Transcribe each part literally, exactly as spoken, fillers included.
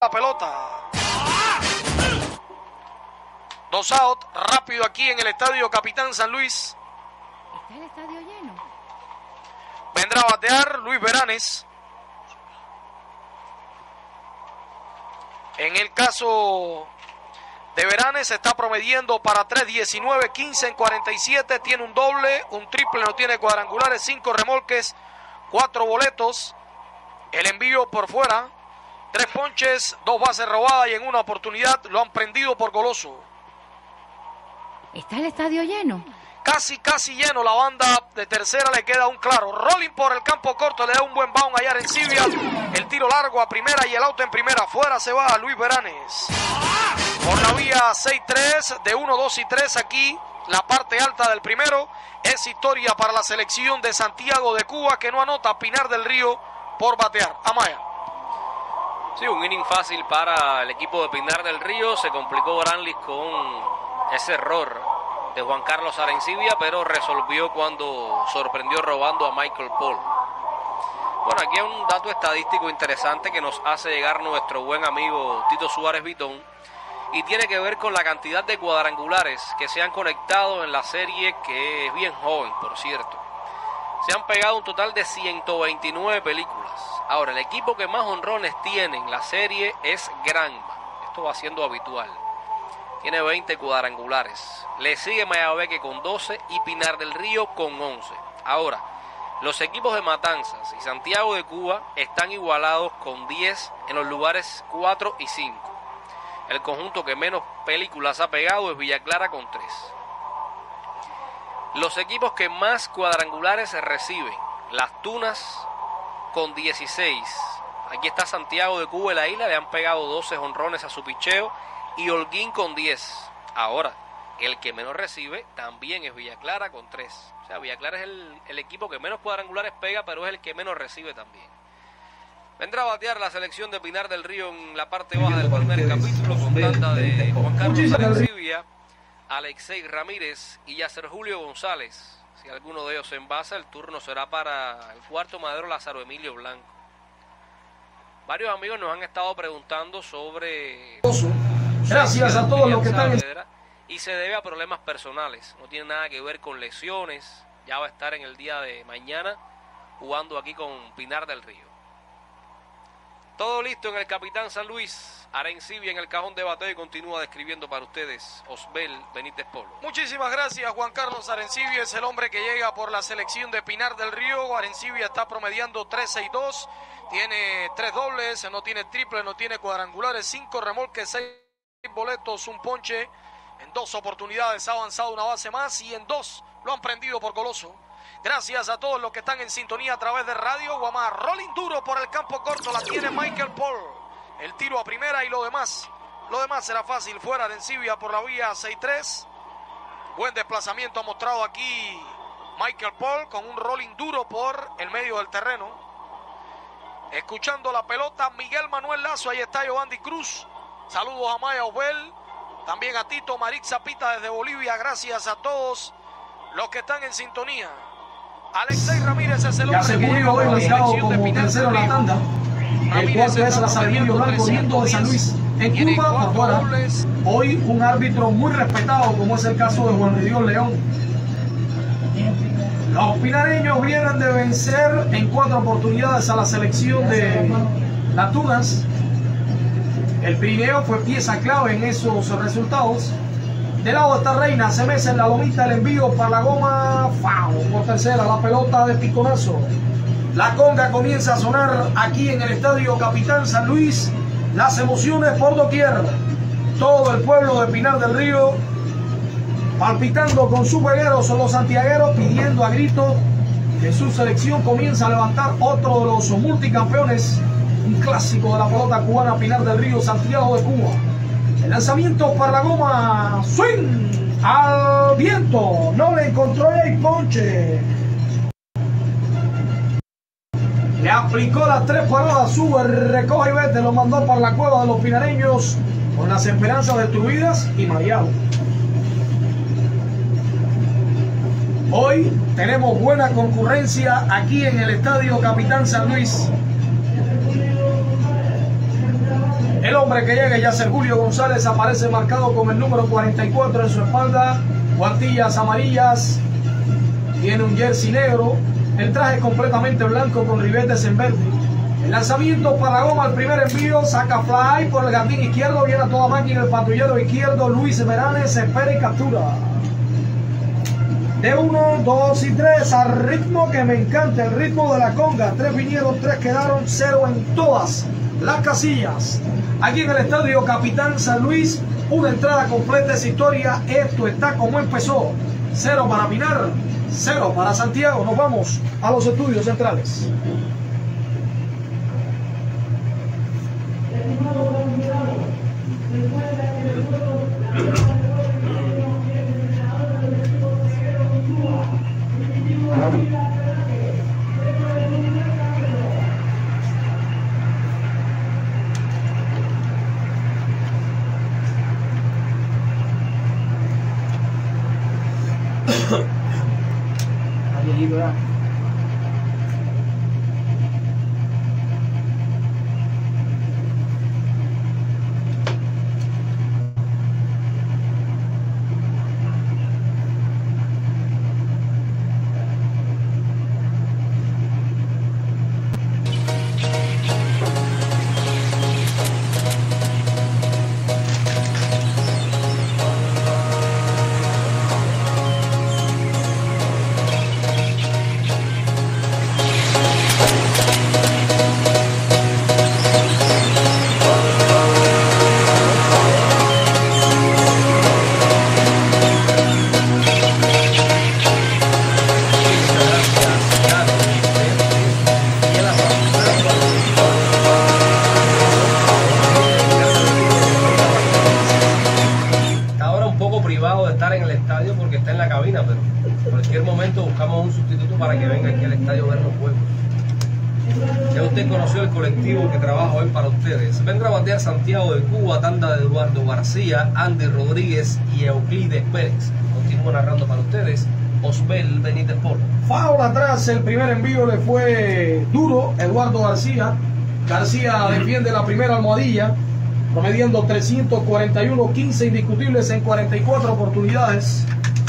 La pelota. Dos out, rápido aquí en el estadio Capitán San Luis. ¿Está el estadio lleno? Vendrá a batear Luis Beranes. En el caso de Beranes está promediando para tres diecinueve, quince en cuarenta y siete. Tiene un doble, un triple, no tiene cuadrangulares, cinco remolques, cuatro boletos. El envío por fuera. Tres ponches, dos bases robadas y en una oportunidad lo han prendido por goloso. ¿Está el estadio lleno? Casi, casi lleno. La banda de tercera le queda un claro. Rolling por el campo corto, le da un buen bound allá en Arencibia. El tiro largo a primera y el auto en primera. Fuera se va Luis Beranes. Por la vía seis tres, de uno, dos y tres aquí. La parte alta del primero. Es historia para la selección de Santiago de Cuba, que no anota Pinar del Río por batear. Amaya. Sí, un inning fácil para el equipo de Pinar del Río. Se complicó Granlis con ese error de Juan Carlos Arencibia, pero resolvió cuando sorprendió robando a Michael Paul. Bueno, aquí hay un dato estadístico interesante que nos hace llegar nuestro buen amigo Tito Suárez Vitón, y tiene que ver con la cantidad de cuadrangulares que se han conectado en la serie, que es bien joven, por cierto. Se han pegado un total de ciento veintinueve películas. Ahora, el equipo que más honrones tiene en la serie es Granma. Esto va siendo habitual. Tiene veinte cuadrangulares. Le sigue Mayabeque con doce y Pinar del Río con once. Ahora, los equipos de Matanzas y Santiago de Cuba están igualados con diez en los lugares cuatro y cinco. El conjunto que menos películas ha pegado es Villa Clara con tres. Los equipos que más cuadrangulares reciben, Las Tunas con dieciséis. Aquí está Santiago de Cuba y la Isla, le han pegado doce jonrones a su picheo, y Holguín con diez. Ahora, el que menos recibe también es Villa Clara con tres. O sea, Villa Clara es el, el equipo que menos cuadrangulares pega, pero es el que menos recibe también. Vendrá a batear la selección de Pinar del Río en la parte baja del primer capítulo, con tanda de Juan Carlos Arencibia, Alexei Ramírez y Yacer Julio González. Si alguno de ellos se envasa, el turno será para el cuarto madero Lázaro Emilio Blanco. Varios amigos nos han estado preguntando sobre... Gracias a todos los que están... Y se debe a problemas personales, no tiene nada que ver con lesiones. Ya va a estar en el día de mañana jugando aquí con Pinar del Río. Todo listo en el Capitán San Luis. Arencibia en el cajón de bateo y continúa describiendo para ustedes Osbel Benítez Polo. Muchísimas gracias, Juan Carlos Arencibia. Es el hombre que llega por la selección de Pinar del Río. Arencibia está promediando tres seis dos. Tiene tres dobles, no tiene triple, no tiene cuadrangulares, cinco remolques, seis boletos, un ponche. En dos oportunidades ha avanzado una base más y en dos lo han prendido por goloso. Gracias a todos los que están en sintonía a través de Radio Guamá. Rolling duro por el campo corto, la tiene Michael Paul. El tiro a primera y lo demás, lo demás será fácil. Fuera de Arencibia por la vía seis tres. Buen desplazamiento ha mostrado aquí Michael Paul con un rolling duro por el medio del terreno. Escuchando la pelota, Miguel Manuel Lazo, ahí está Giovanni Cruz. Saludos a Maya Obel, también a Tito Maric Zapita desde Bolivia. Gracias a todos los que están en sintonía. Alexei Ramírez es el hombre que llega por la selección de Pinar del Río. El cuarto es Lázaro Emilio Blanco, viendo de San Luis. En Cuba, por fuera, hoy un árbitro muy respetado, como es el caso de Juan de Dios León. Los pinareños vienen de vencer en cuatro oportunidades a la selección de Las Tunas. El pirineo fue pieza clave en esos resultados. Del lado está Reina, se mece en la lomita, el envío para la goma, ¡fau! Por tercera, la pelota de piconazo. La conga comienza a sonar aquí en el estadio Capitán San Luis. Las emociones por doquier. Todo el pueblo de Pinar del Río palpitando con sus vegueros, son los santiagueros pidiendo a gritos que su selección comienza a levantar otro de los multicampeones. Un clásico de la pelota cubana, Pinar del Río, Santiago de Cuba. El lanzamiento para la goma, swing al viento, no le encontró el ponche. Le aplicó las tres paradas, sube, recoge y vete, lo mandó para la cueva de los pinareños con las esperanzas destruidas y mareado. Hoy tenemos buena concurrencia aquí en el estadio Capitán San Luis. El hombre que llega, Yasser Julio González, aparece marcado con el número cuarenta y cuatro en su espalda, guantillas amarillas, tiene un jersey negro, el traje completamente blanco con ribetes en verde. El lanzamiento para goma, el primer envío, saca fly por el jardín izquierdo, viene a toda máquina el patrullero izquierdo, Luis Meranes, espera y captura. De uno, dos y tres, al ritmo que me encanta, el ritmo de la conga. Tres vinieron, tres quedaron, cero en todas las casillas. Aquí en el estadio Capitán San Luis, una entrada completa es historia. Esto está como empezó. Cero para Pinar, cero para Santiago. Nos vamos a los estudios centrales. Para que venga aquí al estadio a ver los juegos. Ya usted conoció el colectivo que trabaja hoy para ustedes. Vendrá a batear Santiago de Cuba, tanda de Eduardo García, Andy Rodríguez y Euclides Pérez. Continúa narrando para ustedes Osbel Benítez Polo. Foul atrás, el primer envío le fue duro, Eduardo García. García defiende la primera almohadilla, promediando trescientos cuarenta y uno, quince indiscutibles en cuarenta y cuatro oportunidades.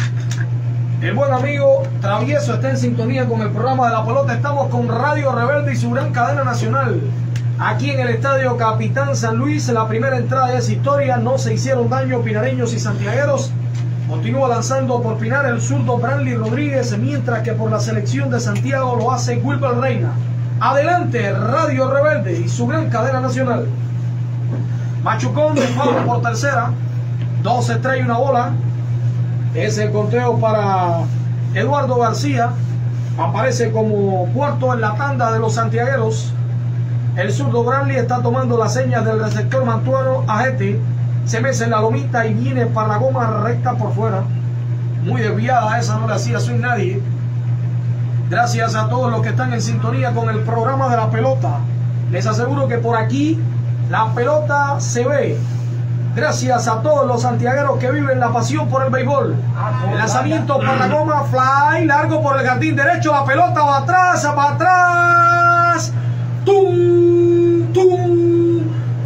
El buen amigo Travieso está en sintonía con el programa de la pelota. Estamos con Radio Rebelde y su gran cadena nacional. Aquí en el estadio Capitán San Luis, la primera entrada es historia. No se hicieron daño pinareños y santiagueros. Continúa lanzando por Pinar el zurdo Branly Rodríguez, mientras que por la selección de Santiago lo hace Wilber Reina. Adelante, Radio Rebelde y su gran cadena nacional. Machucón de foul por tercera. doce tres y una bola. Es el conteo para Eduardo García. Aparece como cuarto en la tanda de los santiagueros. El zurdo Branly está tomando las señas del receptor mantuano Ajete. Se mece en la lomita y viene para la goma recta por fuera. Muy desviada, esa no le hacía swing nadie. Gracias a todos los que están en sintonía con el programa de la pelota. Les aseguro que por aquí la pelota se ve. Gracias a todos los santiagueros que viven la pasión por el béisbol. El lanzamiento para la goma, fly, largo por el jardín derecho, la pelota va atrás, va atrás. ¡Tum! ¡Tum!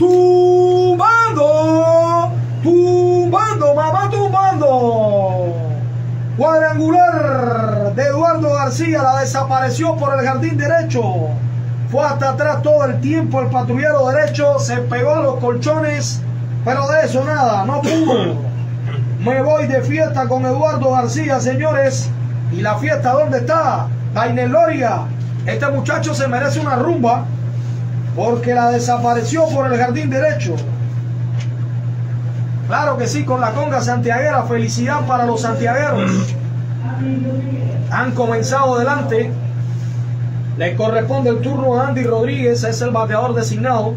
¡Tumbando! ¡Tumbando! ¡Mamá tumbando! Cuadrangular de Eduardo García, la desapareció por el jardín derecho. Fue hasta atrás todo el tiempo el patrullero derecho, se pegó a los colchones. Pero de eso nada, no pudo. Me voy de fiesta con Eduardo García, señores. ¿Y la fiesta dónde está? Dainel Loria. Este muchacho se merece una rumba porque la desapareció por el jardín derecho. Claro que sí, con la conga santiaguera. Felicidad para los santiagueros. Han comenzado adelante. Le corresponde el turno a Andy Rodríguez, es el bateador designado.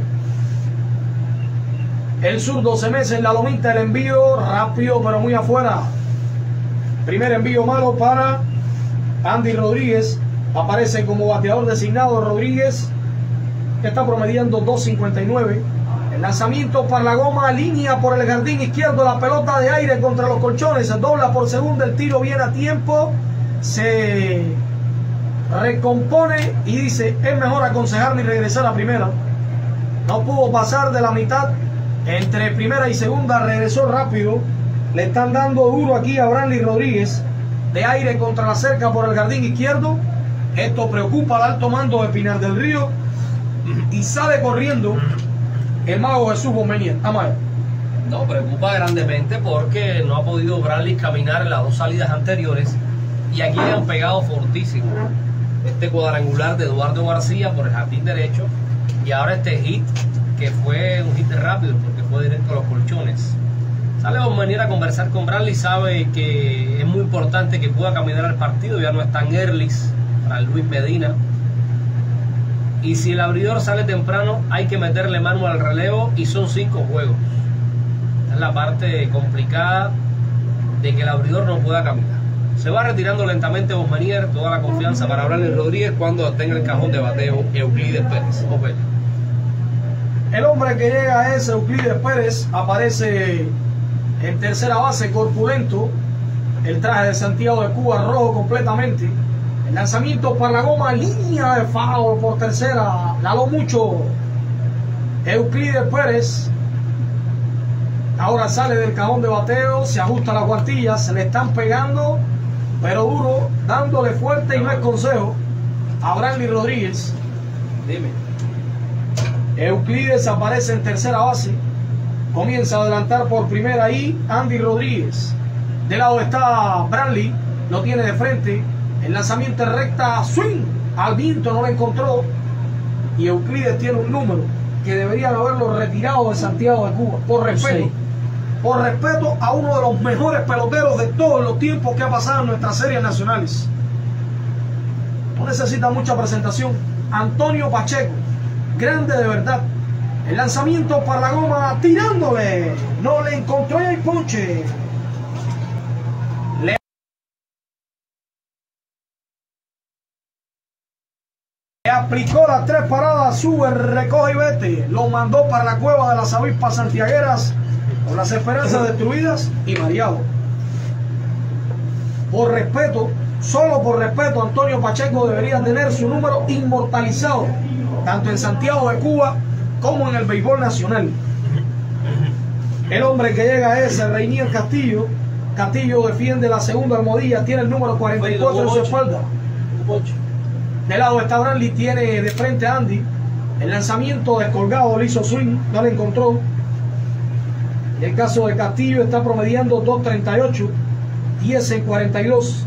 El zurdo se mece en la lomita, el envío rápido pero muy afuera. Primer envío malo para Andy Rodríguez. Aparece como bateador designado Rodríguez, que está promediando dos cincuenta y nueve. El lanzamiento para la goma, línea por el jardín izquierdo, la pelota de aire contra los colchones, dobla por segunda, el tiro viene a tiempo, se recompone y dice, es mejor aconsejarle y regresar a primera. No pudo pasar de la mitad entre primera y segunda, regresó rápido. Le están dando duro aquí a Branly Rodríguez, de aire contra la cerca por el jardín izquierdo. Esto preocupa al alto mando de Pinar del Río y sale corriendo el mago Jesús Bomenier. Amaya. No, preocupa grandemente porque no ha podido Branly caminar en las dos salidas anteriores y aquí le han pegado fortísimo este cuadrangular de Eduardo García por el jardín derecho y ahora este hit que fue un hit rápido porque fue directo a los colchones. Sale Bomenier a conversar con Branly, sabe que es muy importante que pueda caminar al partido, ya no están Erlis para Luis Medina. Y si el abridor sale temprano, hay que meterle mano al relevo y son cinco juegos. Esta es la parte complicada de que el abridor no pueda caminar. Se va retirando lentamente Bomenier, toda la confianza para Branly Rodríguez cuando tenga el cajón de bateo Euclides Pérez. Opel. El hombre que llega es Euclides Pérez, aparece en tercera base, corpulento, el traje de Santiago de Cuba rojo completamente. El lanzamiento para la goma, línea de foul por tercera, la lo mucho Euclides Pérez. Ahora sale del cajón de bateo, se ajusta las guantillas, se le están pegando, pero duro, dándole fuerte y no es consejo a Branly Rodríguez. Dime. Euclides aparece en tercera base, comienza a adelantar por primera ahí Andy Rodríguez. De lado está Branly, lo tiene de frente. El lanzamiento es recta, swing, al viento no lo encontró. Y Euclides tiene un número que deberían haberlo retirado de Santiago de Cuba, por respeto. Sí. Por respeto a uno de los mejores peloteros de todos los tiempos que ha pasado en nuestras series nacionales. No necesita mucha presentación. Antonio Pacheco, grande de verdad. El lanzamiento para la goma, tirándole. No le encontró el ponche. Le aplicó las tres paradas, sube, recoge y vete. Lo mandó para la cueva de las avispas santiagueras con las esperanzas destruidas y mareado. Por respeto, solo por respeto, Antonio Pacheco debería tener su número inmortalizado, tanto en Santiago de Cuba como en el béisbol nacional. El hombre que llega es el Reinier Castillo. Castillo defiende la segunda almohadilla, tiene el número cuarenta y cuatro en su espalda. De lado está Branly, tiene de frente a Andy. El lanzamiento descolgado, le hizo swing, no le encontró. En el caso de Castillo está promediando dos treinta y ocho, diez en cuarenta y dos.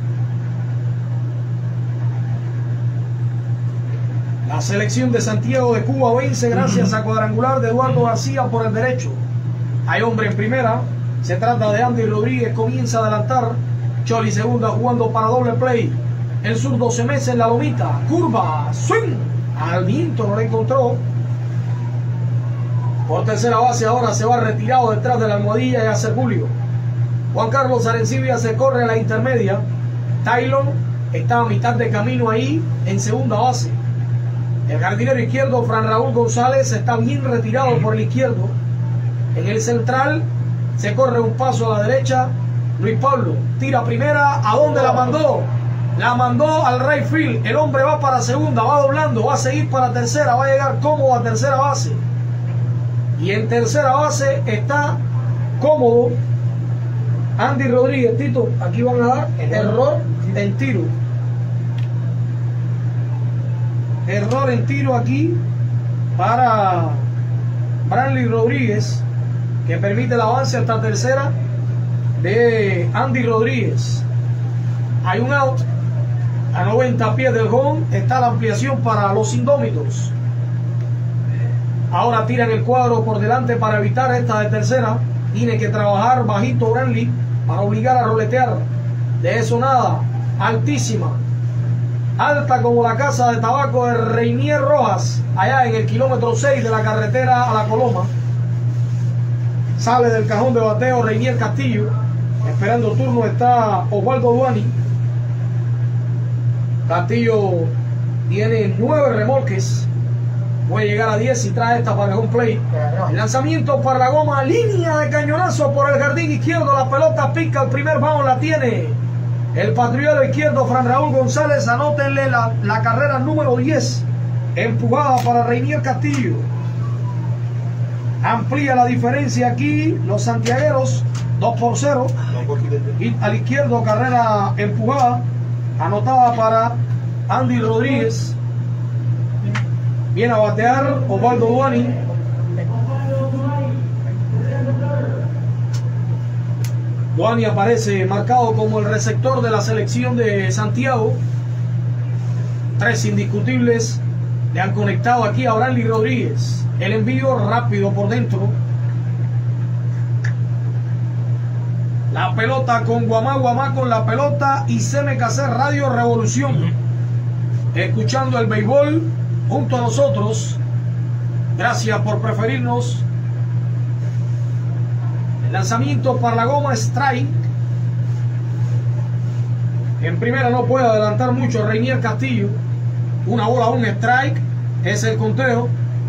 La selección de Santiago de Cuba vence gracias a cuadrangular de Eduardo García por el derecho. Hay hombre en primera, se trata de Andy Rodríguez, comienza a adelantar. Choli segunda jugando para doble play. El zurdo se mece en la lomita, curva, swing, al viento no le encontró. Por tercera base ahora se va retirado detrás de la almohadilla y hace Julio. Juan Carlos Arencibia se corre a la intermedia. Taylor está a mitad de camino ahí en segunda base. El jardinero izquierdo, Fran Raúl González, está bien retirado por el izquierdo. En el central se corre un paso a la derecha. Luis Pablo tira primera. ¿A dónde la mandó? La mandó al right field. El hombre va para segunda, va doblando, va a seguir para tercera, va a llegar cómodo a tercera base. Y en tercera base está cómodo Andy Rodríguez. Tito, aquí van a dar error en tiro. Error en tiro aquí para Branly Rodríguez, que permite el avance hasta tercera de Andy Rodríguez. Hay un out a noventa pies del home. Está la ampliación para los indómitos. Ahora tiran el cuadro por delante para evitar esta de tercera. Tiene que trabajar bajito Branly para obligar a roletear. De eso nada. Altísima, alta como la casa de tabaco de Reinier Rojas, allá en el kilómetro seis de la carretera a La Coloma. Sale del cajón de bateo Reinier Castillo. Esperando turno está Osvaldo Duani. Castillo tiene nueve remolques, puede llegar a diez y trae esta para el home play. El lanzamiento para la goma, línea de cañonazo por el jardín izquierdo. La pelota pica, el primer bound la tiene el patrullero izquierdo Fran Raúl González. Anótenle la, la carrera número diez, empujada para Reinier Castillo. Amplía la diferencia aquí los santiagueros, dos por cero. Y al izquierdo, carrera empujada, anotada para Andy Rodríguez. Viene a batear Osvaldo Duani. Duani aparece marcado como el receptor de la selección de Santiago. Tres indiscutibles le han conectado aquí a Branly Rodríguez. El envío rápido por dentro. La pelota con Guamá, Guamá con la pelota y C M K C Radio Revolución. Escuchando el béisbol junto a nosotros. Gracias por preferirnos. El lanzamiento para la goma, strike. En primera no puede adelantar mucho Reinier Castillo. Una bola, un strike. Es el conteo.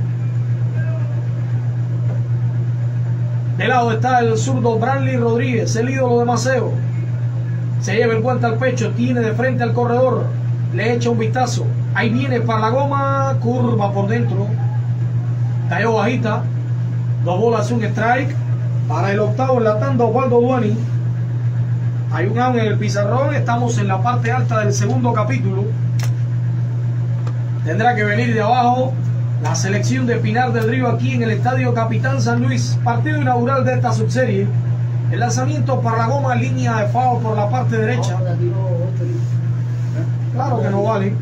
De lado está el zurdo Branly Rodríguez, el ídolo de Maceo. Se lleva el guante al pecho, tiene de frente al corredor. Le echa un vistazo. Ahí viene para la goma, curva por dentro. Cayó bajita. Dos bolas, un strike. Para el octavo en la tanda, Osvaldo Duani. Hay un out en el pizarrón. Estamos en la parte alta del segundo capítulo. Tendrá que venir de abajo la selección de Pinar del Río aquí en el Estadio Capitán San Luis. Partido inaugural de esta subserie. El lanzamiento para la goma, línea de foul por la parte derecha. Claro que no vale.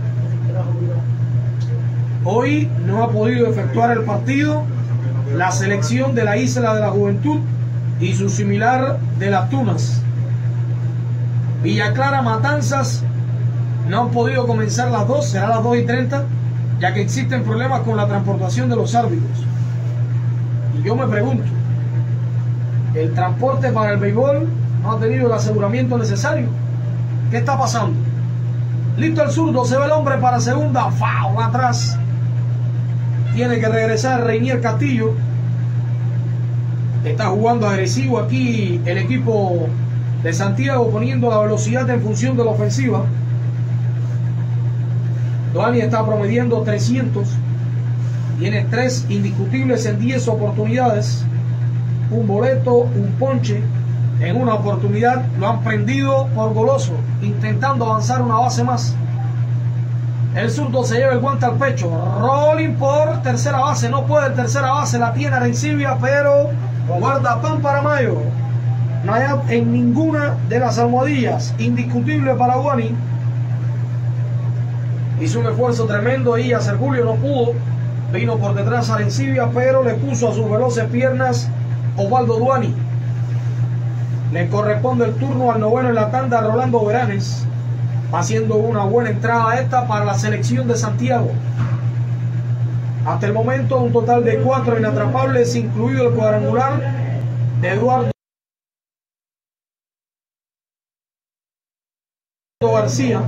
Hoy no ha podido efectuar el partido la selección de la Isla de la Juventud y su similar de las Tunas. Villa Clara, Matanzas no han podido comenzar las dos, será las dos y treinta, ya que existen problemas con la transportación de los árbitros. Y yo me pregunto, ¿el transporte para el béisbol no ha tenido el aseguramiento necesario? ¿Qué está pasando? Listo el zurdo, se ve el hombre para segunda, foul atrás. Tiene que regresar Reinier Castillo. Está jugando agresivo aquí el equipo de Santiago, poniendo la velocidad en función de la ofensiva. Duani está promediando trescientos. Tiene tres indiscutibles en diez oportunidades. Un boleto, un ponche. En una oportunidad lo han prendido por goloso, intentando avanzar una base más. El zurdo se lleva el guante al pecho. Rolling por tercera base. No puede tercera base. La tiene Arencibia, pero guarda pan para Mayo. No hay en ninguna de las almohadillas. Indiscutible para Duani. Hizo un esfuerzo tremendo y a Sergulio no pudo. Vino por detrás Arencibia, pero le puso a sus veloces piernas Osvaldo Duani. Le corresponde el turno al noveno en la tanda, Rolando Veranes. Haciendo una buena entrada esta para la selección de Santiago. Hasta el momento un total de cuatro inatrapables, incluido el cuadrangular de Eduardo García.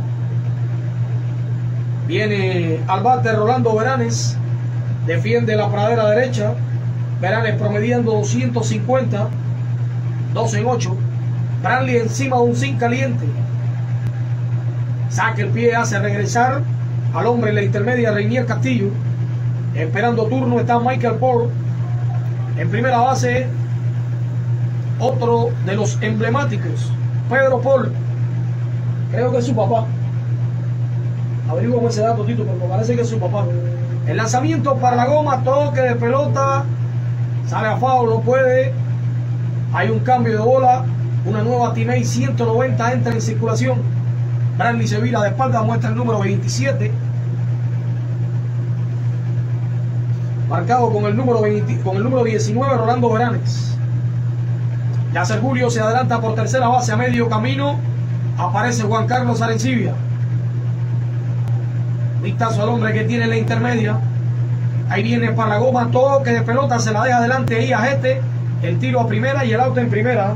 Viene al bate Rolando Veranes, defiende la pradera derecha. Veranes promediando doscientos cincuenta, dos en ocho. Branly encima de un zinc caliente. Saca el pie, hace regresar al hombre en la intermedia, Reinier Castillo. Esperando turno está Michael Paul. En primera base, otro de los emblemáticos, Pedro Paul. Creo que es su papá. Averiguo ese dato, Tito, pero me parece que es su papá. El lanzamiento para la goma, toque de pelota. Sale a foul, no puede. Hay un cambio de bola. Una nueva Tiney ciento noventa entra en circulación. Branly se vira de espalda, muestra el número veintisiete. Marcado con el número veinte, con el número diecinueve, Rolando Veranes. Ya Sergulio se adelanta por tercera base a medio camino. Aparece Juan Carlos Arencibia. Vistazo al hombre que tiene la intermedia. Ahí viene para la goma, toque de pelota, se la deja adelante ahí a Jete. El tiro a primera y el auto en primera.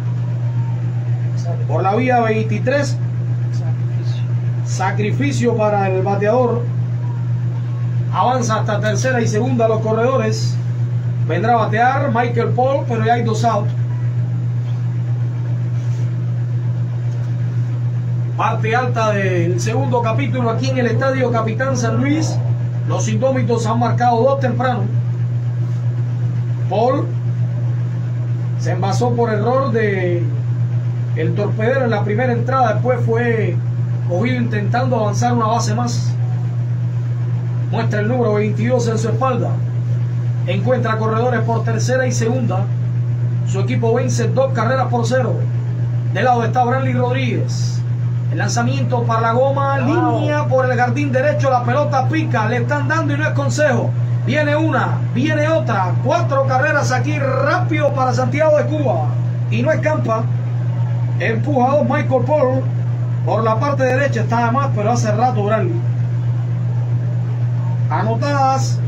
Por la vía veintitrés. Sacrificio para el bateador. Avanza hasta tercera y segunda los corredores. Vendrá a batear Michael Paul, pero ya hay dos outs. Parte alta del segundo capítulo aquí en el Estadio Capitán San Luis. Los indómitos han marcado dos temprano. Paul se envasó por error de el torpedero en la primera entrada, después fue cogido intentando avanzar una base más. Muestra el número veintidós en su espalda. Encuentra corredores por tercera y segunda. Su equipo vence dos carreras por cero. De lado está Brantley Rodríguez. El lanzamiento para la goma, wow. Línea por el jardín derecho, la pelota pica, le están dando y no es consejo. Viene una, viene otra, cuatro carreras aquí rápido para Santiago de Cuba. Y no escampa. Empuja a dos Michael Paul. Por la parte derecha está además, pero hace rato Brantley. Anotadas.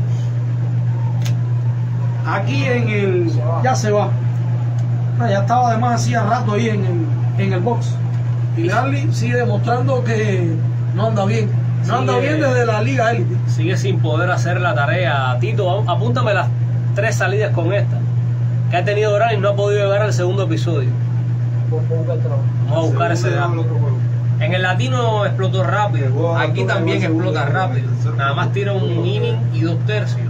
Aquí en el... Ya se va. Ya estaba además hacía rato ahí en el, en el box. Y Brantley sigue demostrando que no anda bien. No anda sigue, bien desde la Liga Élite. Sigue sin poder hacer la tarea. Tito, apúntame las tres salidas con esta que ha tenido Brantley y no ha podido llegar al segundo episodio. Vamos a buscar ese dato. En el latino explotó rápido. Aquí también explota rápido. Nada más tira un inning y dos tercios.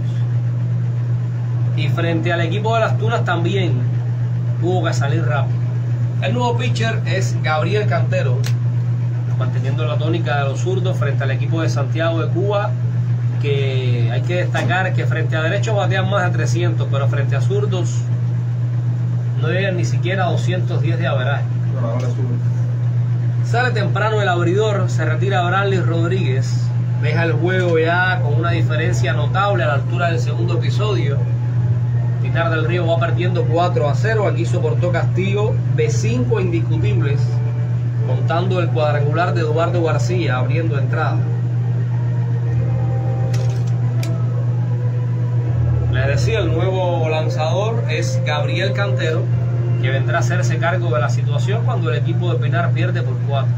Y frente al equipo de las Tunas también tuvo que salir rápido. El nuevo pitcher es Gabriel Cantero, manteniendo la tónica de los zurdos frente al equipo de Santiago de Cuba, que hay que destacar que frente a derechos batean más de trescientos, pero frente a zurdos no llegan ni siquiera a doscientos diez de averaje. Sale temprano el abridor, se retira Brantley Rodríguez, deja el juego ya con una diferencia notable a la altura del segundo episodio. Pinar del Río va perdiendo cuatro a cero. Aquí soportó castigo de cinco indiscutibles, contando el cuadrangular de Eduardo García abriendo entrada. Les decía, el nuevo lanzador es Gabriel Cantero, que vendrá a hacerse cargo de la situación cuando el equipo de Pinar pierde por cuatro.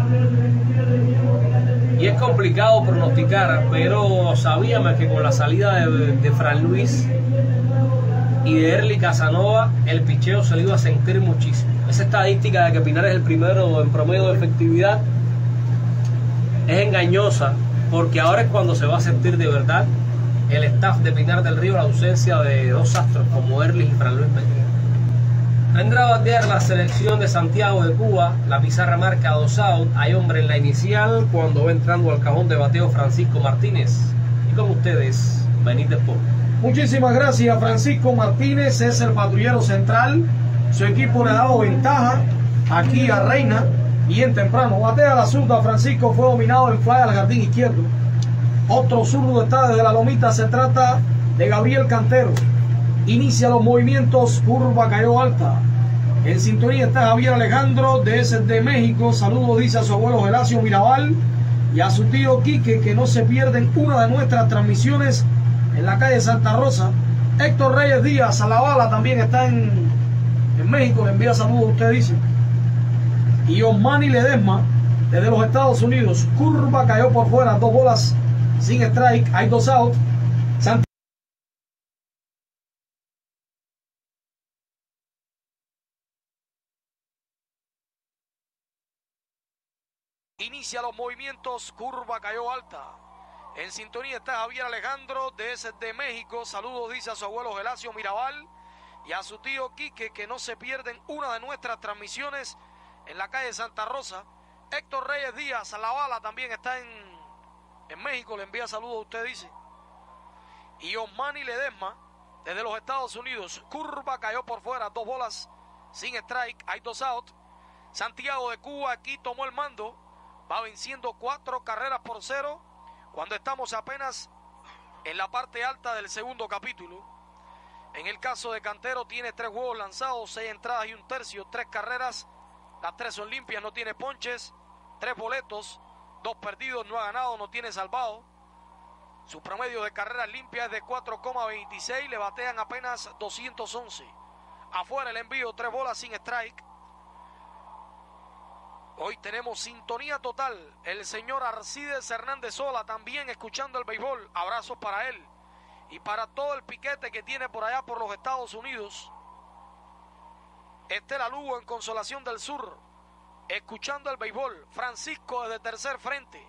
Y es complicado pronosticar, pero sabíamos que con la salida de, de Fran Luis y de Erly Casanova, el picheo se le iba a sentir muchísimo. Esa estadística de que Pinar es el primero en promedio de efectividad es engañosa, porque ahora es cuando se va a sentir de verdad el staff de Pinar del Río la ausencia de dos astros como Erly y Fran Luis Peña. Vendrá a batear la selección de Santiago de Cuba. La pizarra marca dos out. Hay hombre en la inicial cuando va entrando al cajón de bateo Francisco Martínez. Y con ustedes, Benítez Pop. Muchísimas gracias, Francisco Martínez. Es el patrullero central. Su equipo le ha dado ventaja aquí a Reina. Bien temprano. Batea la zurda. Francisco fue dominado en fly al jardín izquierdo. Otro zurdo está desde la lomita. Se trata de Gabriel Cantero. Inicia los movimientos, curva cayó alta. En sintonía está Javier Alejandro desde México. Saludos, dice a su abuelo Gelacio Mirabal y a su tío Quique, que no se pierden una de nuestras transmisiones en la calle Santa Rosa. Héctor Reyes Díaz, a la bala, también está en, en México. Le envía saludos a usted, dice. Y Osmani Ledesma desde los Estados Unidos. Curva cayó por fuera, dos bolas sin strike, hay dos out. Sant Inicia los movimientos, curva cayó alta. En sintonía está Javier Alejandro desde México. Saludos, dice a su abuelo Gelacio Mirabal y a su tío Quique, que no se pierden una de nuestras transmisiones en la calle Santa Rosa. Héctor Reyes Díaz, a la bala, también está en, en México. Le envía saludos a usted, dice. Y Osmani Ledesma desde los Estados Unidos. Curva cayó por fuera, dos bolas sin strike, hay dos out. Santiago de Cuba aquí tomó el mando. Va venciendo cuatro carreras por cero cuando estamos apenas en la parte alta del segundo capítulo. En el caso de Cantero tiene tres juegos lanzados, seis entradas y un tercio, tres carreras. Las tres son limpias, no tiene ponches, tres boletos, dos perdidos, no ha ganado, no tiene salvado. Su promedio de carreras limpias es de cuatro coma veintiséis, le batean apenas doscientos once. Afuera el envío, tres bolas sin strike. Hoy tenemos sintonía total. El señor Arcides Hernández Sola también escuchando el béisbol. Abrazos para él y para todo el piquete que tiene por allá por los Estados Unidos. Estela Lugo en Consolación del Sur, escuchando el béisbol. Francisco desde tercer frente.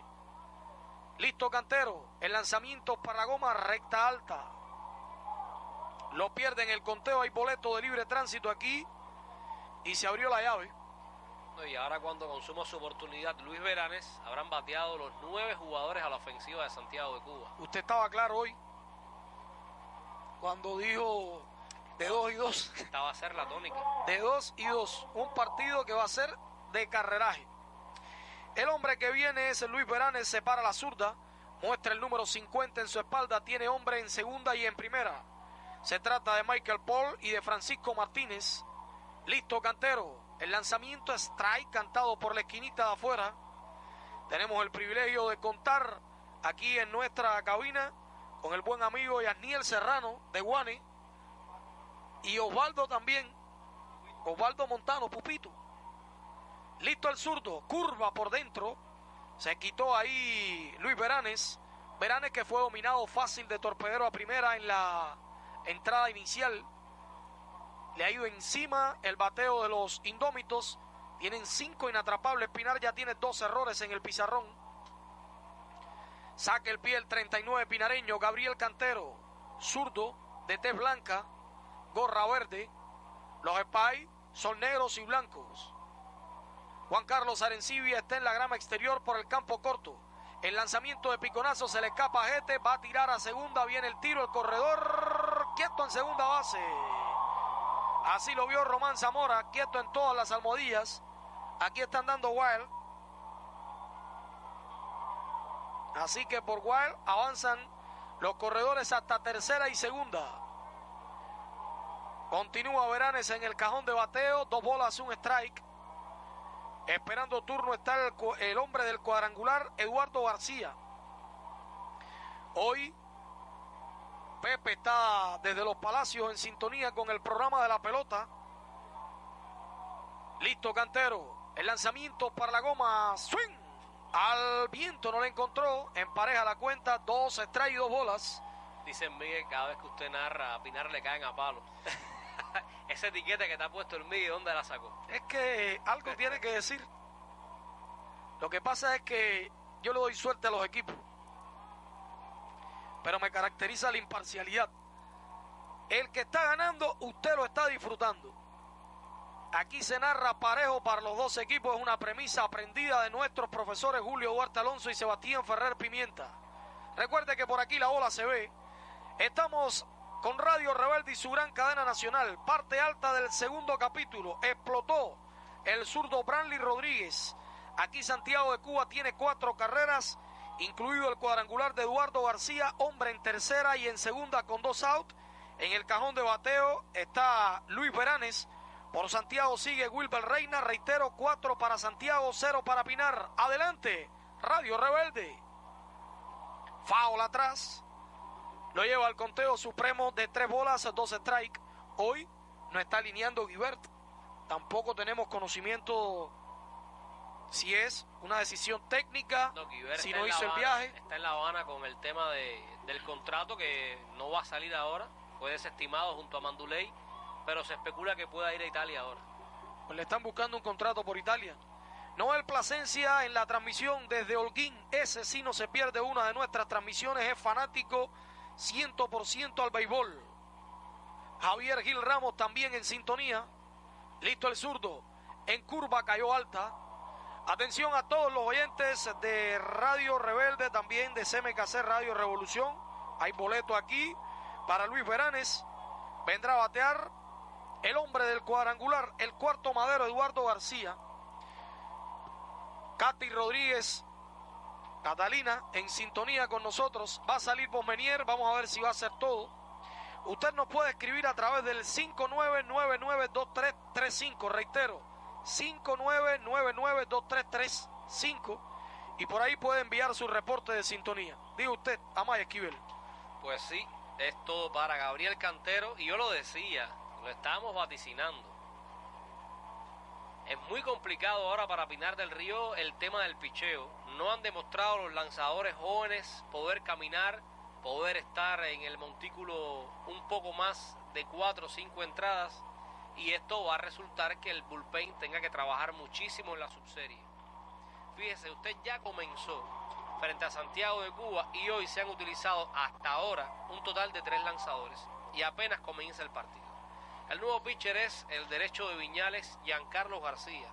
Listo Cantero. El lanzamiento para la goma, recta alta. lo pierde en el conteo. Hay boleto de libre tránsito aquí y se abrió la llave. Y ahora, cuando consuma su oportunidad Luis Beranes, habrán bateado los nueve jugadores a la ofensiva de Santiago de Cuba. Usted estaba claro hoy cuando dijo de dos y dos. Esta va a ser la tónica. De dos y dos. Un partido que va a ser de carreraje. El hombre que viene es Luis Beranes, se para la zurda, muestra el número cincuenta en su espalda, tiene hombre en segunda y en primera. Se trata de Michael Paul y de Francisco Martínez. Listo, cantero. El lanzamiento strike cantado por la esquinita de afuera. Tenemos el privilegio de contar aquí en nuestra cabina con el buen amigo Yasniel Serrano de Guane y Osvaldo también, Osvaldo Montano, Pupito. Listo el zurdo, curva por dentro, se quitó ahí Luis Beranes. Beranes, que fue dominado fácil de torpedero a primera en la entrada inicial. Le ha ido encima el bateo de los indómitos. Tienen cinco inatrapables. Pinar ya tiene dos errores en el pizarrón. Saca el pie el treinta y nueve pinareño, Gabriel Cantero, zurdo, de tez blanca, gorra verde. Los Spy son negros y blancos. Juan Carlos Arencibia está en la grama exterior por el campo corto. El lanzamiento de piconazo se le escapa a Gete, va a tirar a segunda, viene el tiro, el corredor quieto en segunda base. Así lo vio Román Zamora, quieto en todas las almohadillas. Aquí están dando wild. Así que por wild avanzan los corredores hasta tercera y segunda. Continúa Beranes en el cajón de bateo, dos bolas, un strike. Esperando turno está el, el hombre del cuadrangular, Eduardo García. Hoy Pepe está desde los Palacios en sintonía con el programa de la pelota. Listo, Cantero. El lanzamiento para la goma. Swing. Al viento no le encontró. Empareja la cuenta. Dos strikes y dos bolas. Dicen Miguel, cada vez que usted narra, a Pinar le caen a palo. Esa etiqueta que te ha puesto el Miguel, ¿dónde la sacó? Es que algo tiene que decir. Lo que pasa es que yo le doy suerte a los equipos, pero me caracteriza la imparcialidad. El que está ganando, usted lo está disfrutando. Aquí se narra parejo para los dos equipos. Es una premisa aprendida de nuestros profesores Julio Duarte Alonso y Sebastián Ferrer Pimienta. Recuerde que por aquí la ola se ve. Estamos con Radio Rebelde y su gran cadena nacional. Parte alta del segundo capítulo. Explotó el zurdo Branly Rodríguez. Aquí Santiago de Cuba tiene cuatro carreras, incluido el cuadrangular de Eduardo García, hombre en tercera y en segunda con dos outs. En el cajón de bateo está Luis Beranes. Por Santiago sigue Wilber Reina. Reitero, cuatro para Santiago, cero para Pinar. Adelante, Radio Rebelde. Foul atrás. Lo lleva al conteo supremo de tres bolas, dos strikes. Hoy no está alineando Guibert. Tampoco tenemos conocimiento si es una decisión técnica, no, Guibert si está no en hizo La el Habana, viaje. Está en La Habana con el tema de, del contrato que no va a salir ahora. Fue desestimado junto a Manduley, pero se especula que pueda ir a Italia ahora. Pues le están buscando un contrato por Italia. Noel Plasencia en la transmisión desde Holguín. Ese sí no se pierde una de nuestras transmisiones. Es fanático cien por ciento al béisbol. Javier Gil Ramos también en sintonía. Listo el zurdo. En curva cayó alta. Atención a todos los oyentes de Radio Rebelde, también de C M K C Radio Revolución. Hay boleto aquí para Luis Beranes. Vendrá a batear el hombre del cuadrangular, el cuarto madero, Eduardo García. Katy Rodríguez, Catalina, en sintonía con nosotros. Va a salir Bosmenier, vamos a ver si va a hacer todo. Usted nos puede escribir a través del cinco nueve nueve nueve dos tres tres cinco, reitero, cinco nueve nueve nueve dos tres tres cinco, y por ahí puede enviar su reporte de sintonía. Diga usted, Amaya Esquivel. Pues sí, es todo para Gabriel Cantero, y yo lo decía, lo estábamos vaticinando. Es muy complicado ahora para Pinar del Río el tema del picheo. No han demostrado los lanzadores jóvenes poder caminar, poder estar en el montículo un poco más de cuatro o cinco entradas, y esto va a resultar que el bullpen tenga que trabajar muchísimo en la subserie. Fíjese, usted ya comenzó frente a Santiago de Cuba y hoy se han utilizado hasta ahora un total de tres lanzadores y apenas comienza el partido. El nuevo pitcher es el derecho de Viñales, Giancarlo García.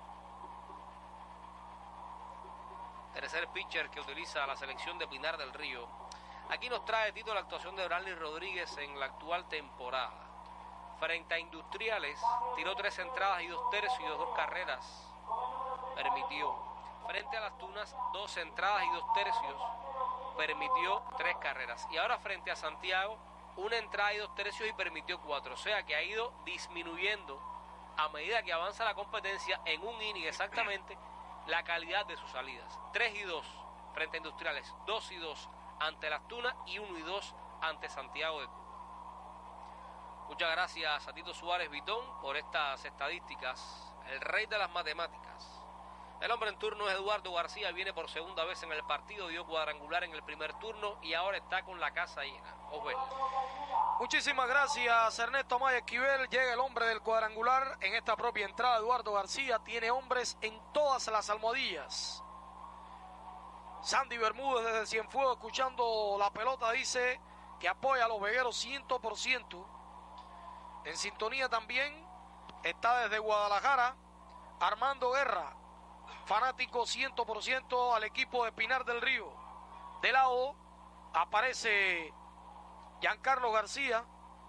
Tercer pitcher que utiliza la selección de Pinar del Río. Aquí nos trae Tito la actuación de Branly Rodríguez en la actual temporada. Frente a Industriales, tiró tres entradas y dos tercios y dos carreras. Permitió. Frente a las Tunas, dos entradas y dos tercios. Permitió tres carreras. Y ahora frente a Santiago, una entrada y dos tercios y permitió cuatro. O sea que ha ido disminuyendo a medida que avanza la competencia en un inning exactamente la calidad de sus salidas. tres y dos frente a Industriales, dos y dos ante las Tunas y uno y dos ante Santiago de Cuba. Muchas gracias a Tito Suárez Vitón por estas estadísticas. El rey de las matemáticas. El hombre en turno es Eduardo García, viene por segunda vez en el partido, dio cuadrangular en el primer turno y ahora está con la casa llena. Ojo. Muchísimas gracias, Ernesto Maya Esquivel. Llega el hombre del cuadrangular en esta propia entrada. Eduardo García tiene hombres en todas las almohadillas. Sandy Bermúdez desde Cienfuegos, escuchando la pelota, dice que apoya a los vegueros cien por ciento. En sintonía también está desde Guadalajara Armando Guerra, fanático cien por ciento al equipo de Pinar del Río. De lado aparece Giancarlo García,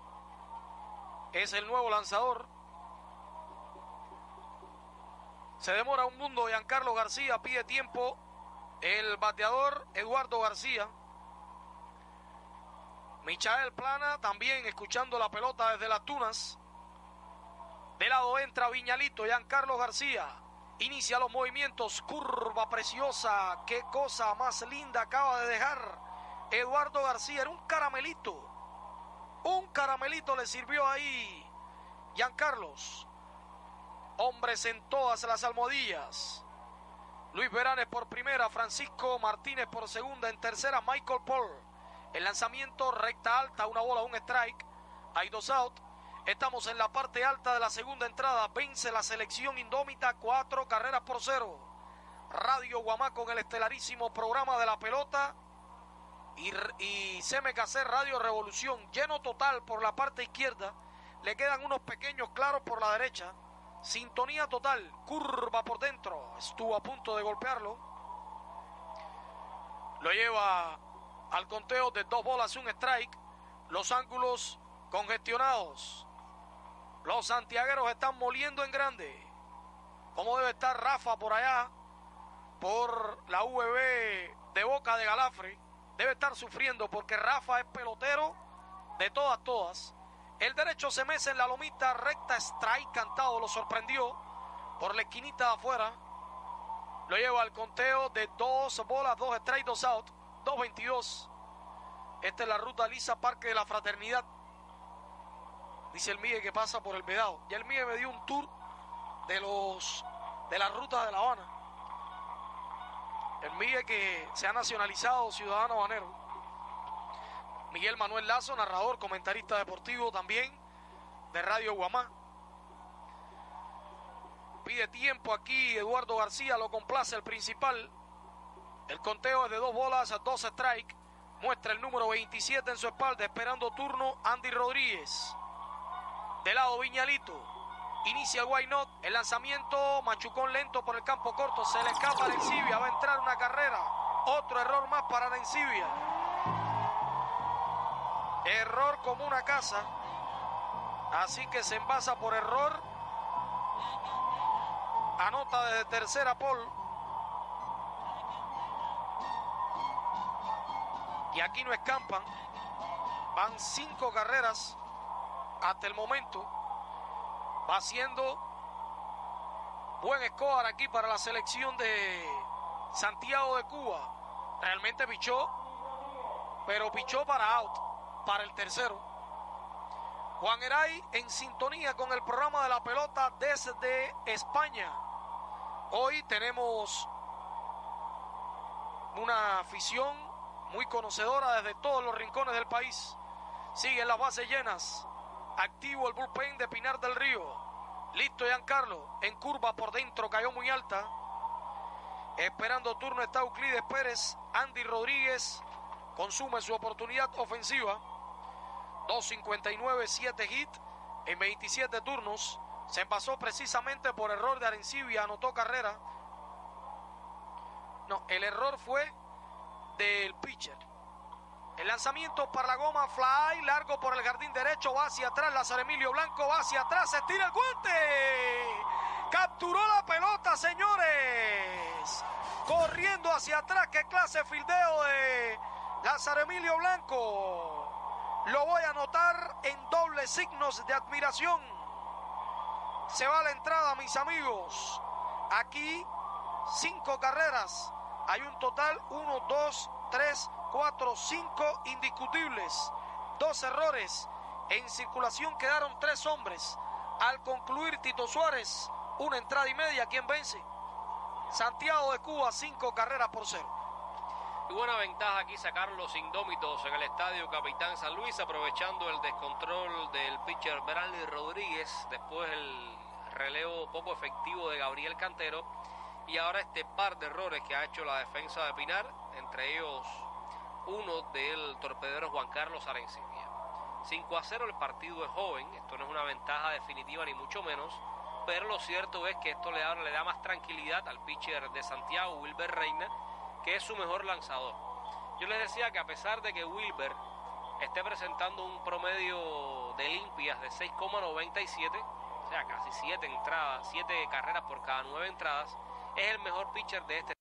es el nuevo lanzador. Se demora un mundo Giancarlo García, pide tiempo el bateador Eduardo García. Michael Plana también escuchando la pelota desde las Tunas. De lado entra Viñalito, Giancarlo García. Inicia los movimientos, curva preciosa. Qué cosa más linda acaba de dejar Eduardo García. Era un caramelito. Un caramelito le sirvió ahí Giancarlos. Hombres en todas las almohadillas. Luis Veranes por primera, Francisco Martínez por segunda, en tercera Michael Paul. El lanzamiento recta alta, una bola, un strike. Hay dos out. Estamos en la parte alta de la segunda entrada. Vence la selección indómita, cuatro carreras por cero. Radio Guamá con el estelarísimo programa de la pelota. Y, y C M K C Radio Revolución, lleno total por la parte izquierda. Le quedan unos pequeños claros por la derecha. Sintonía total, curva por dentro. Estuvo a punto de golpearlo. Lo lleva al conteo de dos bolas y un strike. Los ángulos congestionados. Los santiagueros están moliendo en grande. Como debe estar Rafa por allá, por la U V B de Boca de Galafre. Debe estar sufriendo porque Rafa es pelotero de todas, todas. El derecho se mece en la lomita, recta, strike cantado, lo sorprendió por la esquinita de afuera. Lo lleva al conteo de dos bolas, dos strike, dos out, dos veintidós. Esta es la ruta lisa, Parque de la Fraternidad. Dice el Miguel que pasa por el Vedado. Ya el Miguel me dio un tour de los de las rutas de La Habana. El Miguel que se ha nacionalizado ciudadano habanero. Miguel Manuel Lazo, narrador, comentarista deportivo también de Radio Guamá. Pide tiempo aquí Eduardo García, lo complace el principal. El conteo es de dos bolas, dos strike. Muestra el número veintisiete en su espalda, esperando turno Andy Rodríguez. De lado Viñalito. Inicia el why not. El lanzamiento, machucón lento por el campo corto. Se le escapa a Arencibia. Va a entrar una carrera. Otro error más para Arencibia. Error como una casa. Así que se envasa por error. Anota desde tercera Paul. Y aquí no escampan. Van cinco carreras hasta el momento. Va haciendo buen score aquí para la selección de Santiago de Cuba. Realmente pichó, pero pichó para out, para el tercero. Juan Eray en sintonía con el programa de la pelota desde España. Hoy tenemos una afición muy conocedora desde todos los rincones del país. Siguen las bases llenas. Activo el bullpen de Pinar del Río. Listo Giancarlo. En curva por dentro, cayó muy alta. Esperando turno está Euclides Pérez. Andy Rodríguez consume su oportunidad ofensiva. dos cincuenta y nueve, siete hits en veintisiete turnos. Se envasó precisamente por error de Arencibia, anotó carrera. No, el error fue del pitcher. El lanzamiento para la goma, fly, largo por el jardín derecho, va hacia atrás, Lázaro Emilio Blanco va hacia atrás, se estira el guante. Capturó la pelota, señores. Corriendo hacia atrás, qué clase de fildeo de Lázaro Emilio Blanco. Lo voy a anotar en dobles signos de admiración. Se va a la entrada, mis amigos. Aquí, cinco carreras. Hay un total, uno, dos, tres, cuatro, cinco indiscutibles. Dos errores. En circulación quedaron tres hombres. Al concluir Tito Suárez, una entrada y media. ¿Quién vence? Santiago de Cuba, cinco carreras por cero. Y buena ventaja aquí sacar los indómitos en el estadio Capitán San Luis, aprovechando el descontrol del pitcher Branly Rodríguez, después el relevo poco efectivo de Gabriel Cantero, y ahora este par de errores que ha hecho la defensa de Pinar, entre ellos uno del torpedero Juan Carlos Arencibia. cinco a cero, el partido es joven, esto no es una ventaja definitiva ni mucho menos, pero lo cierto es que esto le da, le da más tranquilidad al pitcher de Santiago, Wilber Reina, que es su mejor lanzador. Yo les decía que a pesar de que Wilber esté presentando un promedio de limpias de seis coma noventa y siete, o sea, casi siete entradas, siete carreras por cada nueve entradas, es el mejor pitcher de este.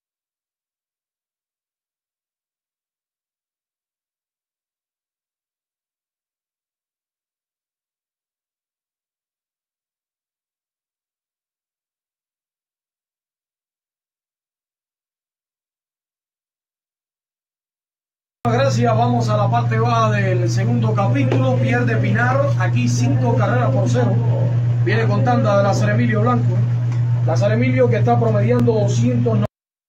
Gracias, vamos a la parte baja del segundo capítulo. Pierde Pinar, aquí cinco carreras por cero. Viene con tanda de Lázaro Emilio Blanco. Lázaro Emilio que está promediando doscientos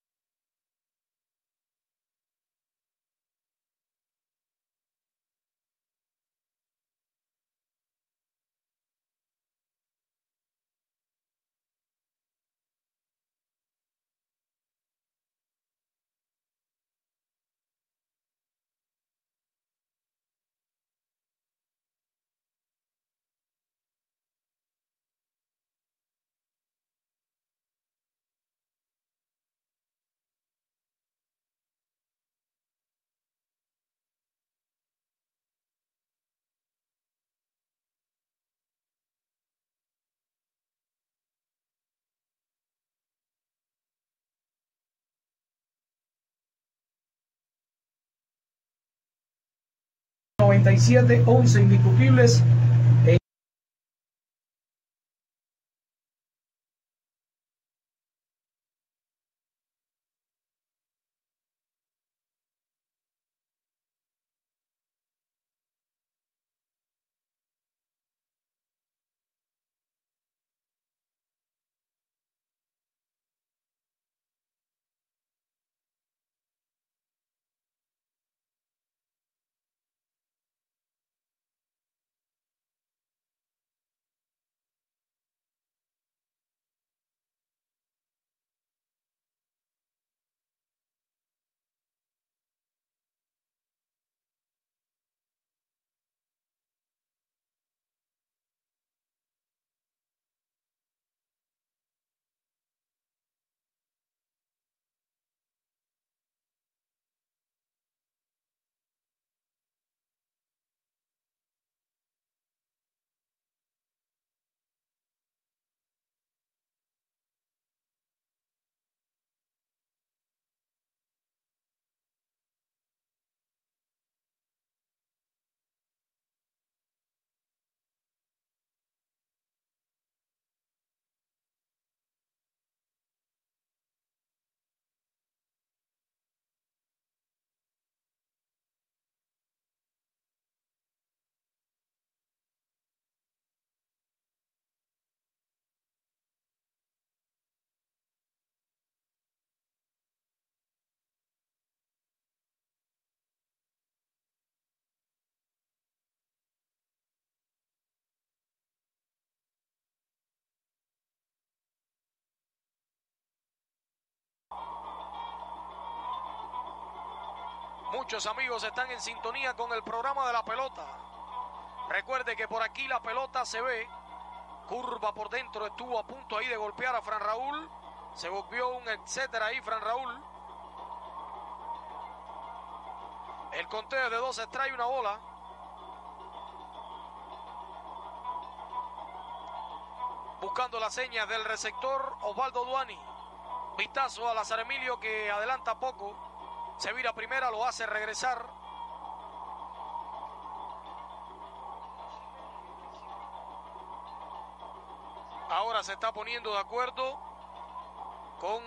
noventa y siete, once indiscutibles. Muchos amigos están en sintonía con el programa de la pelota. Recuerde que por aquí la pelota se ve. Curva por dentro, estuvo a punto ahí de golpear a Fran Raúl. Se golpeó un etcétera ahí Fran Raúl. El conteo es de dos strikes y una bola. Buscando las señas del receptor Osvaldo Duani. Vistazo a Lazar Emilio que adelanta poco. Se vira primera, lo hace regresar. Ahora se está poniendo de acuerdo con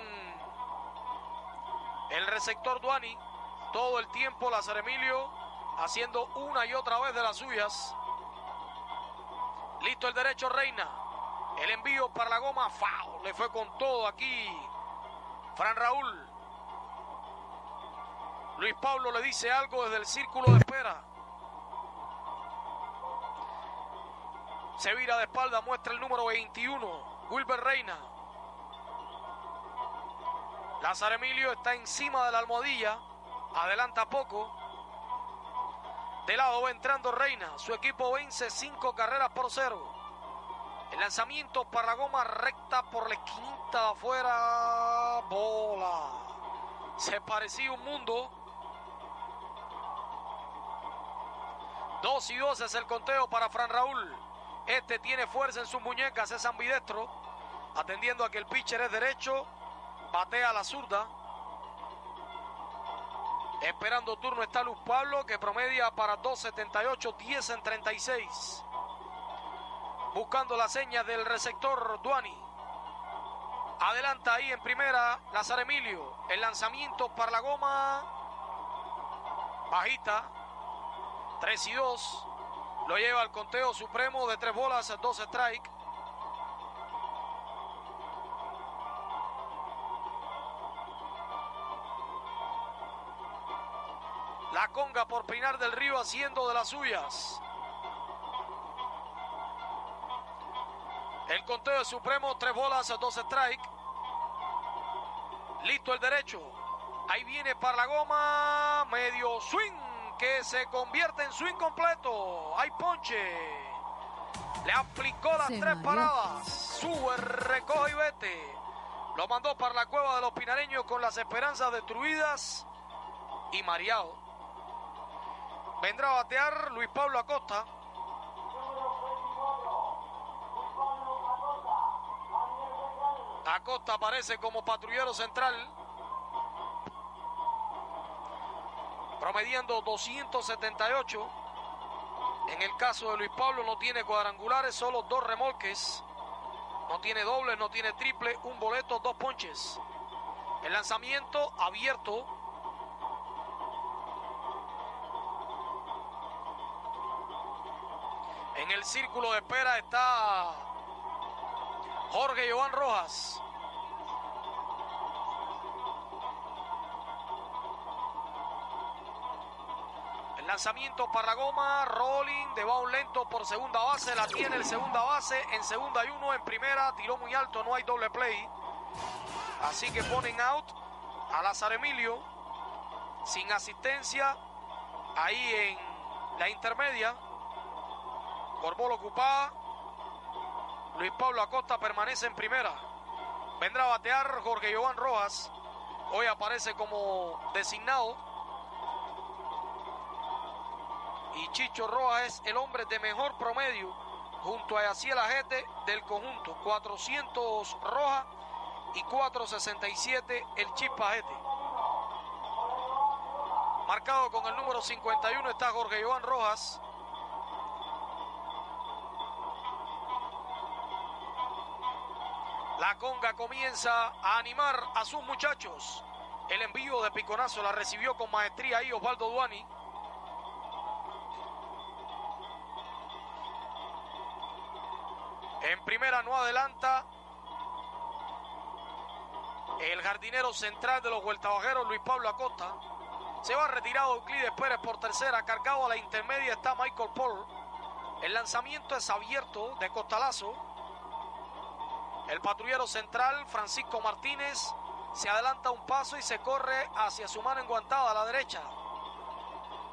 el receptor Duani. Todo el tiempo Lazar Emilio haciendo una y otra vez de las suyas. Listo el derecho Reina. El envío para la goma. Foul. Le fue con todo aquí Fran Raúl. Luis Pablo le dice algo desde el círculo de espera. Se vira de espalda, muestra el número veintiuno, Wilber Reina. Lazar Emilio está encima de la almohadilla, adelanta poco. De lado va entrando Reina, su equipo vence cinco carreras por cero. El lanzamiento para la goma recta por la esquinita afuera, bola. Se parecía un mundo. Dos y dos es el conteo para Fran Raúl. Este tiene fuerza en sus muñecas, es ambidestro. Atendiendo a que el pitcher es derecho. Batea a la zurda. Esperando turno está Luis Pablo, que promedia para dos setenta y ocho, diez en treinta y seis. Buscando la seña del receptor Duani. Adelanta ahí en primera Lazar Emilio. El lanzamiento para la goma. Bajita. tres y dos. Lo lleva al conteo supremo de tres bolas, dos strikes. La conga por Pinar del Río haciendo de las suyas. El conteo es supremo, tres bolas, dos strikes. Listo el derecho. Ahí viene para la goma. Medio swing que se convierte en swing completo. Hay ponche. Le aplicó las Se tres mareó. paradas. Sube, recoge y vete. Lo mandó para la cueva de los pinareños con las esperanzas destruidas y mareado. Vendrá a batear Luis Pablo Acosta. Acosta aparece como patrullero central, promediando doscientos setenta y ocho. En el caso de Luis Pablo no tiene cuadrangulares, solo dos remolques. No tiene doble, no tiene triple, un boleto, dos ponches. El lanzamiento abierto. En el círculo de espera está Jorge Joan Rojas. El lanzamiento para la goma, rolling, de un lento por segunda base, la tiene el segunda base, en segunda hay uno, en primera, tiró muy alto, no hay doble play. Así que ponen out a Lazar Emilio, sin asistencia, ahí en la intermedia, por bola ocupada. Luis Pablo Acosta permanece en primera. Vendrá a batear Jorge Joan Rojas. Hoy aparece como designado. Y Chicho Rojas es el hombre de mejor promedio junto a Yaciel Ajete del conjunto. cuatrocientos Rojas y cuatrocientos sesenta y siete el Chispa Ajete. Marcado con el número cincuenta y uno está Jorge Joan Rojas. La conga comienza a animar a sus muchachos. El envío de piconazo la recibió con maestría ahí Osvaldo Duani. En primera no adelanta el jardinero central de los vueltabajeros Luis Pablo Acosta. Se va retirado Euclides Pérez por tercera. Cargado a la intermedia está Michael Paul. El lanzamiento es abierto de costalazo. El patrullero central, Francisco Martínez, se adelanta un paso y se corre hacia su mano enguantada a la derecha.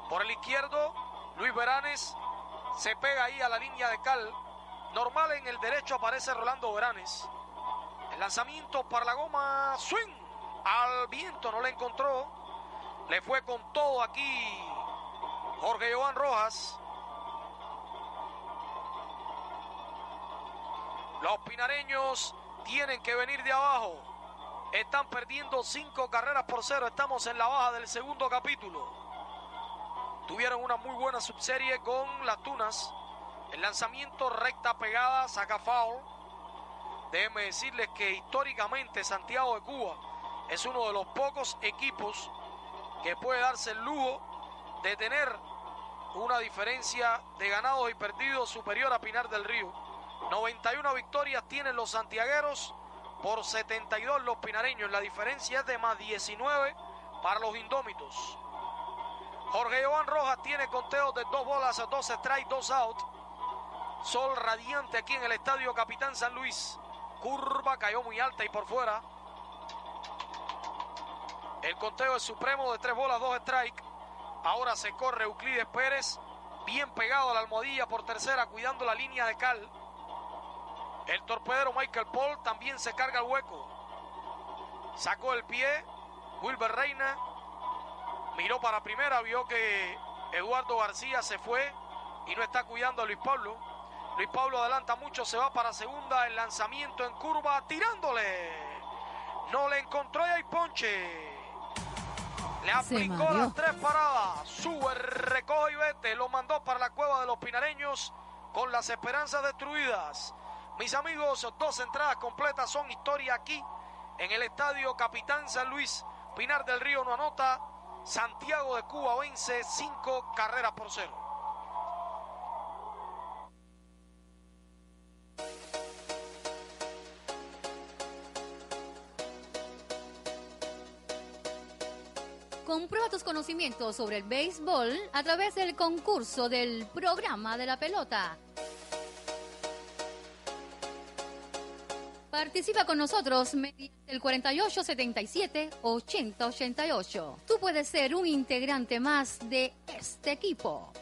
Por el izquierdo, Luis Beranes se pega ahí a la línea de cal. Normal en el derecho aparece Rolando Beranes. El lanzamiento para la goma, swing. Al viento no le encontró. Le fue con todo aquí Jorge Joan Rojas. Los pinareños tienen que venir de abajo. Están perdiendo cinco carreras por cero. Estamos en la baja del segundo capítulo. Tuvieron una muy buena subserie con las Tunas. El lanzamiento recta pegada, saca foul. Déjenme decirles que históricamente Santiago de Cuba es uno de los pocos equipos que puede darse el lujo de tener una diferencia de ganados y perdidos superior a Pinar del Río. noventa y una victorias tienen los santiagueros por setenta y dos los pinareños. La diferencia es de más diecinueve para los indómitos. Jorge Joan Rojas tiene conteos de dos bolas, dos strikes, dos out. Sol radiante aquí en el estadio Capitán San Luis. Curva cayó muy alta y por fuera. El conteo es supremo de tres bolas, dos strikes. Ahora se corre Euclides Pérez, bien pegado a la almohadilla por tercera, cuidando la línea de cal. El torpedero Michael Paul también se carga el hueco. Sacó el pie Wilber Reina. Miró para primera, vio que Eduardo García se fue y no está cuidando a Luis Pablo. Luis Pablo adelanta mucho, se va para segunda. El lanzamiento en curva, tirándole. No le encontró y hay ponche. Le aplicó las tres paradas. Sube, recoge y vete. Lo mandó para la cueva de los pinareños con las esperanzas destruidas. Mis amigos, dos entradas completas son historia aquí en el estadio Capitán San Luis. Pinar del Río no anota. Santiago de Cuba vence cinco carreras por cero. Comprueba tus conocimientos sobre el béisbol a través del concurso del programa de la pelota. Participa con nosotros mediante el cuarenta y ocho setenta y siete ochenta ochenta y ocho. Tú puedes ser un integrante más de este equipo.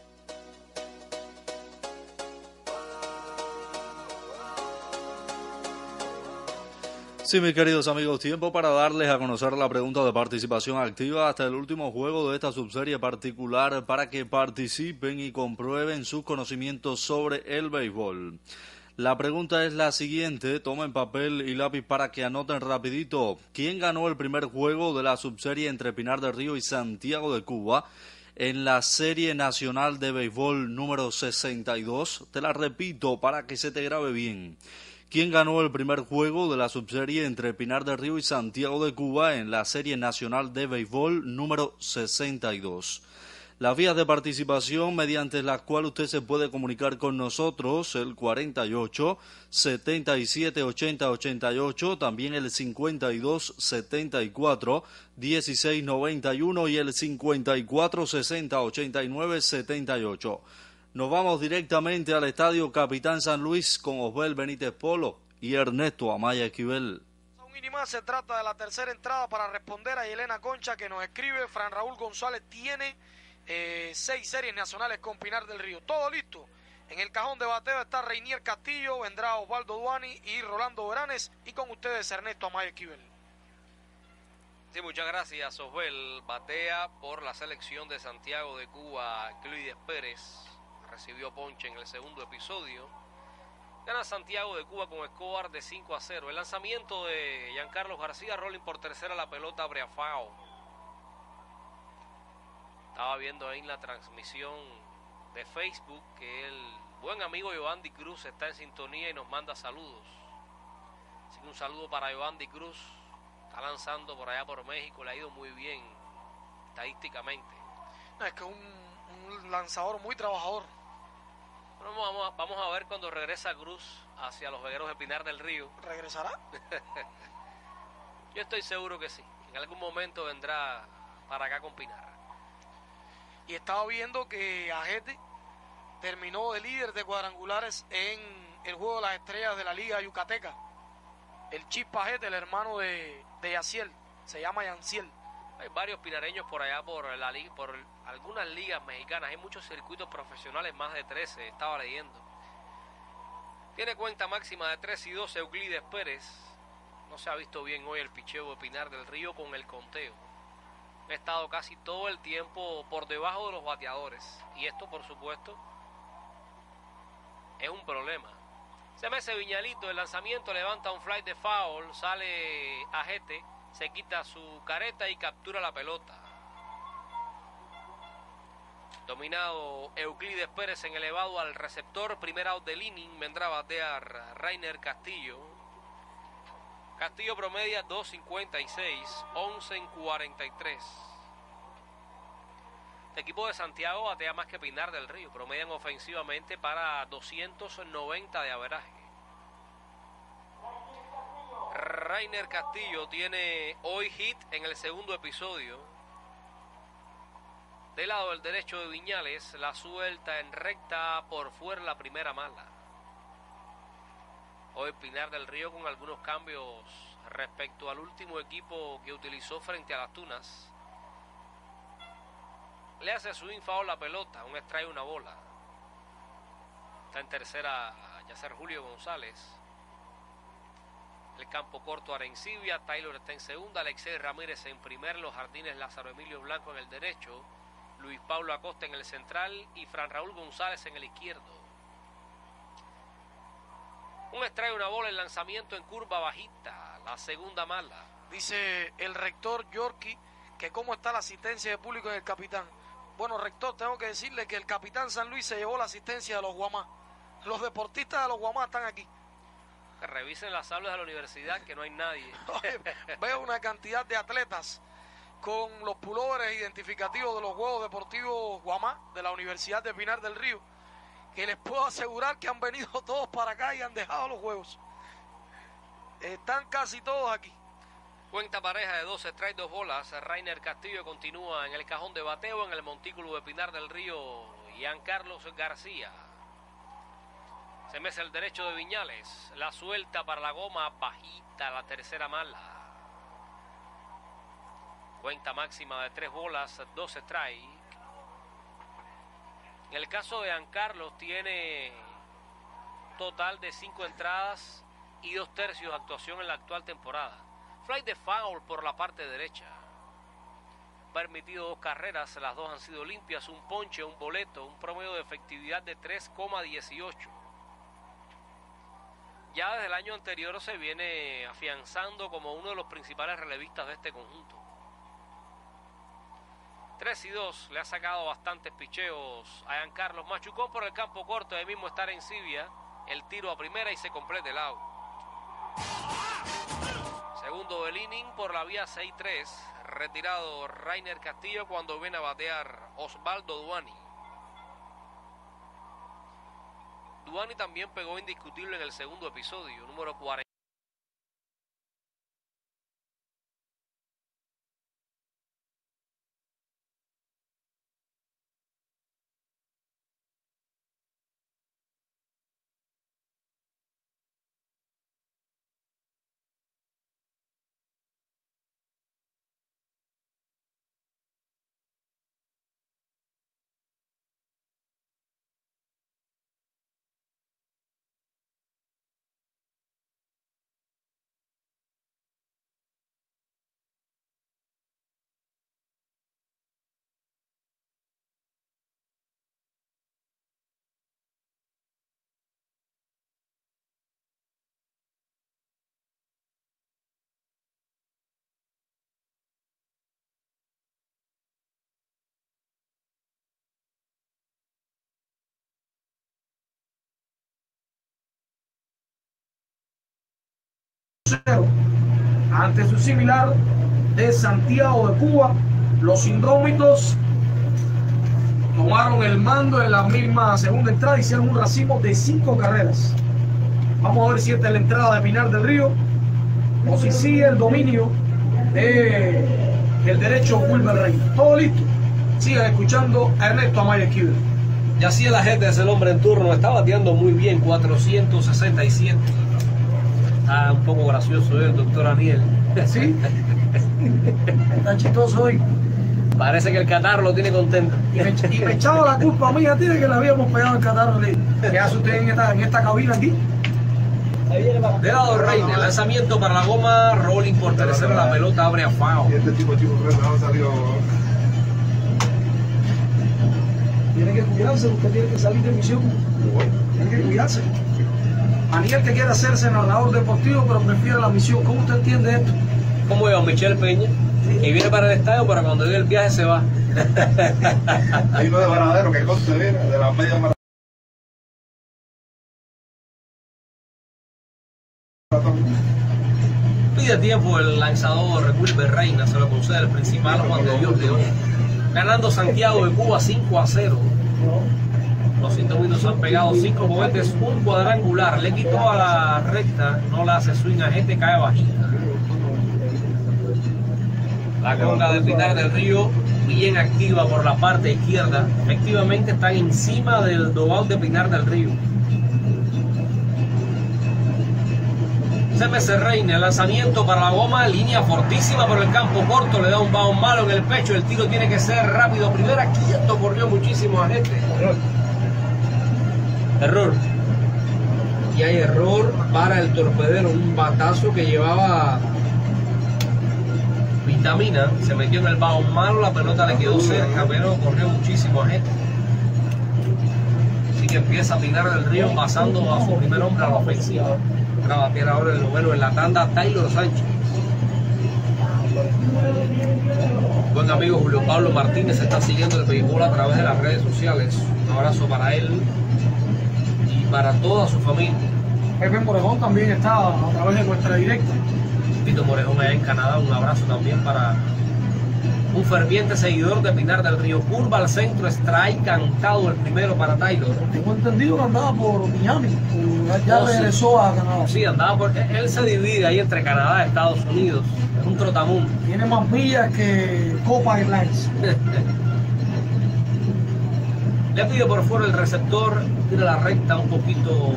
Sí, mis queridos amigos, tiempo para darles a conocer la pregunta de participación activa hasta el último juego de esta subserie particular para que participen y comprueben sus conocimientos sobre el béisbol. La pregunta es la siguiente, tomen papel y lápiz para que anoten rapidito. ¿Quién ganó el primer juego de la subserie entre Pinar del Río y Santiago de Cuba en la Serie Nacional de Béisbol número sesenta y dos? Te la repito para que se te grabe bien. ¿Quién ganó el primer juego de la subserie entre Pinar del Río y Santiago de Cuba en la Serie Nacional de Béisbol número sesenta y dos? Las vías de participación mediante las cuales usted se puede comunicar con nosotros, el cuarenta y ocho setenta y siete ochenta ochenta y ocho, también el cincuenta y dos setenta y cuatro dieciséis noventa y uno y el cincuenta y cuatro sesenta ochenta y nueve setenta y ocho. Nos vamos directamente al estadio Capitán San Luis con Osbel Benítez Polo y Ernesto Amaya Esquivel. Un inning más, se trata de la tercera entrada para responder a Yelena Concha que nos escribe. Fran Raúl González tiene eh, seis series nacionales con Pinar del Río. Todo listo. En el cajón de bateo está Reinier Castillo, vendrá Osvaldo Duani y Rolando Beranes. Y con ustedes Ernesto Amaya Esquivel. Sí, muchas gracias, Osbel. Batea por la selección de Santiago de Cuba, Euclides Pérez. Recibió ponche en el segundo episodio. Gana Santiago de Cuba con score de cinco a cero. El lanzamiento de Giancarlo García, rolling por tercera, la pelota Breafao. Estaba viendo ahí en la transmisión de Facebook que el buen amigo Giovanni Cruz está en sintonía y nos manda saludos. Así que un saludo para Giovanni Cruz. Está lanzando por allá por México, le ha ido muy bien estadísticamente. No, es que es un, un lanzador muy trabajador. Bueno, vamos, a, vamos a ver cuando regresa Cruz hacia los vegueros de Pinar del Río. ¿Regresará? Yo estoy seguro que sí. En algún momento vendrá para acá con Pinar. Y estaba viendo que Ajete terminó de líder de cuadrangulares en el Juego de las Estrellas de la Liga Yucateca. El Chispa Ajete, el hermano de, de Yaciel, se llama Yanciel. Hay varios pinareños por allá por la liga, por algunas ligas mexicanas. Hay muchos circuitos profesionales, más de trece, estaba leyendo. Tiene cuenta máxima de tres y dos Euclides Pérez. No se ha visto bien hoy el picheo de Pinar del Río con el conteo. Ha estado casi todo el tiempo por debajo de los bateadores. Y esto, por supuesto, es un problema. Se mece Viñalito, el lanzamiento, levanta un fly de foul, sale Ajete, se quita su careta y captura la pelota. Dominado Euclides Pérez en elevado al receptor, primer out del inning, vendrá a batear Rainer Castillo. Castillo promedia dos cincuenta y seis, once en cuarenta y tres. El equipo de Santiago batea más que Pinar del Río, promedian ofensivamente para doscientos noventa de averaje. Rainer Castillo tiene hoy hit en el segundo episodio. Del lado del derecho de Viñales, la suelta en recta por fuera, la primera mala. Hoy Pinar del Río con algunos cambios respecto al último equipo que utilizó frente a las Tunas. Le hace swing foul la pelota, un strike, una bola. Está en tercera Yacer Julio González. El campo corto Arencibia, Taylor está en segunda, Alexei Ramírez en primer, los jardines Lázaro Emilio Blanco en el derecho, Luis Pablo Acosta en el central y Fran Raúl González en el izquierdo. Un strike, una bola, el lanzamiento en curva bajita, la segunda mala. Dice el rector Yorkie que cómo está la asistencia de público en el Capitán. Bueno, rector, tengo que decirle que el Capitán San Luis se llevó la asistencia de los Guamás. Los deportistas de los Guamás están aquí. Que revisen las aulas de la universidad, que no hay nadie. Veo una cantidad de atletas con los pulóveres identificativos de los Juegos Deportivos Guamá de la Universidad de Pinar del Río, que les puedo asegurar que han venido todos para acá y han dejado los juegos. Están casi todos aquí. Cuenta pareja de doce strikes, dos bolas. Rainer Castillo continúa en el cajón de bateo en el montículo de Pinar del Río. Giancarlos García. Se mece el derecho de Viñales. La suelta para la goma bajita, la tercera mala. Cuenta máxima de tres bolas, dos strikes. En el caso de Giancarlos tiene total de cinco entradas y dos tercios de actuación en la actual temporada. Fly de foul por la parte derecha. Permitido dos carreras, las dos han sido limpias, un ponche, un boleto, un promedio de efectividad de tres coma dieciocho. Ya desde el año anterior se viene afianzando como uno de los principales relevistas de este conjunto. tres y dos, le ha sacado bastantes picheos a Giancarlos. Machucó por el campo corto, ahí mismo está Arencibia. El tiro a primera y se completa el out. Segundo del inning por la vía seis tres. Retirado Rainer Castillo cuando viene a batear Osvaldo Duani. Duani también pegó indiscutible en el segundo episodio, número cuarenta. Ante su similar de Santiago de Cuba, los Indómitos tomaron el mando en la misma segunda entrada, hicieron un racimo de cinco carreras. Vamos a ver si esta es la entrada de Pinar del Río o si sigue el dominio de el derecho Wilber Rey. Todo listo. Sigan escuchando a Ernesto Amaya Esquivel. Y así el agente es el hombre en turno, está bateando muy bien, cuatrocientos sesenta y siete. Está un poco gracioso el doctor Aniel. ¿Sí? Está chistoso hoy. Parece que el catarro lo tiene contento. Y me, y me echaba la culpa a mí, a ti, de que le habíamos pegado el catarro. ¿Qué hace usted en esta, en esta cabina aquí? De lado Reina, el lanzamiento para la goma, rolling por tercera, la pelota abre a foul. Y este tipo de chicos no salió. Tiene que cuidarse, usted tiene que salir de misión. Tiene que cuidarse. Aniel que quiere hacerse narrador deportivo, pero prefiere la misión. ¿Cómo usted entiende esto? ¿Cómo iba Michelle Peña? Que viene para el estadio, pero cuando llegue el viaje se va. Hay uno de Varadero que conste viene, de la media maratón. Pide tiempo el lanzador Wilber Reina, se lo concede el principal Juan de Dios León. Ganando Santiago de Cuba cinco a cero. Los Indominos han pegado cinco cohetes, un cuadrangular. Le quitó a la recta, no la hace swing a gente, cae bajita. La conga de Pinar del Río, bien activa por la parte izquierda. Efectivamente están encima del dogal de Pinar del Río. C M C Reina, el lanzamiento para la goma, línea fortísima por el campo corto, le da un baón malo en el pecho, el tiro tiene que ser rápido. Primera, quieto, corrió muchísimo a gente. Error. Y hay error para el torpedero, un batazo que llevaba vitamina, se metió en el baón malo, la pelota le quedó cerca, pero corrió muchísimo a gente. Así que empieza a Pinar del Río pasando a su primer hombre a la ofensiva. Va a batear ahora el noveno en la tanda, Taylor Sánchez. Buen amigo Julio Pablo Martínez está siguiendo el béisbol a través de las redes sociales. Un abrazo para él y para toda su familia. Pepe Morejón también está a través de nuestra directa. Tito Morejón allá en Canadá, un abrazo también para un ferviente seguidor de Pinar del Río. Curva al centro, strike cantado el primero para Taylor. Tengo entendido que andaba por Miami, ya Oh, regresó sí. a Canadá. Sí, andaba porque él se divide ahí entre Canadá y Estados Unidos. Es un trotamundo. Tiene más millas que Copa Airlines. Le pide por fuera el receptor, tira la recta un poquito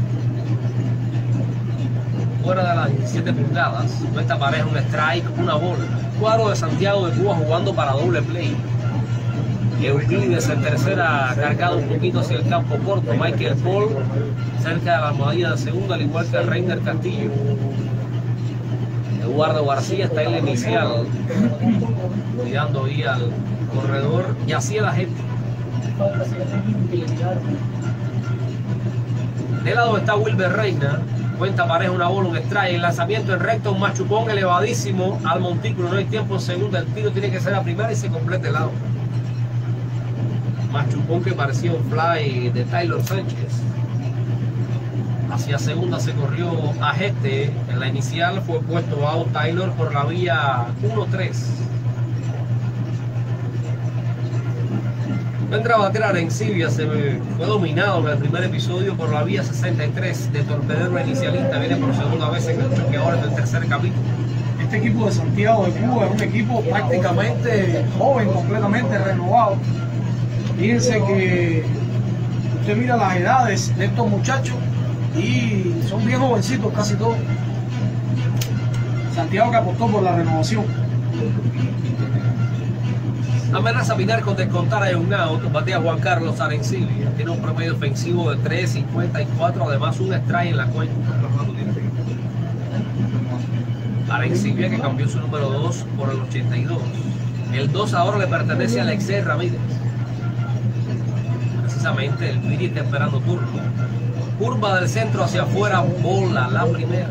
fuera de las diecisiete pulgadas. No está pareja, un strike, una bola. Cuadro de Santiago de Cuba jugando para doble play. Euclides en tercera, cargado un poquito hacia el campo corto. Michael Paul cerca de la almohadilla de segunda, al igual que Reiner Castillo. Eduardo García está en la inicial, cuidando ahí al corredor y así la gente. De lado está Wilber Reina, cuenta pareja, una bola, un strike, el lanzamiento en recto, un machucón elevadísimo al montículo, no hay tiempo en segunda, el tiro tiene que ser a primera y se completa el lado. Machucón que parecía un fly de Taylor Sánchez. Hacia segunda se corrió a Geste, en la inicial fue puesto out Taylor por la vía uno tres. Vendrá a bater a Arencibia, se fue dominado en el primer episodio por la vía sesenta y tres de torpedero inicialista, viene por segunda vez en el choque ahora en el tercer capítulo. Este equipo de Santiago de Cuba es un equipo prácticamente joven, completamente renovado. Fíjense que usted mira las edades de estos muchachos y son bien jovencitos casi todos. Santiago que apostó por la renovación. Amenaza Pinar con descontar a un out, batea Juan Carlos Arencibia, tiene un promedio ofensivo de tres cincuenta y cuatro, además un strike en la cuenta. Arencibia que cambió su número dos por el ochenta y dos. El dos ahora le pertenece a Alexei Ramírez. Precisamente el Piri está esperando turno. Curva del centro hacia afuera, bola la primera.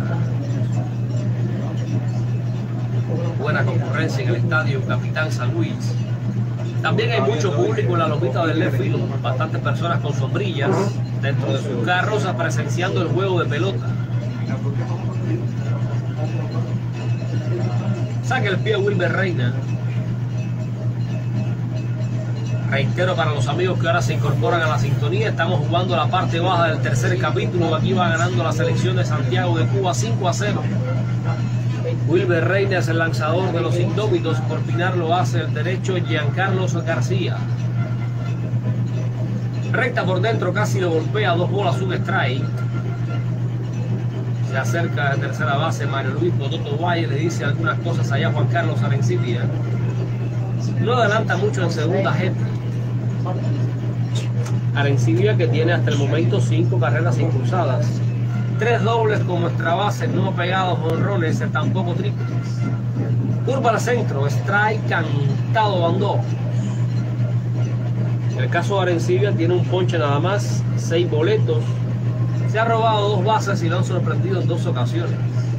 Buena concurrencia en el estadio Capitán San Luis. También hay mucho público en la lomita del left field, bastantes personas con sombrillas dentro de sus carros presenciando el juego de pelota. Saca el pie Wilber Reina. Reitero para los amigos que ahora se incorporan a la sintonía, estamos jugando la parte baja del tercer capítulo. Aquí va ganando la selección de Santiago de Cuba cinco a cero. Wilber Reina es el lanzador de los Indómitos, por Pinar lo hace el derecho Giancarlos García. Recta por dentro, casi lo golpea, dos bolas, un strike. Se acerca de tercera base Mario Luis Pototo Valle, le dice algunas cosas allá a Juan Carlos Arencibia. No adelanta mucho en segunda gente. Arencibia, que tiene hasta el momento cinco carreras impulsadas, tres dobles como extra base, no pegados jonrones, tampoco triples. Curva al centro, strike cantado bandó. En el caso de Arencibia tiene un ponche nada más, seis boletos. Se ha robado dos bases y lo han sorprendido en dos ocasiones.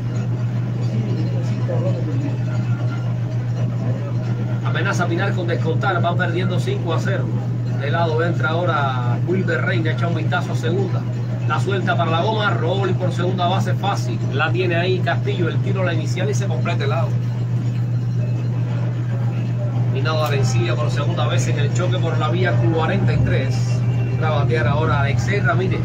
Amenaza a Pinar con descontar, van perdiendo cinco a cero. De lado entra ahora Wilber Reina, echa un vistazo a segunda. La suelta para la goma, Rolling por segunda base fácil. La tiene ahí Castillo, el tiro la inicial y se completa el lado. Minado Arencibia por segunda vez en el choque por la vía cuarenta y tres. Va a batear ahora Alexei Ramírez.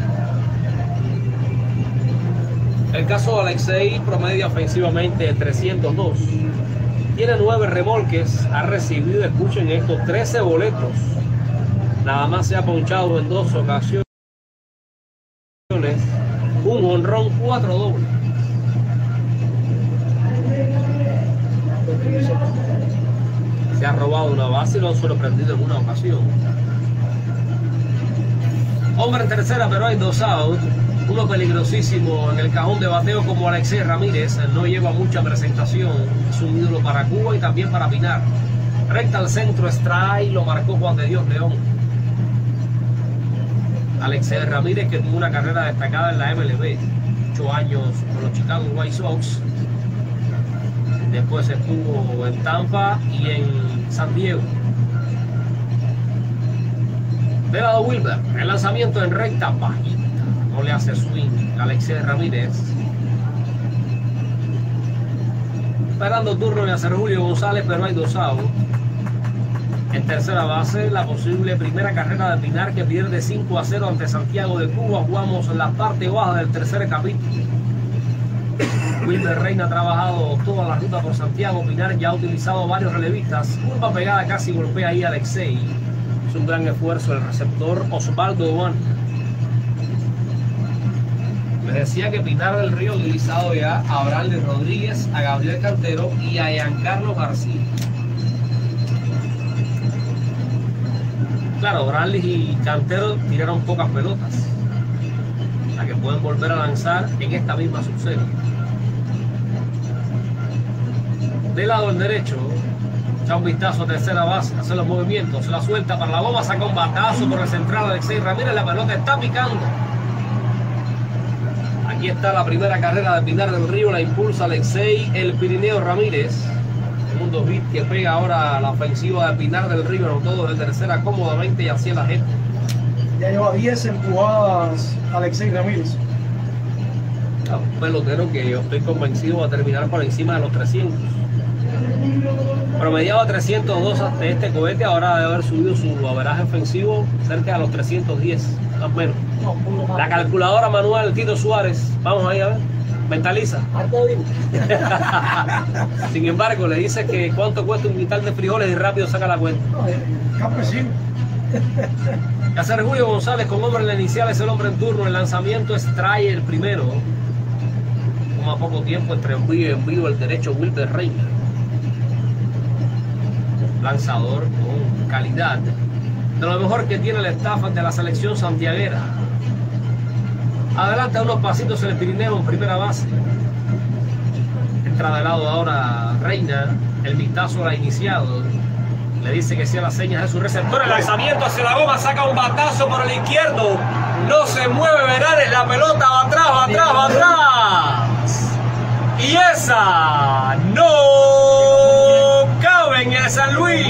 El caso de Alexei promedia ofensivamente trescientos dos. Tiene nueve remolques, ha recibido, escuchen esto, trece boletos. Nada más se ha ponchado en dos ocasiones. Un jonrón, cuatro dobles. Se ha robado una base y lo han sorprendido en una ocasión. Hombre en tercera, pero hay dos outs. Uno peligrosísimo en el cajón de bateo como Alexei Ramírez. No lleva mucha presentación. Es un ídolo para Cuba y también para Pinar. Recta al centro, strike, lo marcó Juan de Dios León. Alexei Ramírez, que tuvo una carrera destacada en la M L B. Ocho años con los Chicago White Sox. Después estuvo en Tampa y en San Diego. De lado Wilber, el lanzamiento en recta bajita. No le hace swing a Alexei Ramírez. Esperando turno de hacer Julio González, pero hay dos outs. En tercera base, la posible primera carrera de Pinar, que pierde cinco a cero ante Santiago de Cuba. Jugamos en la parte baja del tercer capítulo. Wilber Reina ha trabajado toda la ruta por Santiago. Pinar ya ha utilizado varios relevistas. Curva pegada, casi golpea ahí a Alexei. Es un gran esfuerzo el receptor Osvaldo Duan. Les decía que Pinar del Río ha utilizado ya a Branly Rodríguez, a Gabriel Cantero y a Giancarlo García. Claro, Branly y Cantero tiraron pocas pelotas, la que pueden volver a lanzar en esta misma subserie. Del lado del derecho, echa un vistazo a tercera base, hace los movimientos, se la suelta para la bomba, saca un batazo por el central Alexei Ramírez, la pelota está picando. Aquí está la primera carrera de Pinar del Río, la impulsa Alexei el Pirineo Ramírez. Segundo hit que pega ahora la ofensiva de Pinar del Río, anotó de tercera cómodamente y hacia la gente. Ya lleva diez empujadas Alexei Ramírez. Un pelotero que yo estoy convencido va a terminar por encima de los trescientos. Promediaba trescientos dos hasta este cohete, ahora debe haber subido su averaje ofensivo cerca de los trescientos diez, más o menos. La calculadora manual Tito Suárez, vamos ahí a ver, mentaliza. Sin embargo, le dice que cuánto cuesta un quintal de frijoles y rápido saca la cuenta. Campesino. Hacer Julio González con hombre en la inicial, es el hombre en turno. El lanzamiento es trae el primero. Toma poco tiempo entre envío y envío el derecho Wilber Reina. Lanzador con calidad, de lo mejor que tiene el staff de la selección santiaguera. Adelanta unos pasitos en el Pirineo en primera base. Entra de lado ahora Reina, el vistazo la ha iniciado. Le dice que sea las señas de su receptor. El lanzamiento hacia la goma, saca un batazo por el izquierdo. No se mueve Verares, la pelota va atrás, va atrás, va atrás. Y esa no cabe en el San Luis.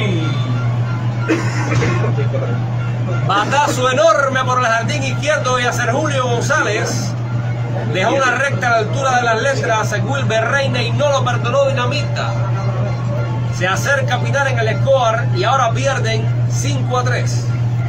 Batazo enorme por el jardín izquierdo y hacer Julio González. Dejó una recta a la altura de las letras a Wilber Reina y no lo perdonó Dinamita. Se acerca a Pinar en el score y ahora pierden cinco a tres.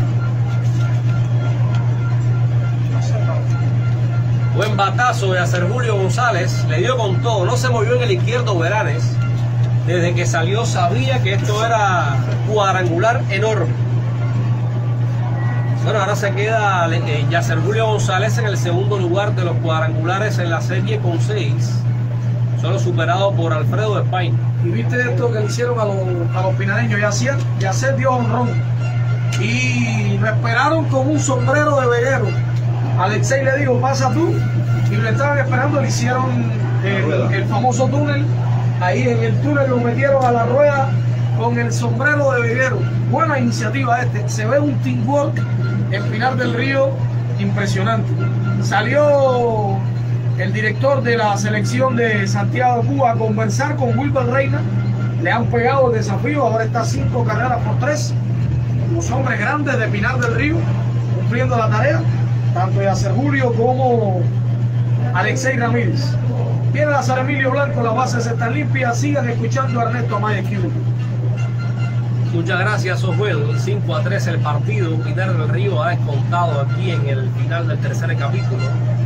Buen batazo de hacer Julio González, le dio con todo, no se movió en el izquierdo Veranes. Desde que salió sabía que esto era cuadrangular enorme. Bueno, ahora se queda eh, Yacer Julio González en el segundo lugar de los cuadrangulares en la serie con seis, solo superado por Alfredo España. Y viste esto que le hicieron a los, a los pinareños. Yacer, Yacer dio honrón y lo esperaron con un sombrero de veguero. Alexei le dijo, pasa tú, y lo estaban esperando. Le hicieron el, el famoso túnel. Ahí en el túnel lo metieron a la rueda con el sombrero de veguero. Buena iniciativa este. Se ve un teamwork en Pinar del Río impresionante. Salió el director de la selección de Santiago de Cuba a conversar con Wilber Reina. Le han pegado el desafío. Ahora está cinco carreras por tres. Los hombres grandes de Pinar del Río cumpliendo la tarea. Tanto Yacer Julio como Alexei Ramírez. Viene Lázaro Emilio Blanco, las bases están limpias. Sigan escuchando a Ernesto Amaya Esquivel. Muchas gracias, Oswell. cinco a tres el partido. Pinar del Río ha descontado aquí en el final del tercer capítulo.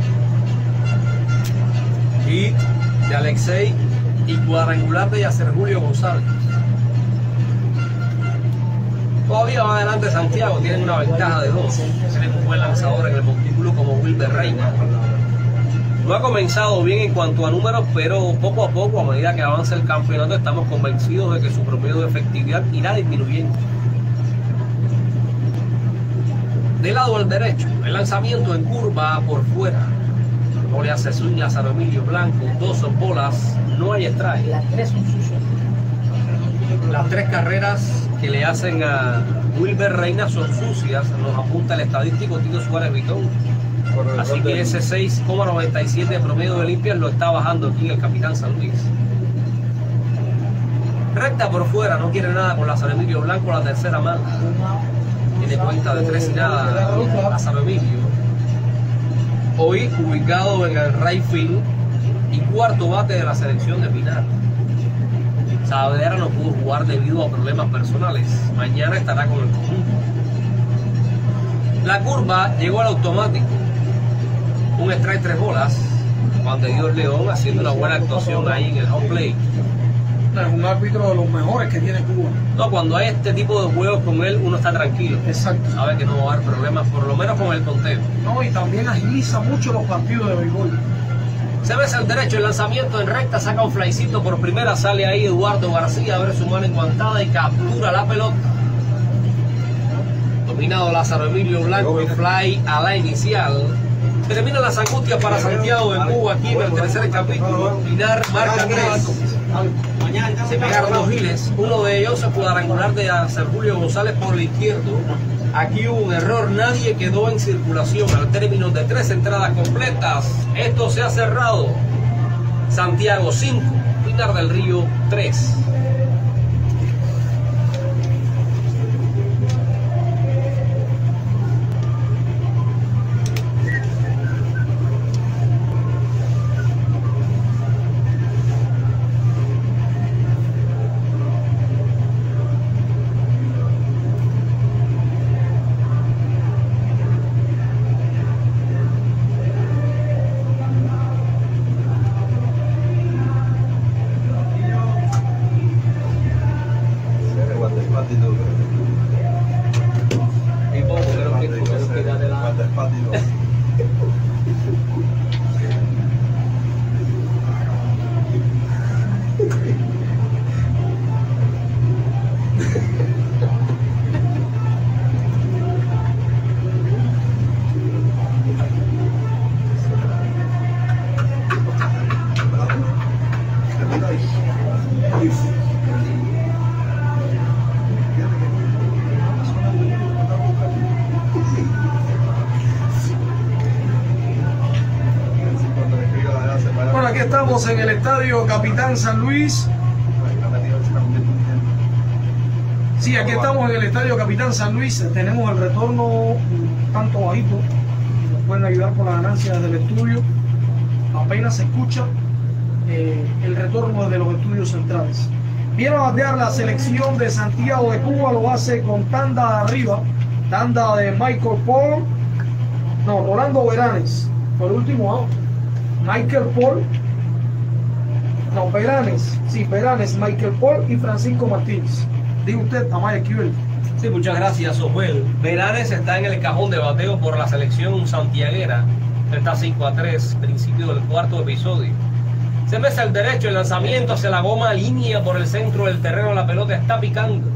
Hit de Alexei y cuadrangular de Yacer Julio González. Todavía va adelante Santiago, tienen una ventaja de dos. Tienen un buen lanzador en el montículo como Wilber Reina. No ha comenzado bien en cuanto a números, pero poco a poco, a medida que avanza el campeonato, estamos convencidos de que su promedio de efectividad irá disminuyendo. Del lado al derecho, el lanzamiento en curva por fuera. No le hace swing a Lázaro Emilio Blanco, dos bolas, no hay strike. Las tres son sucias. Las tres carreras que le hacen a Wilber Reina son sucias, nos apunta el estadístico Tito Suárez Vitón. Así que ese seis coma noventa y siete de promedio de limpias lo está bajando aquí el capitán San Luis. Recta por fuera, no quiere nada con Lázaro Emilio Blanco, la tercera mano. Tiene cuenta de tres y nada Lázaro Emilio. Hoy ubicado en el right field y cuarto bate de la selección de Pinar. Saavedra no pudo jugar debido a problemas personales. Mañana estará con el conjunto. La curva llegó al automático. Un strike, tres bolas. Juan de Dios León haciendo una buena actuación ahí en el home plate. Es un árbitro de los mejores que tiene Cuba. No, cuando hay este tipo de juegos con él, uno está tranquilo. Exacto. Sabe que no va a haber problemas, por lo menos con el conteo. No, y también agiliza mucho los partidos de béisbol. Se ve al derecho, el lanzamiento en recta, saca un flycito por primera, sale ahí Eduardo García a ver su mano enguantada y captura la pelota. Dominado Lázaro Emilio Blanco, el fly a la inicial. Termina las angustias para Santiago de Cuba aquí en el tercer capítulo. Pinar marca tres. Se pegaron dos giles, uno de ellos es cuadrangular de Yacer Julio González por el izquierdo. Aquí hubo un error, nadie quedó en circulación al término de tres entradas completas. Esto se ha cerrado. Santiago cinco, Pinar del Río tres. Bueno, aquí estamos en el estadio Capitán San Luis. Sí, aquí estamos en el estadio Capitán San Luis. Tenemos el retorno un tanto bajito. Nos pueden ayudar con la ganancia del estudio. Apenas se escucha eh, el retorno de los estudios centrales. Viene a batear la selección de Santiago de Cuba. Lo hace con tanda de arriba. Tanda de Michael Paul. No, Rolando Veranes. Por último out. Michael Paul. No, Veranes. Sí, Veranes, Michael Paul y Francisco Martínez. Diga usted, Amaya Esquivel. Sí, muchas gracias, Ojuel. Beranes está en el cajón de bateo por la selección santiaguera. Está cinco a tres, principio del cuarto episodio. Se mece al derecho, el lanzamiento hacia la goma, línea por el centro del terreno, la pelota está picando.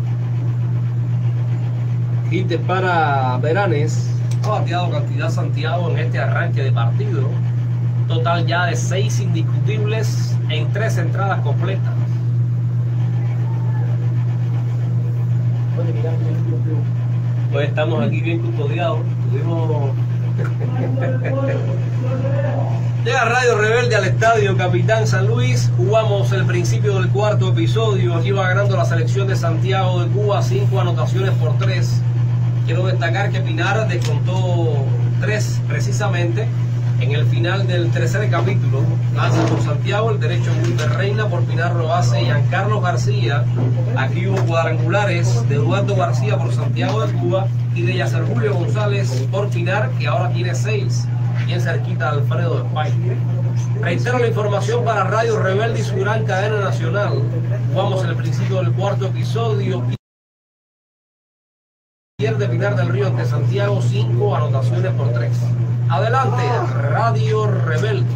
Hit para Beranes. Ha bateado cantidad Santiago en este arranque de partido. Total ya de seis indiscutibles en tres entradas completas. Hoy estamos aquí bien custodiados. Tuvimos... Llega Radio Rebelde al estadio Capitán San Luis. Jugamos el principio del cuarto episodio. Aquí va ganando la selección de Santiago de Cuba, cinco anotaciones por tres. Quiero destacar que Pinar descontó tres precisamente en el final del tercer capítulo. Lanza por Santiago, el derecho Wilmer Reina, por Pinar lo hace Giancarlo García. Aquí hubo cuadrangulares de Eduardo García por Santiago de Cuba y de Yacer Julio González por Pinar, que ahora tiene seis, bien cerquita de Alfredo de España. Reitero la información para Radio Rebelde y su gran cadena nacional. Jugamos en el principio del cuarto episodio. Pierde Pinar del Río ante Santiago, cinco anotaciones por tres. Adelante, Radio Rebelde.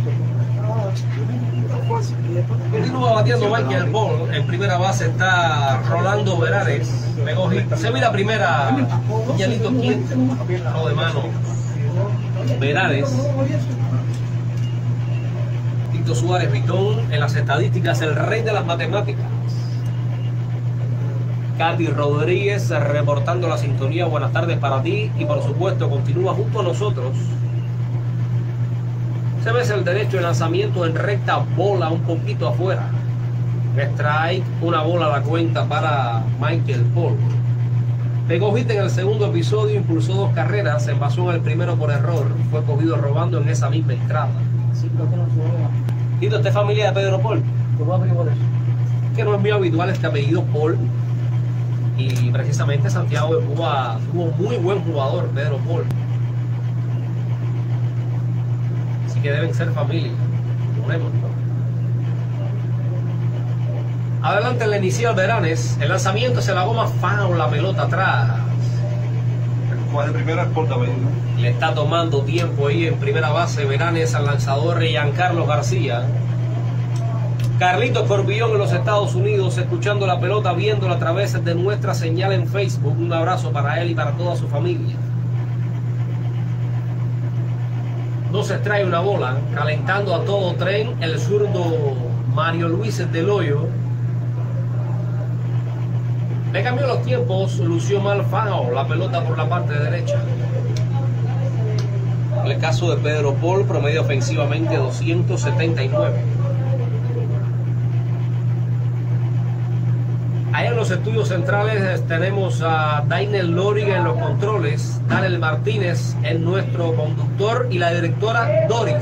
Continúa bateando Michael Paul. En primera base está Rolando Beranes. Pegó hit. Se ve la primera. Puñalito quieto. No de mano. Beranes. Tito Suárez Vitón. En las estadísticas, el rey de las matemáticas. Katy Rodríguez reportando la sintonía. Buenas tardes para ti. Y por supuesto continúa junto a nosotros. Se ve el derecho de lanzamiento en recta, bola un poquito afuera. Strike, una bola a la cuenta para Michael Paul. Pegó hit en el segundo episodio, impulsó dos carreras, se envasó en el primero por error. Fue cogido robando en esa misma entrada. Tito, ¿usted es familia de Pedro Paul? Que no es muy habitual este apellido Paul. Y precisamente Santiago de Cuba tuvo muy buen jugador, Pedro Paul. Así que deben ser familia. Adelante en la inicial Beranes. El lanzamiento se la goma foul, la pelota atrás. ¿Cuál de primera es corta media? Le está tomando tiempo ahí en primera base Beranes al lanzador Giancarlo García. Carlitos Corpillón en los Estados Unidos, escuchando la pelota, viéndola a través de nuestra señal en Facebook. Un abrazo para él y para toda su familia. No se extrae una bola, calentando a todo tren el zurdo Mario Luis del Hoyo. Le cambió los tiempos, lució mal foul, la pelota por la parte derecha. En el caso de Pedro Paul, promedio ofensivamente doscientos setenta y nueve. Allá en los estudios centrales tenemos a Dainel Lóriga en los controles, Daniel Martínez en nuestro conductor y la directora Doris.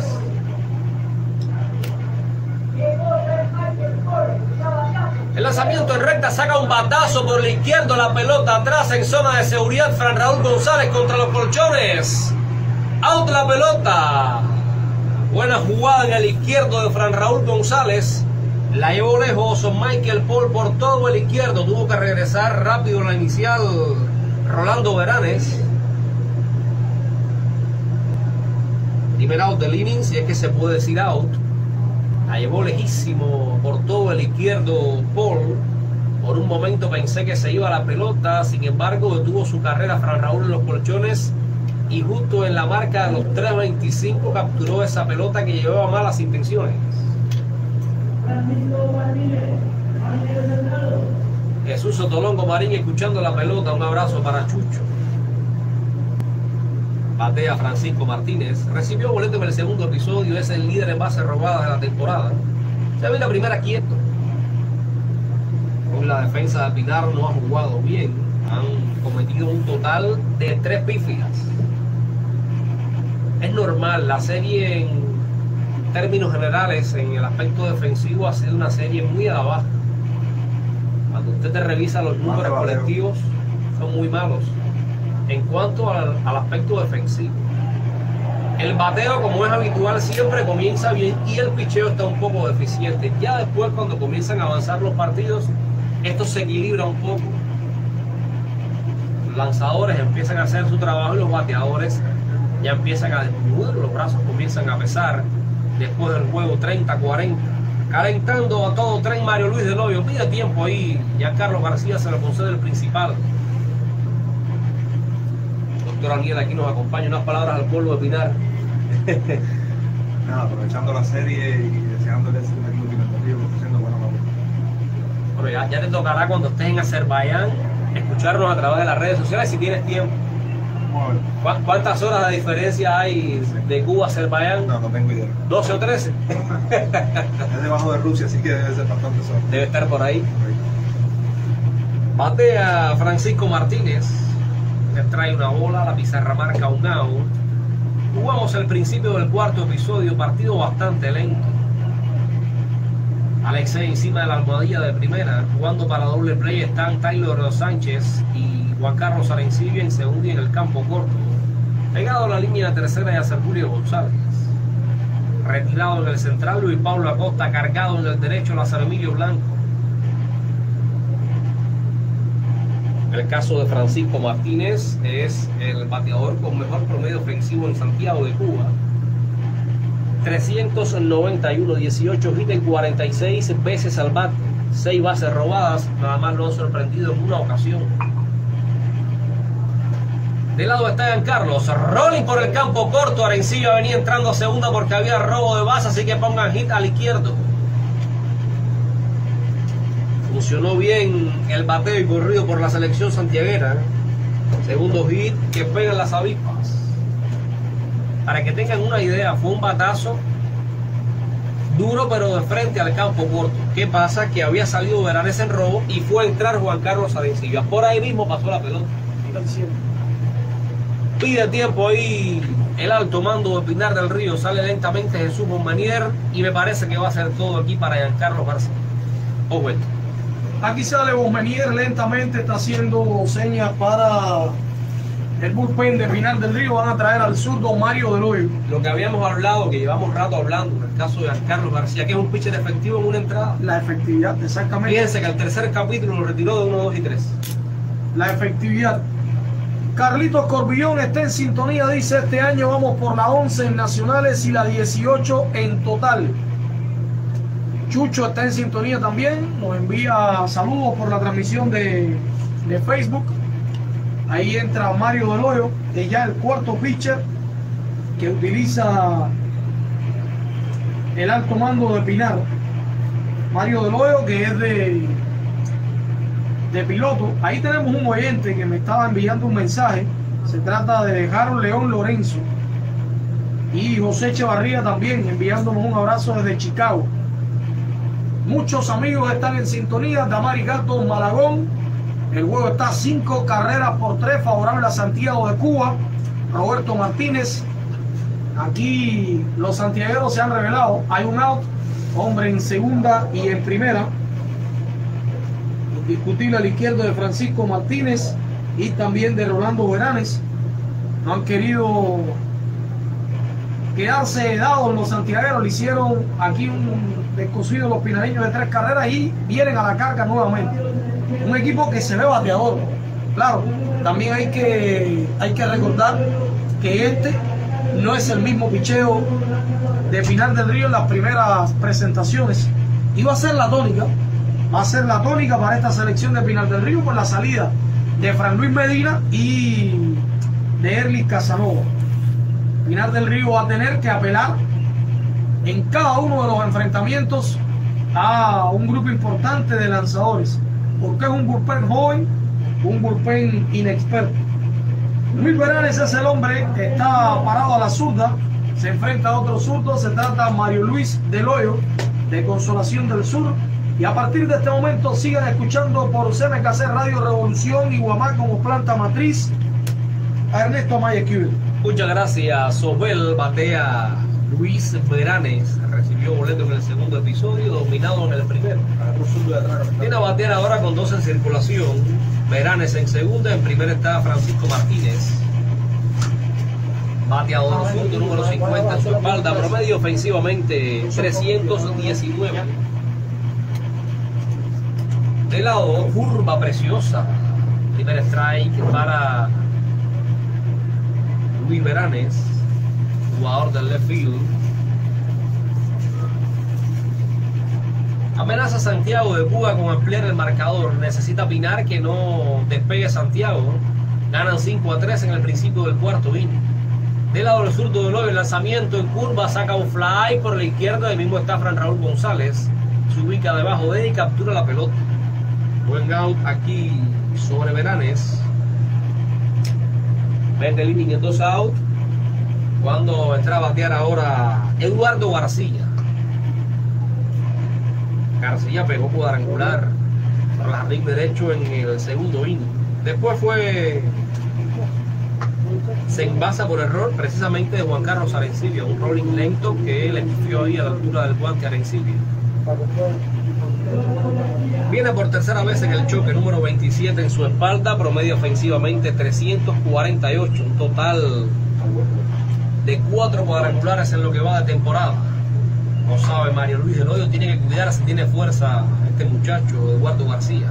El lanzamiento en recta saca un batazo por la izquierda, la pelota atrás en zona de seguridad. Fran Raúl González contra los colchones. Out la pelota. Buena jugada en el izquierdo de Fran Raúl González. La llevó lejos Michael Paul por todo el izquierdo. Tuvo que regresar rápido en la inicial Rolando Beranes. Primer out del inning, si es que se puede decir out. La llevó lejísimo por todo el izquierdo Paul. Por un momento pensé que se iba la pelota. Sin embargo, detuvo su carrera Fran Raúl en los colchones. Y justo en la marca de los tres veinticinco capturó esa pelota que llevaba malas intenciones. Jesús Sotolongo Marín escuchando la pelota. Un abrazo para Chucho. Batea Francisco Martínez. Recibió boleto en el segundo episodio. Es el líder en bases robadas de la temporada. Se ve la primera quieto. Hoy la defensa de Pinar no ha jugado bien. Han cometido un total de tres pífias. Es normal. La serie en términos generales, en el aspecto defensivo, ha sido una serie muy a la baja. Cuando usted te revisa los números colectivos, son muy malos en cuanto al, al aspecto defensivo. El bateo, como es habitual, siempre comienza bien y el picheo está un poco deficiente. Ya después, cuando comienzan a avanzar los partidos, esto se equilibra un poco. lanzadores empiezan a hacer su trabajo y los bateadores ya empiezan a disminuir, los brazos comienzan a pesar después del juego treinta cuarenta. Calentando a todo tren Mario Luis Del Hoyo, pide tiempo ahí, ya Carlos García se lo concede el principal. Doctor Aniel aquí nos acompaña, unas palabras al pueblo de Pinar. Nada, aprovechando la serie y deseándole ese equipo Pinar del Río, haciendo buena labor. Bueno, ya, ya te tocará cuando estés en Azerbaiyán escucharnos a través de las redes sociales si tienes tiempo. ¿Cu- ¿Cuántas horas de diferencia hay de Cuba a Azerbaiyán? No, no tengo idea. ¿doce o trece? Es debajo de Rusia, así que debe ser bastante solo. Debe estar por ahí. Batea Francisco Martínez. Le trae una bola, la pizarra marca un out. Jugamos el principio del cuarto episodio, partido bastante lento. Alexei encima de la almohadilla de primera, jugando para doble play están Taylor Sánchez y Juan Carlos Arencibia en segundo y en el campo corto. Pegado a la línea tercera y a Julio González. Retirado en el central Luis Pablo Acosta, cargado en el derecho Lázaro Emilio Blanco. El caso de Francisco Martínez es el bateador con mejor promedio ofensivo en Santiago de Cuba. trescientos noventa y uno, dieciocho hits en cuarenta y seis veces al bate, seis bases robadas, nada más lo han sorprendido en una ocasión. De lado está Giancarlos, rolling por el campo corto, Arencibia venía entrando a segunda porque había robo de base, así que pongan hit al izquierdo. Funcionó bien el bateo y corrido por la selección santiaguera. Segundo hit que pegan las avispas. Para que tengan una idea, fue un batazo duro pero de frente al campo corto. ¿Qué pasa? Que había salido Veranes en robo y fue a entrar Juan Carlos Arencibia. Por ahí mismo pasó la pelota. Pide tiempo ahí el alto mando de Pinar del Río. Sale lentamente Jesús Bonmanier y me parece que va a ser todo aquí para Giancarlos García. Oh, bueno. Aquí sale Bonmanier lentamente, está haciendo señas para el bullpen de Pinar del Río. Van a traer al zurdo Mario Del Hoyo. Lo que habíamos hablado, que llevamos rato hablando, en el caso de Giancarlos García, que es un pitcher efectivo en una entrada. La efectividad, exactamente. Fíjense que el tercer capítulo lo retiró de uno, dos y tres. La efectividad. Carlitos Corbillón está en sintonía, dice: este año vamos por la once en nacionales y la dieciocho en total. Chucho está en sintonía también, nos envía saludos por la transmisión de, de Facebook. Ahí entra Mario Del Hoyo, que ya el cuarto pitcher que utiliza el alto mando de Pinar. Mario Del Hoyo, que es de, de piloto. Ahí tenemos un oyente que me estaba enviando un mensaje. Se trata de Harold León Lorenzo. Y José Echevarría también, enviándonos un abrazo desde Chicago. Muchos amigos están en sintonía. Damari Gato Malagón. El juego está cinco carreras por tres, favorable a Santiago de Cuba. Roberto Martínez. Aquí los santiagueros se han revelado. Hay un out, hombre en segunda y en primera. Indiscutible al izquierdo de Francisco Martínez y también de Rolando Veranes. No han querido quedarse dados los santiagueros. Le hicieron aquí un descosido los pinareños de tres carreras y vienen a la carga nuevamente. Un equipo que se ve bateador. Claro, también hay que, hay que recordar que este no es el mismo picheo de Pinar del Río en las primeras presentaciones. Y va a ser la tónica, va a ser la tónica para esta selección de Pinar del Río con la salida de Fran Luis Medina y de Erlis Casanova. Pinar del Río va a tener que apelar en cada uno de los enfrentamientos a un grupo importante de lanzadores, porque es un bullpen joven, un bullpen inexperto. Luis Veranes es el hombre que está parado a la zurda, se enfrenta a otro zurdo, se trata de Mario Luis Del Hoyo, de Consolación del Sur, y a partir de este momento sigan escuchando por C M K C Radio Revolución y Guamá como planta matriz a Ernesto Amaya Esquivel. Muchas gracias, Sobel. Batea Luis Veranes, recibió boleto en el segundo episodio, dominado en el primero. Viene a batear ahora con dos en circulación. Veranes en segunda, en primera está Francisco Martínez. Bateador zurdo número cincuenta en su espalda, promedio ofensivamente trescientos diecinueve. De lado, curva preciosa Primer strike para Luis Beranes, jugador del left field. Amenaza Santiago de Cuba con ampliar el marcador. Necesita Pinar que no despegue Santiago. Ganan cinco a tres en el principio del cuarto inning. Del lado del zurdo del hoyo, el lanzamiento en curva, saca un fly por la izquierda. Del mismo está Fran Raúl González. Se ubica debajo de él y captura la pelota. Buen out aquí sobre Beranes. Vete el inning en dos out. Cuando entra a batear ahora Eduardo García. García pegó cuadrangular por el jardín derecho en el segundo inning. Después fue... se envasa por error precisamente de Juan Carlos Arencibia, un rolling lento que él empió ahí a la altura del guante Arencibia. Viene por tercera vez en el choque, número veintisiete en su espalda, promedio ofensivamente trescientos cuarenta y ocho, un total de cuatro cuadrangulares en lo que va de temporada. No sabe Mario Luis del Hoyo, tiene que cuidar si tiene fuerza este muchacho, Eduardo García.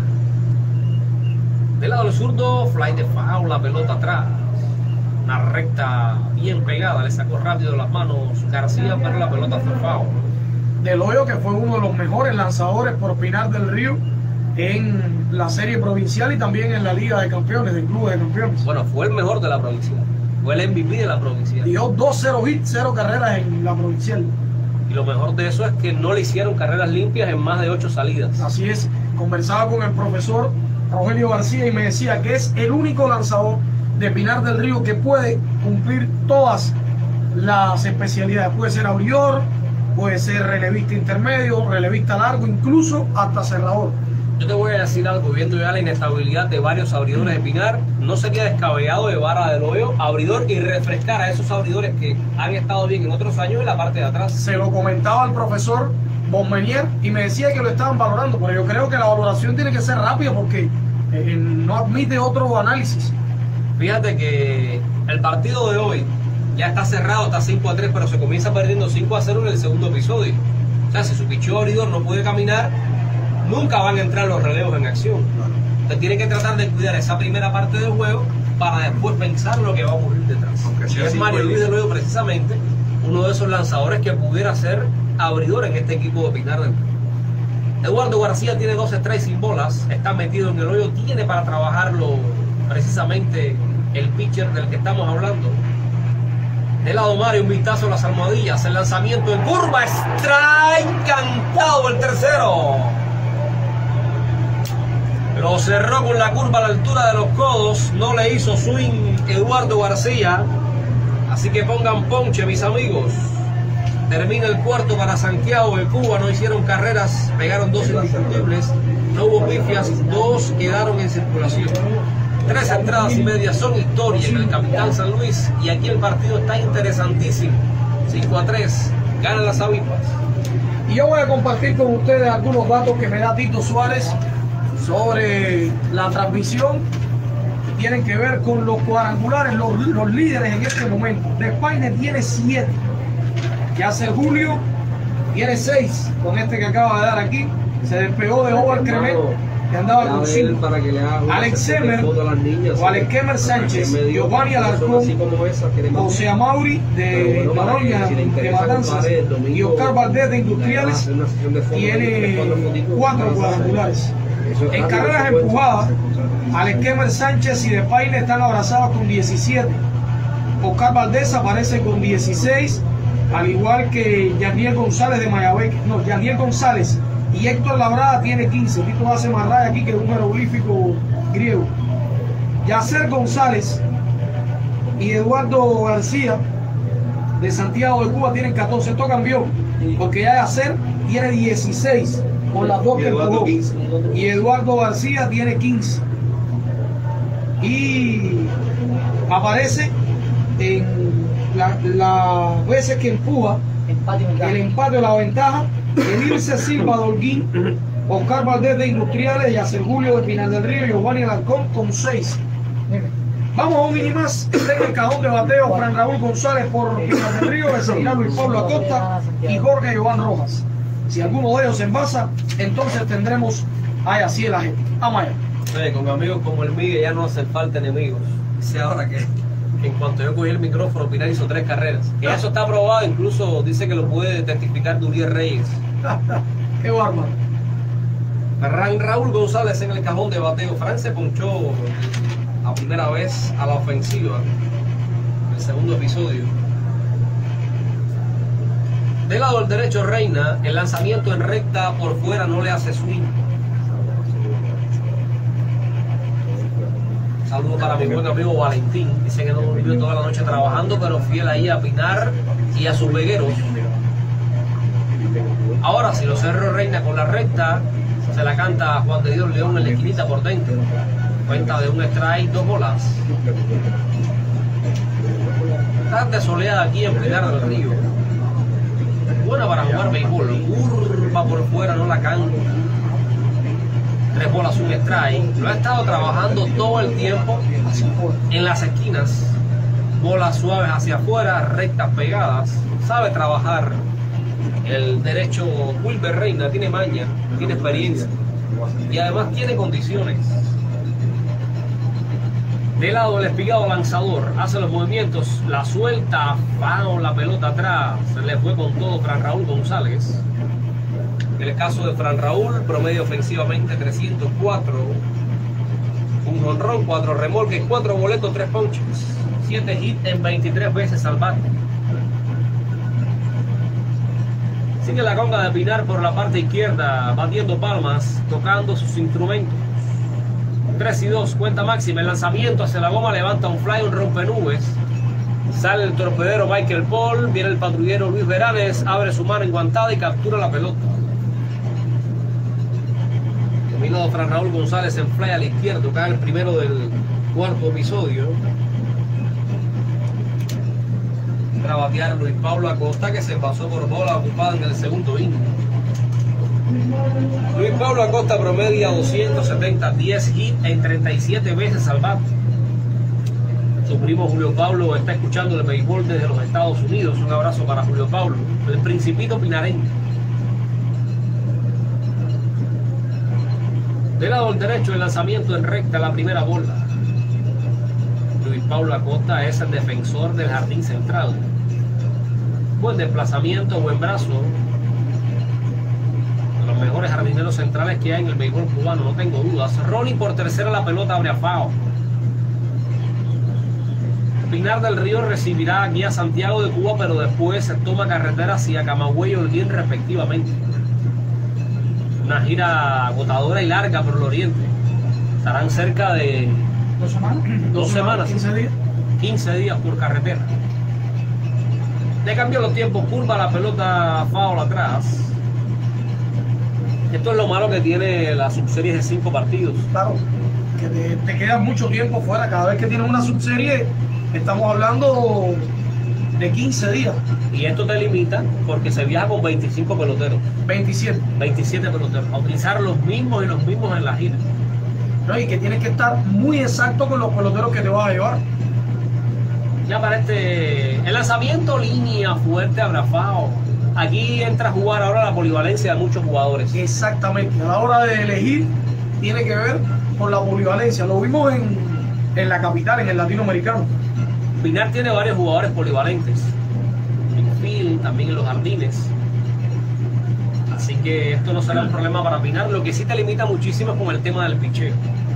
Del lado del zurdo, fly de foul, la pelota atrás. Una recta bien pegada, le sacó rápido las manos García, pero la pelota fue foul. Del Hoyo, que fue uno de los mejores lanzadores por Pinar del Río en la serie provincial y también en la Liga de Campeones, del Club de Campeones. Bueno, fue el mejor de la provincial, fue el M V P de la provincial. Dio dos cero hits, cero carreras en la provincial. Y lo mejor de eso es que no le hicieron carreras limpias en más de ocho salidas. Así es, conversaba con el profesor Rogelio García y me decía que es el único lanzador de Pinar del Río que puede cumplir todas las especialidades. Puede ser abridor, puede ser relevista intermedio, relevista largo, incluso hasta cerrador. Yo te voy a decir algo, viendo ya la inestabilidad de varios abridores de Pinar, no sería descabellado llevar a Del Hoyo abridor y refrescar a esos abridores que han estado bien en otros años en la parte de atrás. Se lo comentaba al profesor Bonmenier y me decía que lo estaban valorando, pero yo creo que la valoración tiene que ser rápida porque eh, no admite otro análisis. Fíjate que el partido de hoy ya está cerrado, está cinco a tres, pero se comienza perdiendo cinco a cero en el segundo episodio. O sea, si su picheo abridor no puede caminar, nunca van a entrar los relevos en acción. Usted tiene que tratar de cuidar esa primera parte del juego para después pensar lo que va a ocurrir detrás. Si es Mario Luis del Hoyo precisamente uno de esos lanzadores que pudiera ser abridor en este equipo de Pinar del Río. Eduardo García tiene dos strikes sin bolas, está metido en el hoyo, tiene para trabajarlo precisamente el pitcher del que estamos hablando. Del lado Mario, un vistazo a las almohadillas, el lanzamiento en curva, strike cantado el tercero. Lo cerró con la curva a la altura de los codos, no le hizo swing Eduardo García, así que pongan ponche, mis amigos. Termina el cuarto para Santiago de Cuba, no hicieron carreras, pegaron dos indiscutibles, no hubo pifias, dos quedaron en circulación. Tres entradas y media son historia en el Capitán San Luis y aquí el partido está interesantísimo. cinco a tres, ganan las avispas. Y yo voy a compartir con ustedes algunos datos que me da Tito Suárez sobre la transmisión que tienen que ver con los cuadrangulares, los, los líderes en este momento. Despaine tiene siete, Yasser Julio tiene seis, con este que acaba de dar aquí, se despegó de Oval Cremel, que andaba con cinco. Alex Semer o Alex Kemer Sánchez, Giovanni Alarcón, José Amauri de Colonia de Matanzas y Oscar Valdés de Industriales tiene cuatro cuadrangulares. En carreras empujadas, Alex Kemer Sánchez y Despaine están abrazados con diecisiete. Oscar Valdés aparece con dieciséis, al igual que Yaniel González de Mayagüez. No, Yaniel González y Héctor Labrada tiene quince. Tito hace más raya aquí que un jeroglífico griego. Yasser González y Eduardo García de Santiago de Cuba tienen catorce. Esto cambió porque ya Yasser tiene dieciséis con las dos que jugó y Eduardo García tiene quince. Y aparece en las la veces que empuja el empate o la ventaja Edilce Silva de Holguín, Oscar Valdés de Industriales, Yasser Julio de Pinar del Río y Giovanni Alarcón con seis. Vamos a un mini más. Está en el cajón de bateo Fran Raúl González por Pinar del Río, Vecerina Luis Pablo Acosta y Jorge Giovanni Rojas. Si alguno de ellos se envasa, entonces tendremos a Yaciel Ajeti. Vamos allá. Oye, con amigos como el Miguel ya no hacen falta enemigos. Dice ahora que, que en cuanto yo cogí el micrófono, Pinar hizo tres carreras. Que eso está probado, incluso dice que lo puede testificar Duriel Reyes. Qué bárbaro. Ferran Raúl González en el cajón de bateo. Fran se ponchó a primera vez a la ofensiva. El segundo episodio. Del lado del derecho Reina, el lanzamiento en recta por fuera no le hace swing. Saludo para mi buen amigo Valentín. Dice que no durmió toda la noche trabajando, pero fiel ahí a Pinar y a sus vegueros. Ahora si lo cerró Reina con la recta, se la canta Juan de Dios León en la esquinita por dentro. Cuenta de un strike, dos bolas. Tarde soleada aquí en Pinar del Río. Buena para jugar béisbol. Curva por fuera, no la canta. Tres bolas, un strike. Lo ha estado trabajando todo el tiempo en las esquinas. Bolas suaves hacia afuera, rectas pegadas. Sabe trabajar el derecho Wilber Reina. Tiene maña, tiene experiencia y además tiene condiciones. De lado el espigado lanzador, hace los movimientos, la suelta, foul, la pelota atrás, se le fue con todo Fran Raúl González. En el caso de Fran Raúl, promedio ofensivamente trescientos cuatro, un jonrón, cuatro remolques, cuatro boletos, tres ponches, siete hits en veintitrés veces al bate. Sigue la conga de Pinar por la parte izquierda, batiendo palmas, tocando sus instrumentos. tres y dos, cuenta máxima, el lanzamiento hacia la goma, levanta un fly, un rompenubes. Sale el torpedero Michael Paul, viene el patrullero Luis Veranes, abre su mano enguantada y captura la pelota. Dominado Fran Raúl González en fly a la izquierda, cae el primero del cuarto episodio. Para batear Luis Pablo Acosta, que se pasó por bola ocupada en el segundo inning. Luis Pablo Acosta promedia doscientos setenta, diez hits en treinta y siete veces al bate. Su primo Julio Pablo está escuchando el béisbol desde los Estados Unidos. Un abrazo para Julio Pablo, el principito pinareño. Del lado del derecho, el lanzamiento en recta, la primera bola. Luis Pablo Acosta es el defensor del jardín central. Buen desplazamiento, buen brazo. De los mejores jardineros centrales que hay en el béisbol cubano, no tengo dudas. Rolling por tercera, la pelota abre a foul. Pinar del Río recibirá aquí a Santiago de Cuba, pero después se toma carretera hacia Camagüey y Holguín respectivamente. Una gira agotadora y larga por el oriente. Estarán cerca de ¿Dos semanas? dos semanas, quince días. quince días por carretera. Le cambió los tiempos, curva la pelota foul atrás. Esto es lo malo que tiene la subserie de cinco partidos. Claro, que te, te queda mucho tiempo fuera. Cada vez que tienes una subserie, estamos hablando de quince días. Y esto te limita porque se viaja con veinticinco peloteros. veintisiete. veintisiete peloteros. A utilizar los mismos y los mismos en la gira. ¿No? Y que tienes que estar muy exacto con los peloteros que te vas a llevar. Ya para este, el lanzamiento, línea fuerte, abrafado. Aquí entra a jugar ahora la polivalencia de muchos jugadores. Exactamente. A la hora de elegir, tiene que ver con la polivalencia. Lo vimos en, en la capital, en el latinoamericano. Pinar tiene varios jugadores polivalentes. En field, también en los jardines. Así que esto no será un problema para Pinar. Lo que sí te limita muchísimo es con el tema del picheo.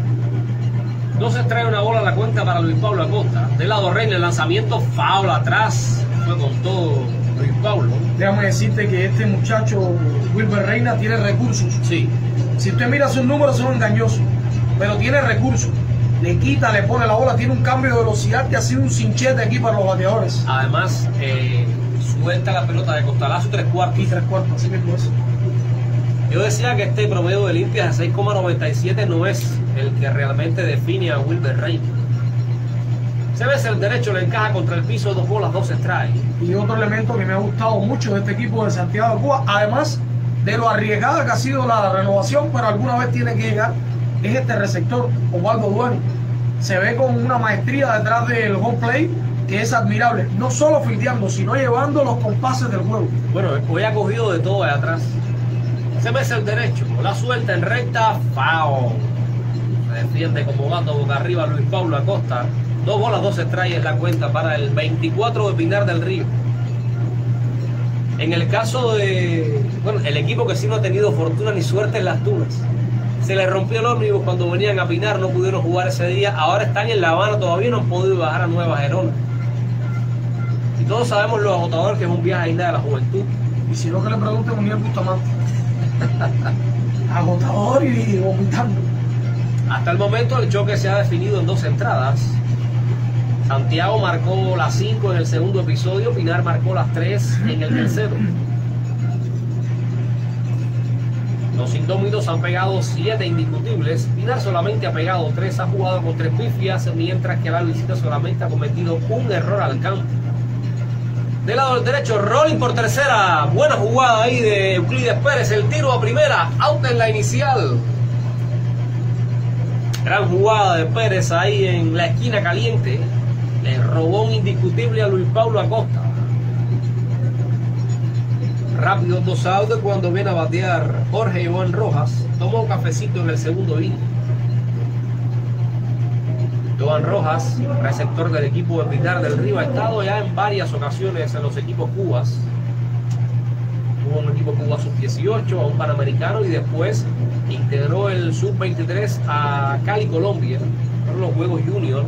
No se extrae una bola a la cuenta para Luis Pablo Acosta. Del lado Reina, el lanzamiento foul atrás. Fue con todo Luis Pablo. Déjame decirte que este muchacho, Wilber Reina, tiene recursos. Sí. Si usted mira sus números, son engañosos. Pero tiene recursos. Le quita, le pone la bola, tiene un cambio de velocidad que ha sido un cinchete aquí para los bateadores. Además, eh, suelta la pelota de costalazo tres cuartos. Y tres cuartos, así mismo es. Yo decía que este promedio de limpias de seis coma noventa y siete no es el que realmente define a Wilber Reina. Se ve el derecho, le encaja contra el piso, dos bolas, dos strikes. Y otro elemento que me ha gustado mucho de este equipo de Santiago de Cuba, además de lo arriesgada que ha sido la renovación, pero alguna vez tiene que llegar, es este receptor, Osvaldo Duero. Se ve con una maestría detrás del home play que es admirable, no solo fildeando, sino llevando los compases del juego. Bueno, hoy ha cogido de todo allá atrás. Se mece el derecho, la suelta en recta, foul. Se defiende como gato boca arriba Luis Paulo Acosta. Dos bolas, dos strikes es la cuenta para el veinticuatro de Pinar del Río. En el caso de, bueno, el equipo que sí no ha tenido fortuna ni suerte en las Tunas. Se les rompió el ómnibus cuando venían a Pinar, no pudieron jugar ese día. Ahora están en La Habana, todavía no han podido bajar a Nueva Gerona. Y todos sabemos lo agotador que es un viaje ahí de la juventud. Y si no, que le pregunten a Uniel Bustamante. Agotador y vomitando. Hasta el momento el choque se ha definido en dos entradas. Santiago marcó las cinco en el segundo episodio, Pinar marcó las tres en el tercero. Los indómitos han pegado siete indiscutibles, Pinar solamente ha pegado tres, ha jugado con tres pifias, mientras que la visita solamente ha cometido un error al campo. Del lado del derecho, rolling por tercera, buena jugada ahí de Euclides Pérez, el tiro a primera, out en la inicial. Gran jugada de Pérez ahí en la esquina caliente. Le robó un indiscutible a Luis Paulo Acosta. Rápido dos outs cuando viene a batear Jorge Iván Rojas. Toma un cafecito en el segundo inning. Joan Rojas, receptor del equipo de Pinar del Río, ha estado ya en varias ocasiones en los equipos cubas. Tuvo un equipo Cuba sub dieciocho, a un Panamericano y después integró el sub veintitrés a Cali, Colombia, por los Juegos Junior.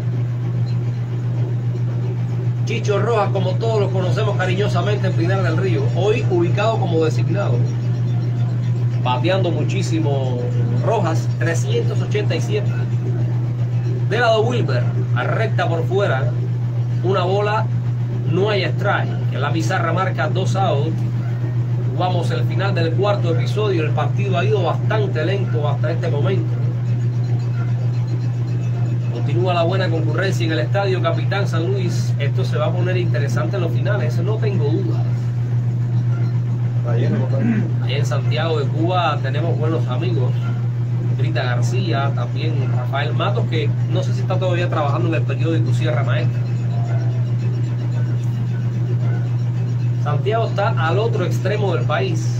Chicho Rojas, como todos los conocemos cariñosamente en Pinar del Río, hoy ubicado como designado. Bateando muchísimo Rojas, trescientos ochenta y siete. De lado Wilber, a recta por fuera, una bola, no hay strike. En la pizarra marca dos outs. Jugamos el final del cuarto episodio, el partido ha ido bastante lento hasta este momento. Continúa la buena concurrencia en el estadio Capitán San Luis. Esto se va a poner interesante en los finales, no tengo dudas. Allí en Santiago de Cuba tenemos buenos amigos. Rita García, también Rafael Matos, que no sé si está todavía trabajando en el periódico Sierra Maestra. Santiago está al otro extremo del país.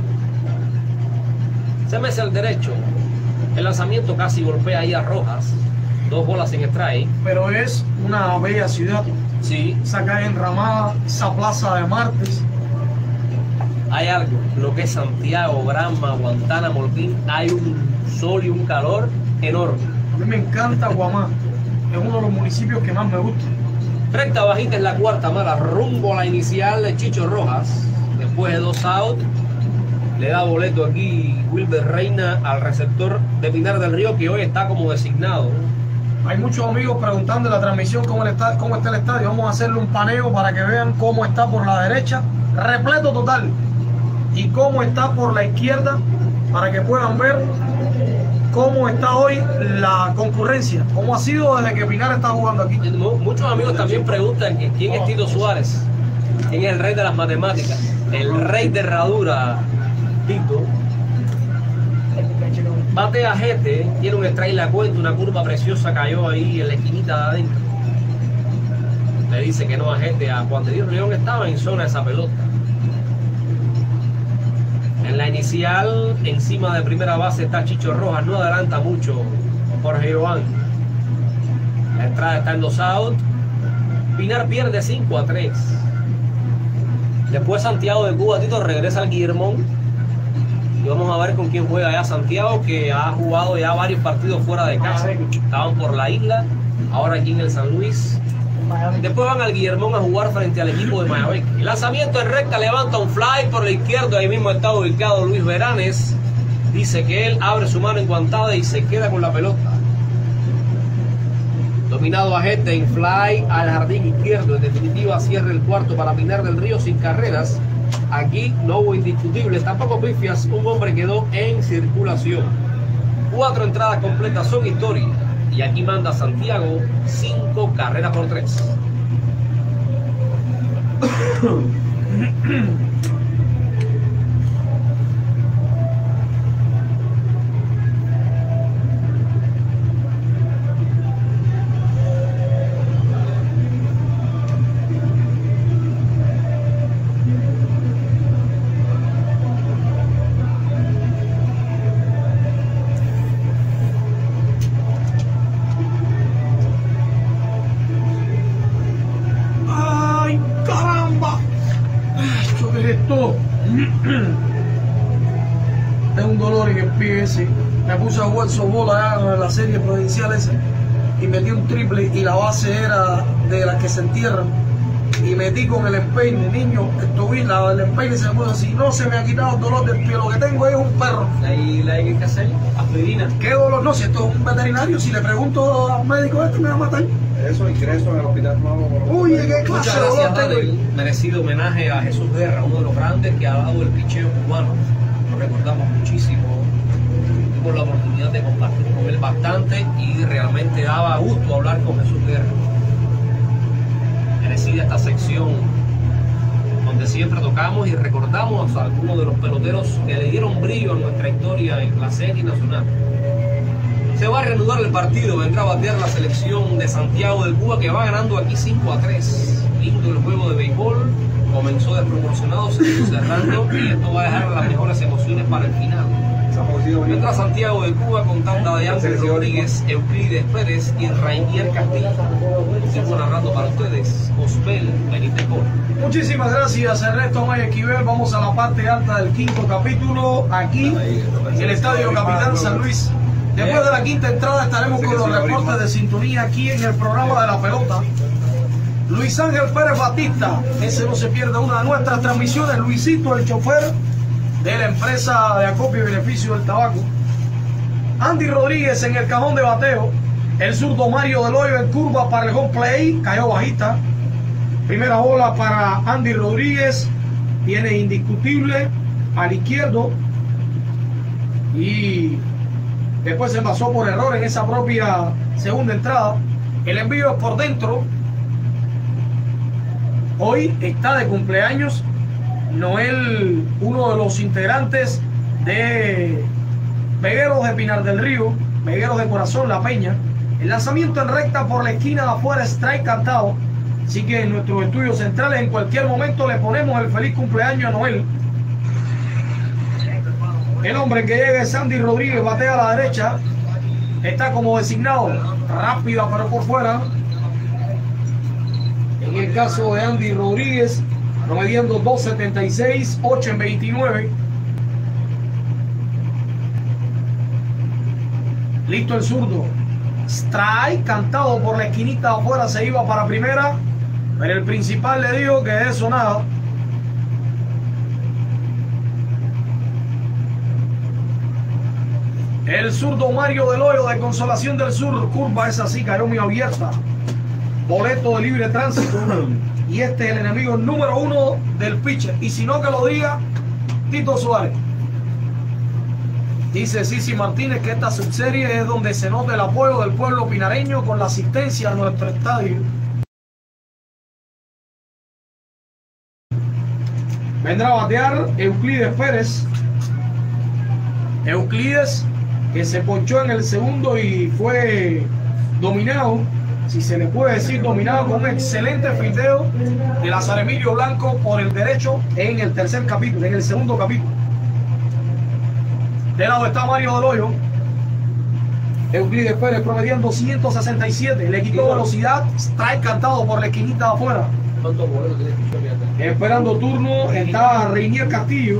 Se mece al derecho. El lanzamiento casi golpea ahí a Rojas. Dos bolas sin strike. Pero es una bella ciudad. Sí. Esa calle enramada, esa plaza de martes. Hay algo, lo que es Santiago, Granma, Guantánamo, Holguín, hay un sol y un calor enorme. A mí me encanta Guamá, es uno de los municipios que más me gusta. Recta bajita en la cuarta mala, rumbo a la inicial de Chicho Rojas. Después de dos outs, le da boleto aquí Wilber Reina al receptor de Pinar del Río, que hoy está como designado. Hay muchos amigos preguntando en la transmisión cómo, está, cómo está el estadio. Vamos a hacerle un paneo para que vean cómo está por la derecha, repleto total. Y cómo está por la izquierda, para que puedan ver cómo está hoy la concurrencia, cómo ha sido desde que Pinar está jugando aquí. Muchos amigos también preguntan que quién es Tito Suárez, quién es el rey de las matemáticas, el rey de herradura, Tito. Batea Jete, tiene un strike la cuenta, una curva preciosa cayó ahí en la esquinita de adentro. Le dice que no a Jete, a Juan de Dios León estaba en zona esa pelota. En la inicial, encima de primera base está Chicho Rojas, no adelanta mucho Jorge Iván. La entrada está en dos outs. Pinar pierde cinco a tres. Después Santiago de Cuba, Tito regresa al Guillermón. Y vamos a ver con quién juega ya Santiago, que ha jugado ya varios partidos fuera de casa. Estaban por la isla, ahora aquí en el San Luis. Después van al Guillermón a jugar frente al equipo de Mayabeque. El lanzamiento en recta, levanta un fly por la izquierda. Ahí mismo está ubicado Luis Veranes. Dice que él abre su mano enguantada y se queda con la pelota. Dominado a Jete en fly al jardín izquierdo. En definitiva cierra el cuarto para Pinar del Río sin carreras. Aquí no hubo indiscutibles, tampoco pifias. Un hombre quedó en circulación. Cuatro entradas completas son historia. Y aquí manda Santiago cinco carreras por tres. esto. Tengo un dolor en el pie ese. Me puse a jugar softball allá en la serie provincial esa y metí un triple y la base era de las que se entierran. Y metí con el empeine, niño, estuve, la, el empeine se me puso así. No se me ha quitado el dolor del pie. Lo que tengo es un perro. ¿Y la hay que hacer? Aspirina. ¿Qué dolor? No, si esto es un veterinario, si le pregunto al médico este me va a matar. Eso, ingreso en el hospital nuevo. Uy, qué clase Muchas de dolor gracias, tengo. Dani. Merecido homenaje a Jesús Guerra, uno de los grandes que ha dado el picheo cubano. Lo recordamos muchísimo. Tuvimos la oportunidad de compartir con él bastante y realmente daba gusto hablar con Jesús Guerra. Merecida esta sección donde siempre tocamos y recordamos a algunos de los peloteros que le dieron brillo a nuestra historia en la serie nacional. Se va a reanudar el partido, vendrá a batear la selección de Santiago de Cuba que va ganando aquí cinco a tres. Lindo el juego de béisbol, comenzó desproporcionado, se fue cerrando y esto va a dejar las mejores emociones para el final. Vendrá Santiago de Cuba con tanda de Ángel Rodríguez, Euclides Pérez y Rainier Castillo. Sigo narrando para ustedes, Osbel Benítez Cor. Muchísimas gracias, Ernesto Maya Esquivel. Vamos a la parte alta del quinto capítulo, aquí en el Estadio Capitán San Luis. Después de la quinta entrada estaremos con los reportes de sintonía aquí en el programa de la pelota. Luis Ángel Pérez Batista, ese no se pierde una de nuestras transmisiones. Luisito, el chofer de la empresa de acopio y beneficio del tabaco. Andy Rodríguez en el cajón de bateo. El zurdo Mario Del Hoyo en curva para el home play, cayó bajita. Primera bola para Andy Rodríguez, viene indiscutible al izquierdo y después se pasó por error en esa propia segunda entrada. El envío es por dentro. Hoy está de cumpleaños Noel, uno de los integrantes de Vegueros de Pinar del Río, Vegueros de Corazón, La Peña. El lanzamiento en recta por la esquina de afuera, strike cantado. Así que en nuestros estudios centrales en cualquier momento le ponemos el feliz cumpleaños a Noel. El hombre que llega es Andy Rodríguez, batea a la derecha. Está como designado, rápida pero por fuera. En el caso de Andy Rodríguez, promediando dos setenta y seis, ocho en veintinueve. Listo el zurdo. Strike, cantado por la esquinita de afuera, se iba para primera. Pero el principal le dijo que de eso nada. El zurdo Mario Del Hoyo de Consolación del Sur, curva esa sí, cayó muy abierta. Boleto de libre tránsito. Y este es el enemigo número uno del pitcher. Y si no, que lo diga Tito Suárez. Dice Sisi Martínez que esta subserie es donde se nota el apoyo del pueblo pinareño con la asistencia a nuestro estadio. Vendrá a batear Euclides Pérez. Euclides, que se ponchó en el segundo y fue dominado, si se le puede decir dominado, con un excelente fildeo de Lazar Emilio Blanco por el derecho en el tercer capítulo, en el segundo capítulo. De lado está Mario Del Hoyo. Euclides Pérez promediando ciento sesenta y siete, le quitó velocidad, strike cantado por la esquinita de afuera. Esperando turno está Rainier Castillo.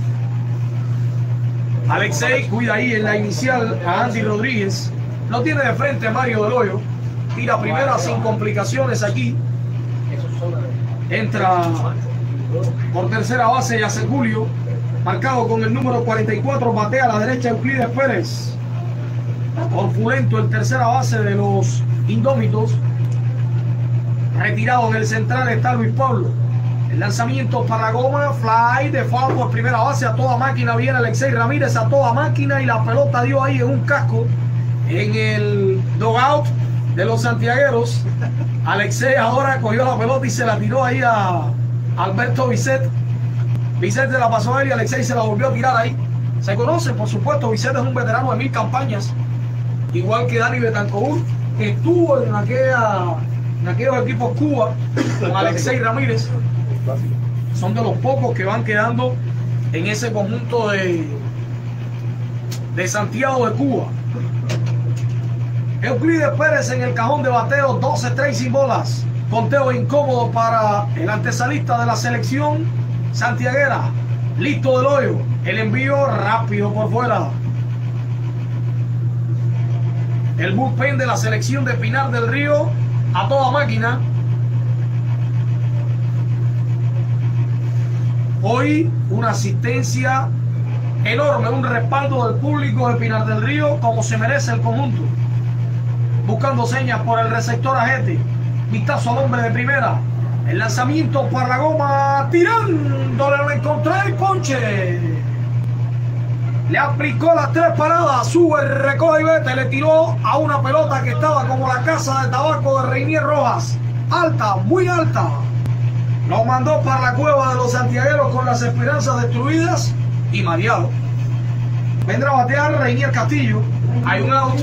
Alexei cuida ahí en la inicial a Andy Rodríguez. Lo tiene de frente Mario Del Hoyo. Tira primera sin complicaciones aquí. Entra por tercera base Yacel Julio, marcado con el número cuarenta y cuatro, batea a la derecha Euclides Pérez. Corpulento el tercera base de los Indómitos. Retirado en el central está Luis Pablo. El lanzamiento para la goma, fly de foul por primera base, a toda máquina viene Alexei Ramírez, a toda máquina, y la pelota dio ahí en un casco en el dugout de los santiagueros. Alexei ahora cogió la pelota y se la tiró ahí a Alberto Bisset. Bisset se la pasó a él y Alexei se la volvió a tirar ahí. Se conoce, por supuesto, Bisset es un veterano de mil campañas, igual que Dani Betancourt, que estuvo en, aquella, en aquellos equipos Cuba con Alexei Ramírez. Son de los pocos que van quedando en ese conjunto de, de Santiago de Cuba. Euclides Pérez en el cajón de bateo, doce tres sin bolas. Conteo incómodo para el antesalista de la selección. santiaguera, listo del hoyo, el envío rápido por fuera. El bullpen de la selección de Pinar del Río a toda máquina. Hoy una asistencia enorme, un respaldo del público de Pinar del Río como se merece el conjunto. Buscando señas por el receptor Ajete. Vistazo al hombre de primera. El lanzamiento para la goma, tirándole, lo encontré y ponche. Le aplicó las tres paradas, sube, recoge y vete, le tiró a una pelota que estaba como la casa de tabaco de Reinier Rojas. Alta, muy alta. Lo mandó para la cueva de los santiagueros con las esperanzas destruidas y mareado. Vendrá a batear Reinier Castillo. Hay un out.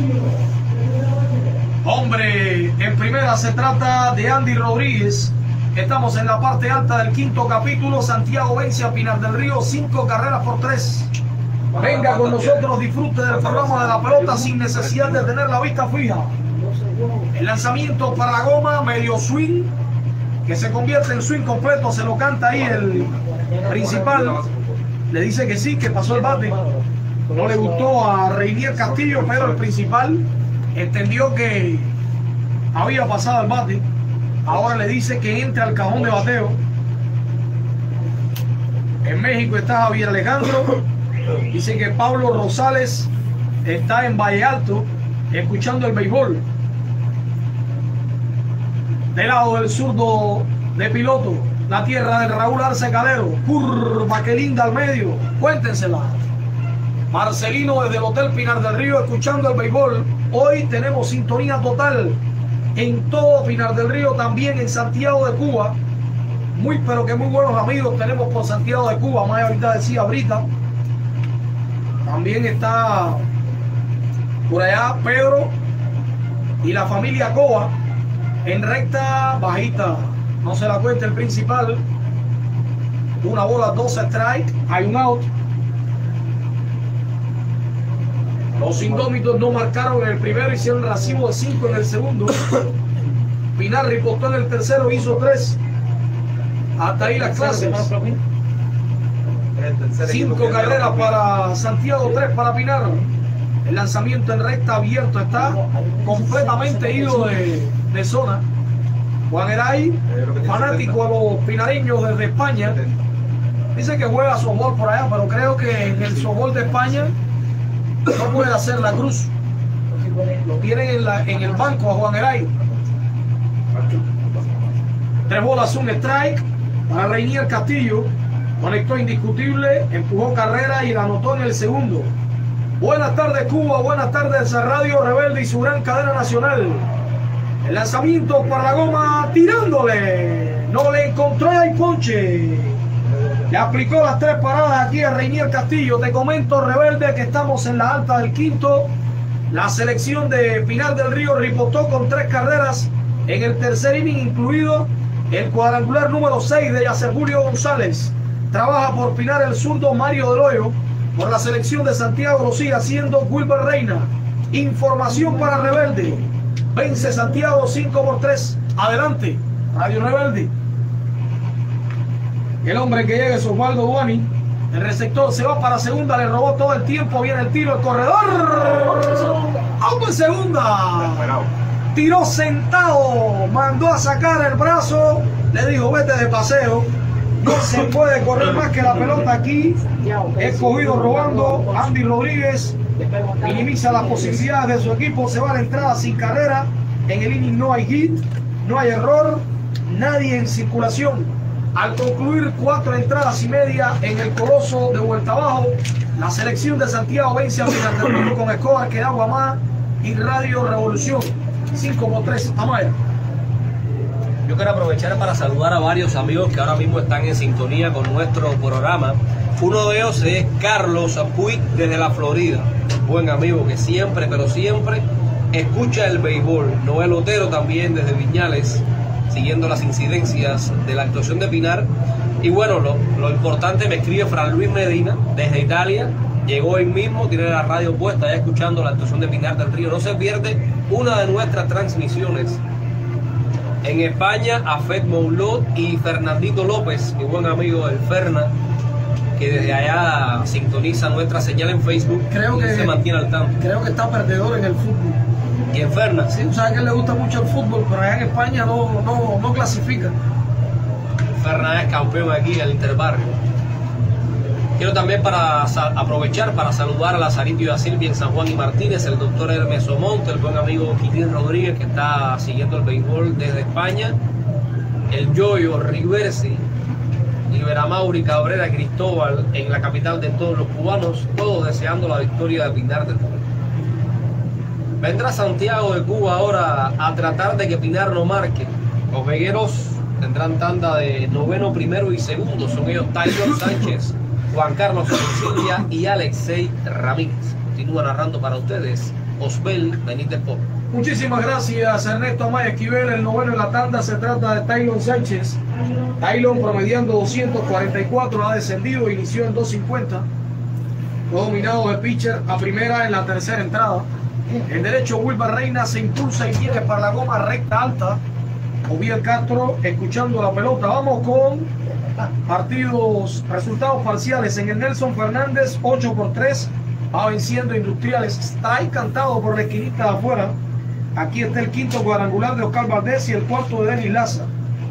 Hombre, en primera se trata de Andy Rodríguez. Estamos en la parte alta del quinto capítulo. Santiago vence a Pinar del Río, cinco carreras por tres. Venga con nosotros, disfrute del programa de la pelota sin necesidad de tener la vista fija. El lanzamiento para la goma, medio swing, que se convierte en swing completo, se lo canta ahí el principal. Le dice que sí, que pasó el bate. No le gustó a Reinier Castillo, pero el principal entendió que había pasado el bate. Ahora le dice que entre al cajón de bateo. En México está Javier Alejandro. Dice que Pablo Rosales está en Valle Alto escuchando el béisbol. Del lado del zurdo de piloto, la tierra de Raúl Arce Calero. Curva que linda al medio. Cuéntensela. Marcelino desde el Hotel Pinar del Río escuchando el béisbol. Hoy tenemos sintonía total en todo Pinar del Río, también en Santiago de Cuba. Muy pero que muy buenos amigos tenemos por Santiago de Cuba. Más ahorita decía Brita. También está por allá Pedro y la familia Coba en recta bajita. No se la cuenta el principal. Una bola, dos strike. Hay un out. Los indómitos no marcaron en el primero, hicieron recibo de cinco en el segundo. Pinar ripostó en el tercero, hizo tres. Hasta ahí las clases. Cinco carreras para Santiago, tres para Pinar. El lanzamiento en recta abierto está completamente ido de, de zona. Juan Eray, fanático a los pinareños desde España, dice que juega softball por allá, pero creo que en el softball de España no puede hacer la cruz. Lo tienen en, la, en el banco a Juan Eray. Tres bolas, un strike para Reinier Castillo. Conectó indiscutible, empujó carrera y la anotó en el segundo. Buenas tardes Cuba, buenas tardes a Radio Rebelde y su gran cadena nacional. El lanzamiento para la goma, tirándole. No le encontró y ponche. Le aplicó las tres paradas aquí a Reinier Castillo. Te comento, Rebelde, que estamos en la alta del quinto. La selección de Pinar del Río ripostó con tres carreras en el tercer inning, incluido el cuadrangular número seis de Yacer Julio González. Trabaja por Pinar el zurdo Mario Del Hoyo. Por la selección de Santiago lo sigue haciendo Wilber Reina. Información para Rebelde. Vence Santiago cinco por tres. Adelante, Radio Rebelde. El hombre que llega es Osvaldo Duani. El receptor se va para segunda, le robó todo el tiempo. Viene el tiro, el corredor. Auto en segunda. Tiró sentado, mandó a sacar el brazo. Le dijo, vete de paseo. No se puede correr más que la pelota aquí. Escogido robando. Andy Rodríguez minimiza las posibilidades de su equipo. Se va a la entrada sin carrera. En el inning no hay hit, no hay error, nadie en circulación. Al concluir cuatro entradas y media en el Coloso de vuelta abajo, la selección de Santiago vence a Pinar del Río con Escobar, que agua más y Radio Revolución. cinco por tres, Amaya. Yo quiero aprovechar para saludar a varios amigos que ahora mismo están en sintonía con nuestro programa. Uno de ellos es Carlos Puig desde la Florida. Buen amigo que siempre, pero siempre escucha el béisbol. Noel Otero también desde Viñales, siguiendo las incidencias de la actuación de Pinar. Y bueno, lo, lo importante, me escribe Fran Luis Medina desde Italia. Llegó hoy mismo, tiene la radio puesta, ya escuchando la actuación de Pinar del Río. No se pierde una de nuestras transmisiones En España, Afet Moulot y Fernandito López, mi buen amigo el Ferna, que desde allá sintoniza nuestra señal en Facebook. Creo y que se mantiene al tanto. Creo que está perdedor en el fútbol. ¿Y en Ferna? Sí, o sea que le gusta mucho el fútbol, pero allá en España no, no, no clasifica. Ferna es campeón aquí en el Interbarrio. Quiero también para aprovechar para saludar a Lazarito y a Silvia en San Juan y Martínez, el doctor Hermes Omonte, el buen amigo Quitín Rodríguez que está siguiendo el béisbol desde España, el Yoyo Riversi, Iberamauri Cabrera Cristóbal en la capital de todos los cubanos, todos deseando la victoria de Pinar del Río. Vendrá Santiago de Cuba ahora a tratar de que Pinar no marque. Los vegueros tendrán tanda de noveno, primero y segundo, son ellos Taylor Sánchez, Juan Carlos Silvia y Alexei Ramírez. Continúa narrando para ustedes Osbel Benítez Pop. Muchísimas gracias, Ernesto Amaya Esquivel. El noveno en la tanda se trata de Taylor Sánchez. Taylor promediando doscientos cuarenta y cuatro, ha descendido, inició en doscientos cincuenta. Fue dominado de pitcher a primera en la tercera entrada. En derecho, Wilber Reina se impulsa y viene para la goma recta alta. Oviel Castro escuchando la pelota. Vamos con partidos, resultados parciales. En el Nelson Fernández, ocho por tres, va venciendo Industriales. Está ahí cantado por la esquinita de afuera. Aquí está el quinto cuadrangular de Oscar Valdés y el cuarto de Denis Laza.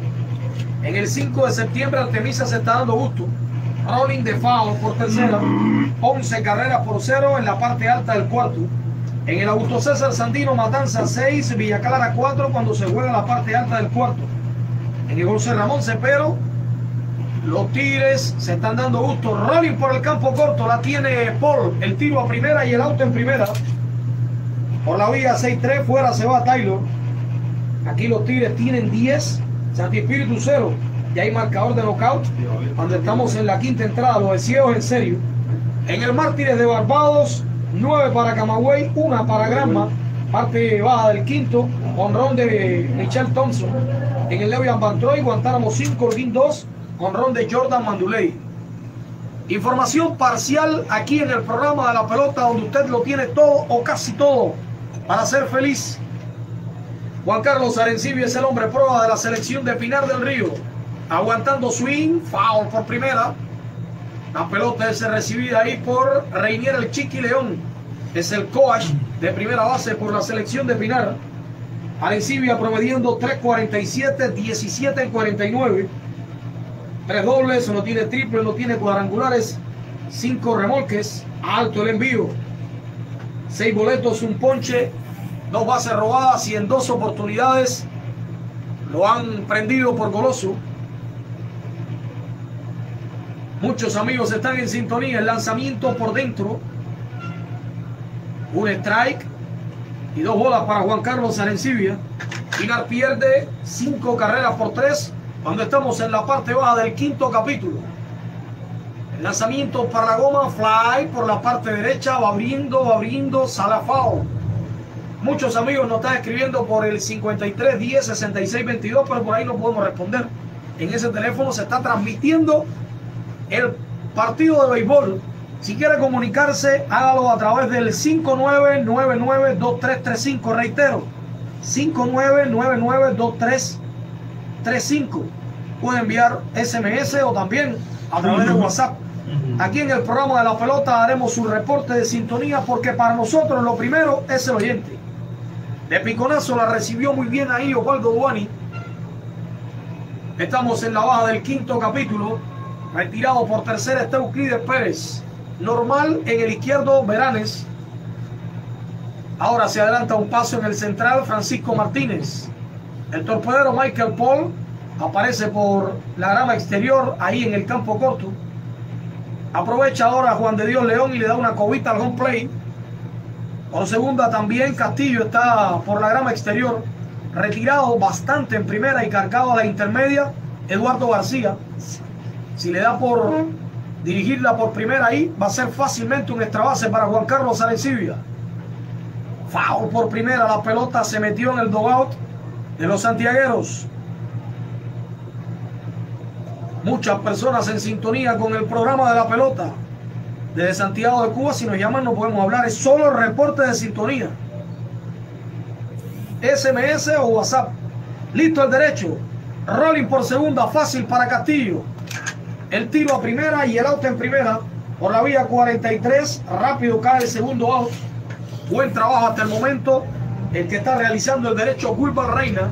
En el cinco de septiembre, Artemisa se está dando gusto. Rolling de foul por tercera, once carreras por cero en la parte alta del cuarto. En el Augusto César Sandino, Matanza seis, Villa Clara cuatro cuando se juega la parte alta del cuarto. En el José Ramón Cepero, los Tigres se están dando gusto. Rolling por el campo corto, la tiene Paul, el tiro a primera y el auto en primera. Por la vía seis tres, fuera se va Taylor. Aquí los Tigres tienen diez, Santi Espíritu cero. Y hay marcador de knockout cuando estamos en la quinta entrada, los ciegos en serio. En el Mártires de Barbados, nueve para Camagüey, una para Granma, parte baja del quinto, honrón de Michelle Thompson. En el Levian Van Troy, Guantánamo cinco, Holguín dos, honrón de Jordan Manduley. Información parcial aquí en el programa de la pelota, donde usted lo tiene todo o casi todo para ser feliz. Juan Carlos Arencibia es el hombre prueba de la selección de Pinar del Río. Aguantando swing, foul por primera. La pelota es recibida ahí por Reinier el Chiqui León. Es el coach de primera base por la selección de Pinar. Arencibia promediando tres cuarenta y siete, diecisiete en cuarenta y nueve. Tres dobles, no tiene triple, no tiene cuadrangulares. Cinco remolques, alto el envío. Seis boletos, un ponche, dos bases robadas y en dos oportunidades lo han prendido por goloso. Muchos amigos están en sintonía. El lanzamiento por dentro. Un strike y dos bolas para Juan Carlos Arencibia. Pinar pierde cinco carreras por tres cuando estamos en la parte baja del quinto capítulo. El lanzamiento para la goma, fly por la parte derecha, va abriendo, va abriendo, Salafao. Muchos amigos nos están escribiendo por el cincuenta y tres diez sesenta y seis veintidós, pero por ahí no podemos responder. En ese teléfono se está transmitiendo el partido de béisbol. Si quiere comunicarse, hágalo a través del cinco nueve nueve nueve dos tres tres cinco. Reitero, cinco nueve nueve nueve dos tres tres cinco. Puede enviar S M S o también a través de WhatsApp. Aquí en el programa de la pelota haremos un reporte de sintonía, porque para nosotros lo primero es el oyente. De piconazo la recibió muy bien ahí Osvaldo Duani. Estamos en la baja del quinto capítulo. Retirado por tercera está Euclides Pérez. Normal en el izquierdo, Veranes. Ahora se adelanta un paso en el central, Francisco Martínez. El torpedero Michael Paul aparece por la grama exterior, ahí en el campo corto. Aprovecha ahora Juan de Dios León y le da una cobita al home plate. Por segunda también Castillo está por la grama exterior. Retirado bastante en primera y cargado a la intermedia, Eduardo García. Si le da por dirigirla por primera ahí, va a ser fácilmente un extra base para Juan Carlos Arencibia. Foul por primera, la pelota se metió en el dugout de los santiagueros. Muchas personas en sintonía con el programa de la pelota desde Santiago de Cuba. Si nos llaman no podemos hablar, es solo el reporte de sintonía. S M S o WhatsApp. Listo el derecho. Rolling por segunda, fácil para Castillo. El tiro a primera y el out en primera. Por la vía cuarenta y tres, rápido cae el segundo out. Buen trabajo hasta el momento el que está realizando el derecho Wilber Reina.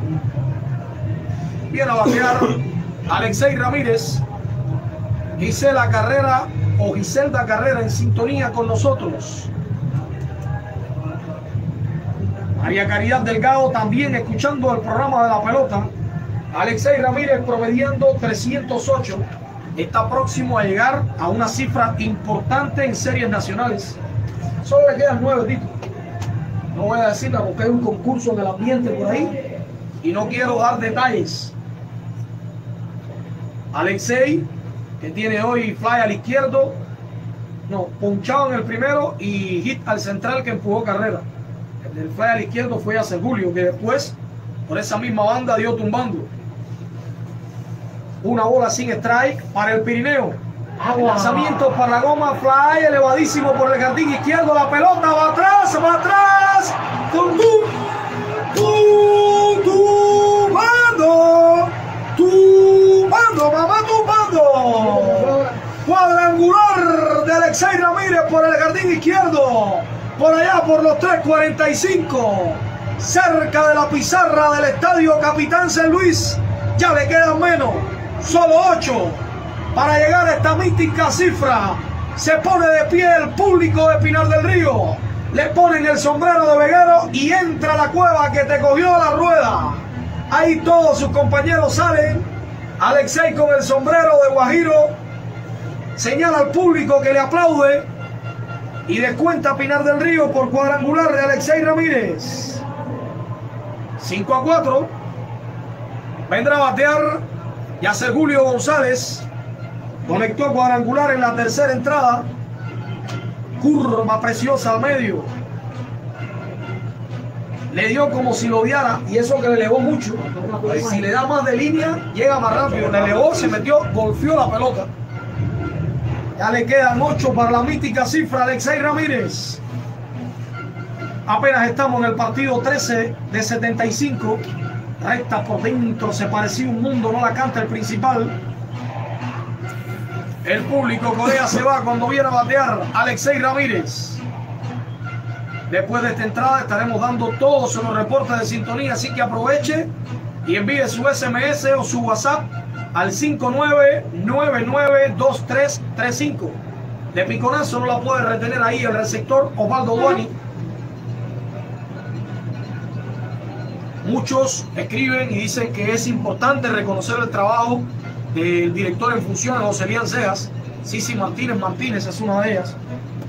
Viene a batear Alexei Ramírez. Gisela Carrera o Giselda Carrera en sintonía con nosotros. María Caridad Delgado también escuchando el programa de la pelota. Alexei Ramírez promediando trescientos ocho. Está próximo a llegar a una cifra importante en series nacionales. Solo le quedan nueve títulos. No voy a decirla porque hay un concurso en el ambiente por ahí y no quiero dar detalles. Alexei, que tiene hoy fly al izquierdo, no, ponchado en el primero y hit al central que empujó carrera. El del fly al izquierdo fue a Julio, que después por esa misma banda dio tumbando. Una bola sin strike para el Pirineo. Lanzamiento para la goma, fly elevadísimo por el jardín izquierdo. La pelota va atrás, va atrás. Tum, tum, tumbando, tumbando, mamá tumbando. Cuadrangular de Alexei Ramírez por el jardín izquierdo. Por allá por los tres cuarenta y cinco. Cerca de la pizarra del estadio Capitán San Luis. Ya le quedan menos. Solo ocho para llegar a esta mística cifra. Se pone de pie el público de Pinar del Río. Le ponen el sombrero de veguero y entra a la cueva que te cogió la rueda. Ahí todos sus compañeros salen. Alexei con el sombrero de Guajiro señala al público que le aplaude y descuenta Pinar del Río por cuadrangular de Alexei Ramírez. cinco a cuatro. Vendrá a batear Yacer Julio González. Conectó cuadrangular en la tercera entrada. Curva preciosa al medio. Le dio como si lo odiara y eso que le elevó mucho. Si le da más de línea, llega más rápido. Le elevó, se metió, golpeó la pelota. Ya le quedan ocho para la mítica cifra de Alexei Ramírez. Apenas estamos en el partido trece de setenta y cinco. Recta por dentro, se parecía un mundo, no la canta el principal. El público Corea se va cuando viene a batear Alexei Ramírez. Después de esta entrada estaremos dando todos los reportes de sintonía, así que aproveche y envíe su S M S o su WhatsApp al cinco nueve nueve nueve dos tres tres cinco. De piconazo no la puede retener ahí el receptor Osvaldo Duani. Muchos escriben y dicen que es importante reconocer el trabajo del director en funciones, José Elian Cejas. Sisi Martínez Martínez es una de ellas.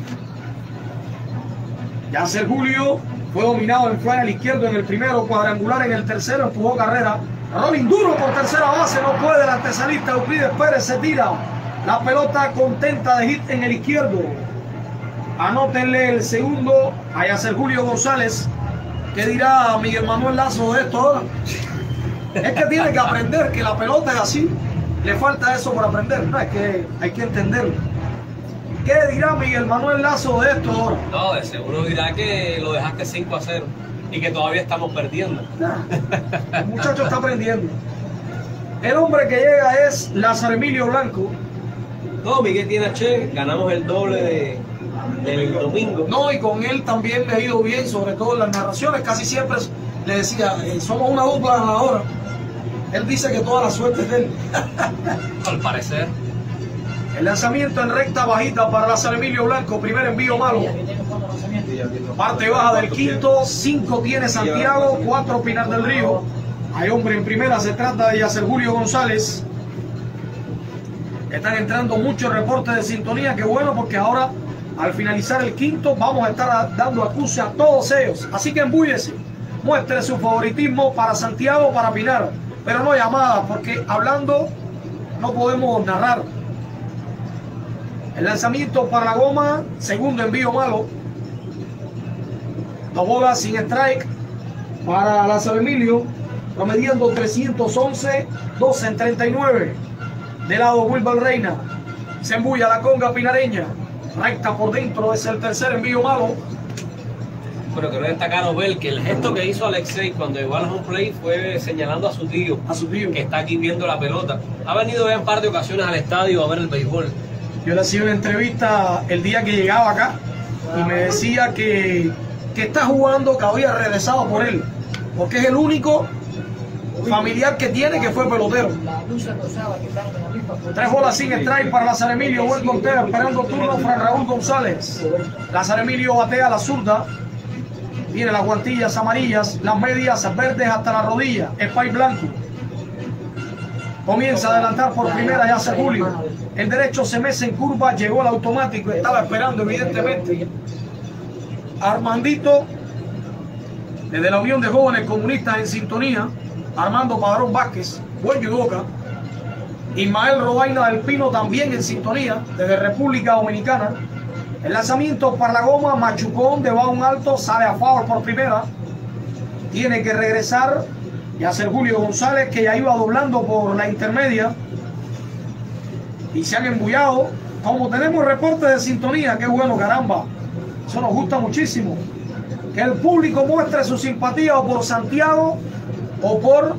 Yacer Julio fue dominado en fly al izquierdo en el primero, cuadrangular en el tercero, empujó carrera. Rolling duro por tercera base, no puede el artesanista Euclides Pérez, se tira. La pelota contenta de hit en el izquierdo. Anótenle el segundo a Yacer Julio González. ¿Qué dirá Miguel Manuel Lazo de esto ahora? Es que tiene que aprender que la pelota es así. Le falta eso por aprender. No, es que hay que entenderlo. ¿Qué dirá Miguel Manuel Lazo de esto ahora? No, de seguro dirá que lo dejaste cinco a cero y que todavía estamos perdiendo. Nah, el muchacho está aprendiendo. El hombre que llega es Lázaro Emilio Blanco. No, Miguel tiene a Che, ganamos el doble de... el domingo. No, y con él también le ha ido bien, sobre todo en las narraciones. Casi siempre le decía, eh, somos una dupla ganadora. Él dice que toda la suerte es de él. Al parecer. El lanzamiento en recta bajita para Lázaro Emilio Blanco. Primer envío malo. Parte baja del quinto. Cinco tiene Santiago, cuatro Pinar del Río. Hay hombre en primera, se trata de Yacer Julio González. Están entrando muchos reportes de sintonía. Qué bueno, porque ahora al finalizar el quinto vamos a estar dando acuse a todos ellos. Así que embúyese, muestre su favoritismo para Santiago, para Pinar, pero no llamadas, porque hablando no podemos narrar. El lanzamiento para la goma, segundo envío malo. Dos bolas sin strike para Lázaro Emilio, promediando trescientos once, dos en treinta y nueve. De lado Wilber Reina, se embulla la conga pinareña. Recta por dentro, es el tercer envío malo. Pero quiero destacar, Obel, que el gesto que hizo Alexei cuando llegó al home plate fue señalando a su tío, A su tío. que está aquí viendo la pelota. Ha venido ya en par de ocasiones al estadio a ver el béisbol. Yo le hacía una entrevista el día que llegaba acá y me decía que, que está jugando, que había regresado por él, porque es el único familiar que tiene que fue pelotero. Tres bolas sin strike para Lázaro Emilio, buen conteo, esperando turno Fran Raúl González. Lázaro Emilio batea a la zurda. Tiene las guantillas amarillas, las medias verdes hasta la rodilla, el pay blanco. Comienza a adelantar por primera ya hace Julio. El derecho se mece en curva, llegó el automático, estaba esperando evidentemente. Armandito, desde la Unión de Jóvenes Comunistas en sintonía. Armando Padrón Vázquez, buen yudoka. Ismael Robaina del Pino también en sintonía, desde República Dominicana. El lanzamiento para la goma, machucón de bajo alto, sale a favor por primera. Tiene que regresar y hacer Julio González, que ya iba doblando por la intermedia. Y se han embullado. Como tenemos reporte de sintonía, qué bueno, caramba. Eso nos gusta muchísimo. Que el público muestre su simpatía o por Santiago o por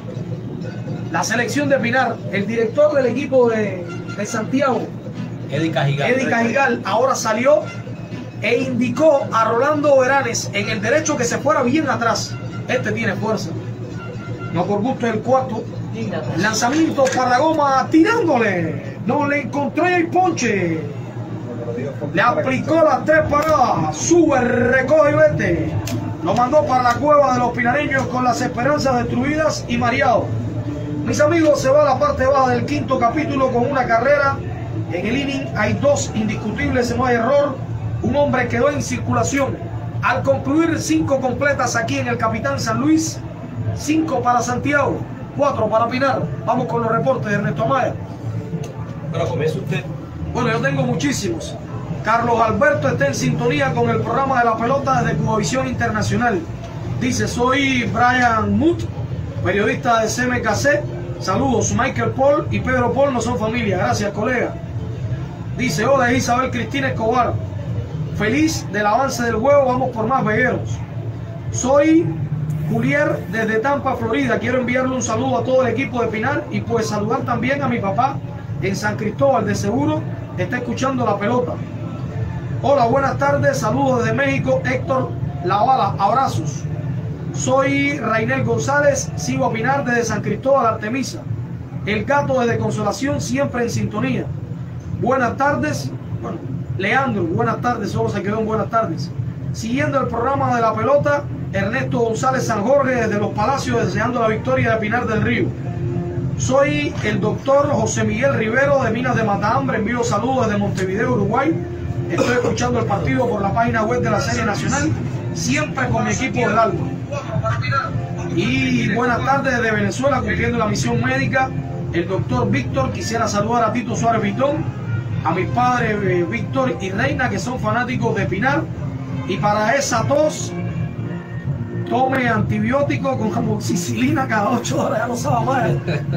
la selección de Pinar. El director del equipo de, de Santiago, Eddie Cajigal. Eddie Cajigal, ahora salió e indicó a Rolando Veranes en el derecho que se fuera bien atrás. Este tiene fuerza. No por gusto el cuarto. Lanzamiento para la goma, tirándole. No le encontré el ponche. Le aplicó las tres paradas. Sube, recoge y vete. Lo mandó para la cueva de los pinareños con las esperanzas destruidas y mareado. Mis amigos, se va a la parte baja del quinto capítulo con una carrera. En el inning hay dos indiscutibles, no hay error. Un hombre quedó en circulación. Al concluir cinco completas aquí en el Capitán San Luis, cinco para Santiago, cuatro para Pinar. Vamos con los reportes de Ernesto Amaya. Pero comienza usted. Bueno, yo tengo muchísimos. Carlos Alberto está en sintonía con el programa de la pelota desde Cubavisión Internacional. Dice, soy Brian Muth, periodista de C M K C. Saludos, Michael Paul y Pedro Paul no son familia. Gracias, colega. Dice, hola, Isabel Cristina Escobar. Feliz del avance del juego, vamos por más vegueros. Soy Julier desde Tampa, Florida. Quiero enviarle un saludo a todo el equipo de Pinar y pues saludar también a mi papá en San Cristóbal, de seguro está escuchando la pelota. Hola, buenas tardes, saludos desde México, Héctor Lavala, abrazos. Soy Rainel González, sigo a Pinar desde San Cristóbal, Artemisa. El gato desde Consolación, siempre en sintonía. Buenas tardes, bueno, Leandro, buenas tardes, solo se quedó en buenas tardes. Siguiendo el programa de la pelota, Ernesto González San Jorge desde Los Palacios, deseando la victoria de Pinar del Río. Soy el doctor José Miguel Rivero de Minas de Matahambre, envío saludos desde Montevideo, Uruguay. Estoy escuchando el partido por la página web de la Serie Nacional, siempre con mi equipo del Alba. Y buenas tardes desde Venezuela, cumpliendo la misión médica, el doctor Víctor. Quisiera saludar a Tito Suárez Vitón, a mis padres eh, Víctor y Reina, que son fanáticos de Pinar. Y para esa tos, tome antibiótico con amoxicilina cada ocho horas, ya lo sabe más.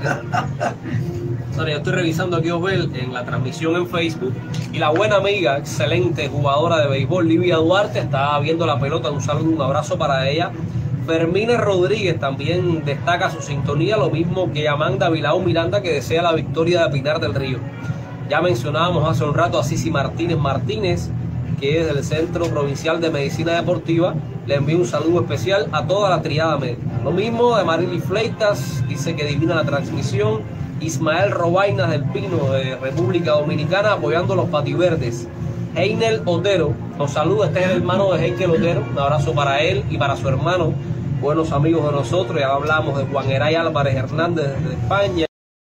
Yo estoy revisando aquí, Osbel, en la transmisión en Facebook, y la buena amiga, excelente jugadora de béisbol, Livia Duarte, está viendo la pelota. Un saludo, un abrazo para ella. Fermín Rodríguez también destaca su sintonía, lo mismo que Amanda Vilao Miranda, que desea la victoria de Pinar del Río. Ya mencionábamos hace un rato a Cici Martínez Martínez, que es del Centro Provincial de Medicina Deportiva. Le envío un saludo especial a toda la triada médica. Lo mismo de Marily Fleitas, dice que divina la transmisión. Ismael Robainas del Pino, de República Dominicana, apoyando los pativerdes. Heinel Otero nos saluda, este es el hermano de Heikel Otero. Un abrazo para él y para su hermano, buenos amigos de nosotros. Ya hablamos de Juan Eray Álvarez Hernández desde España,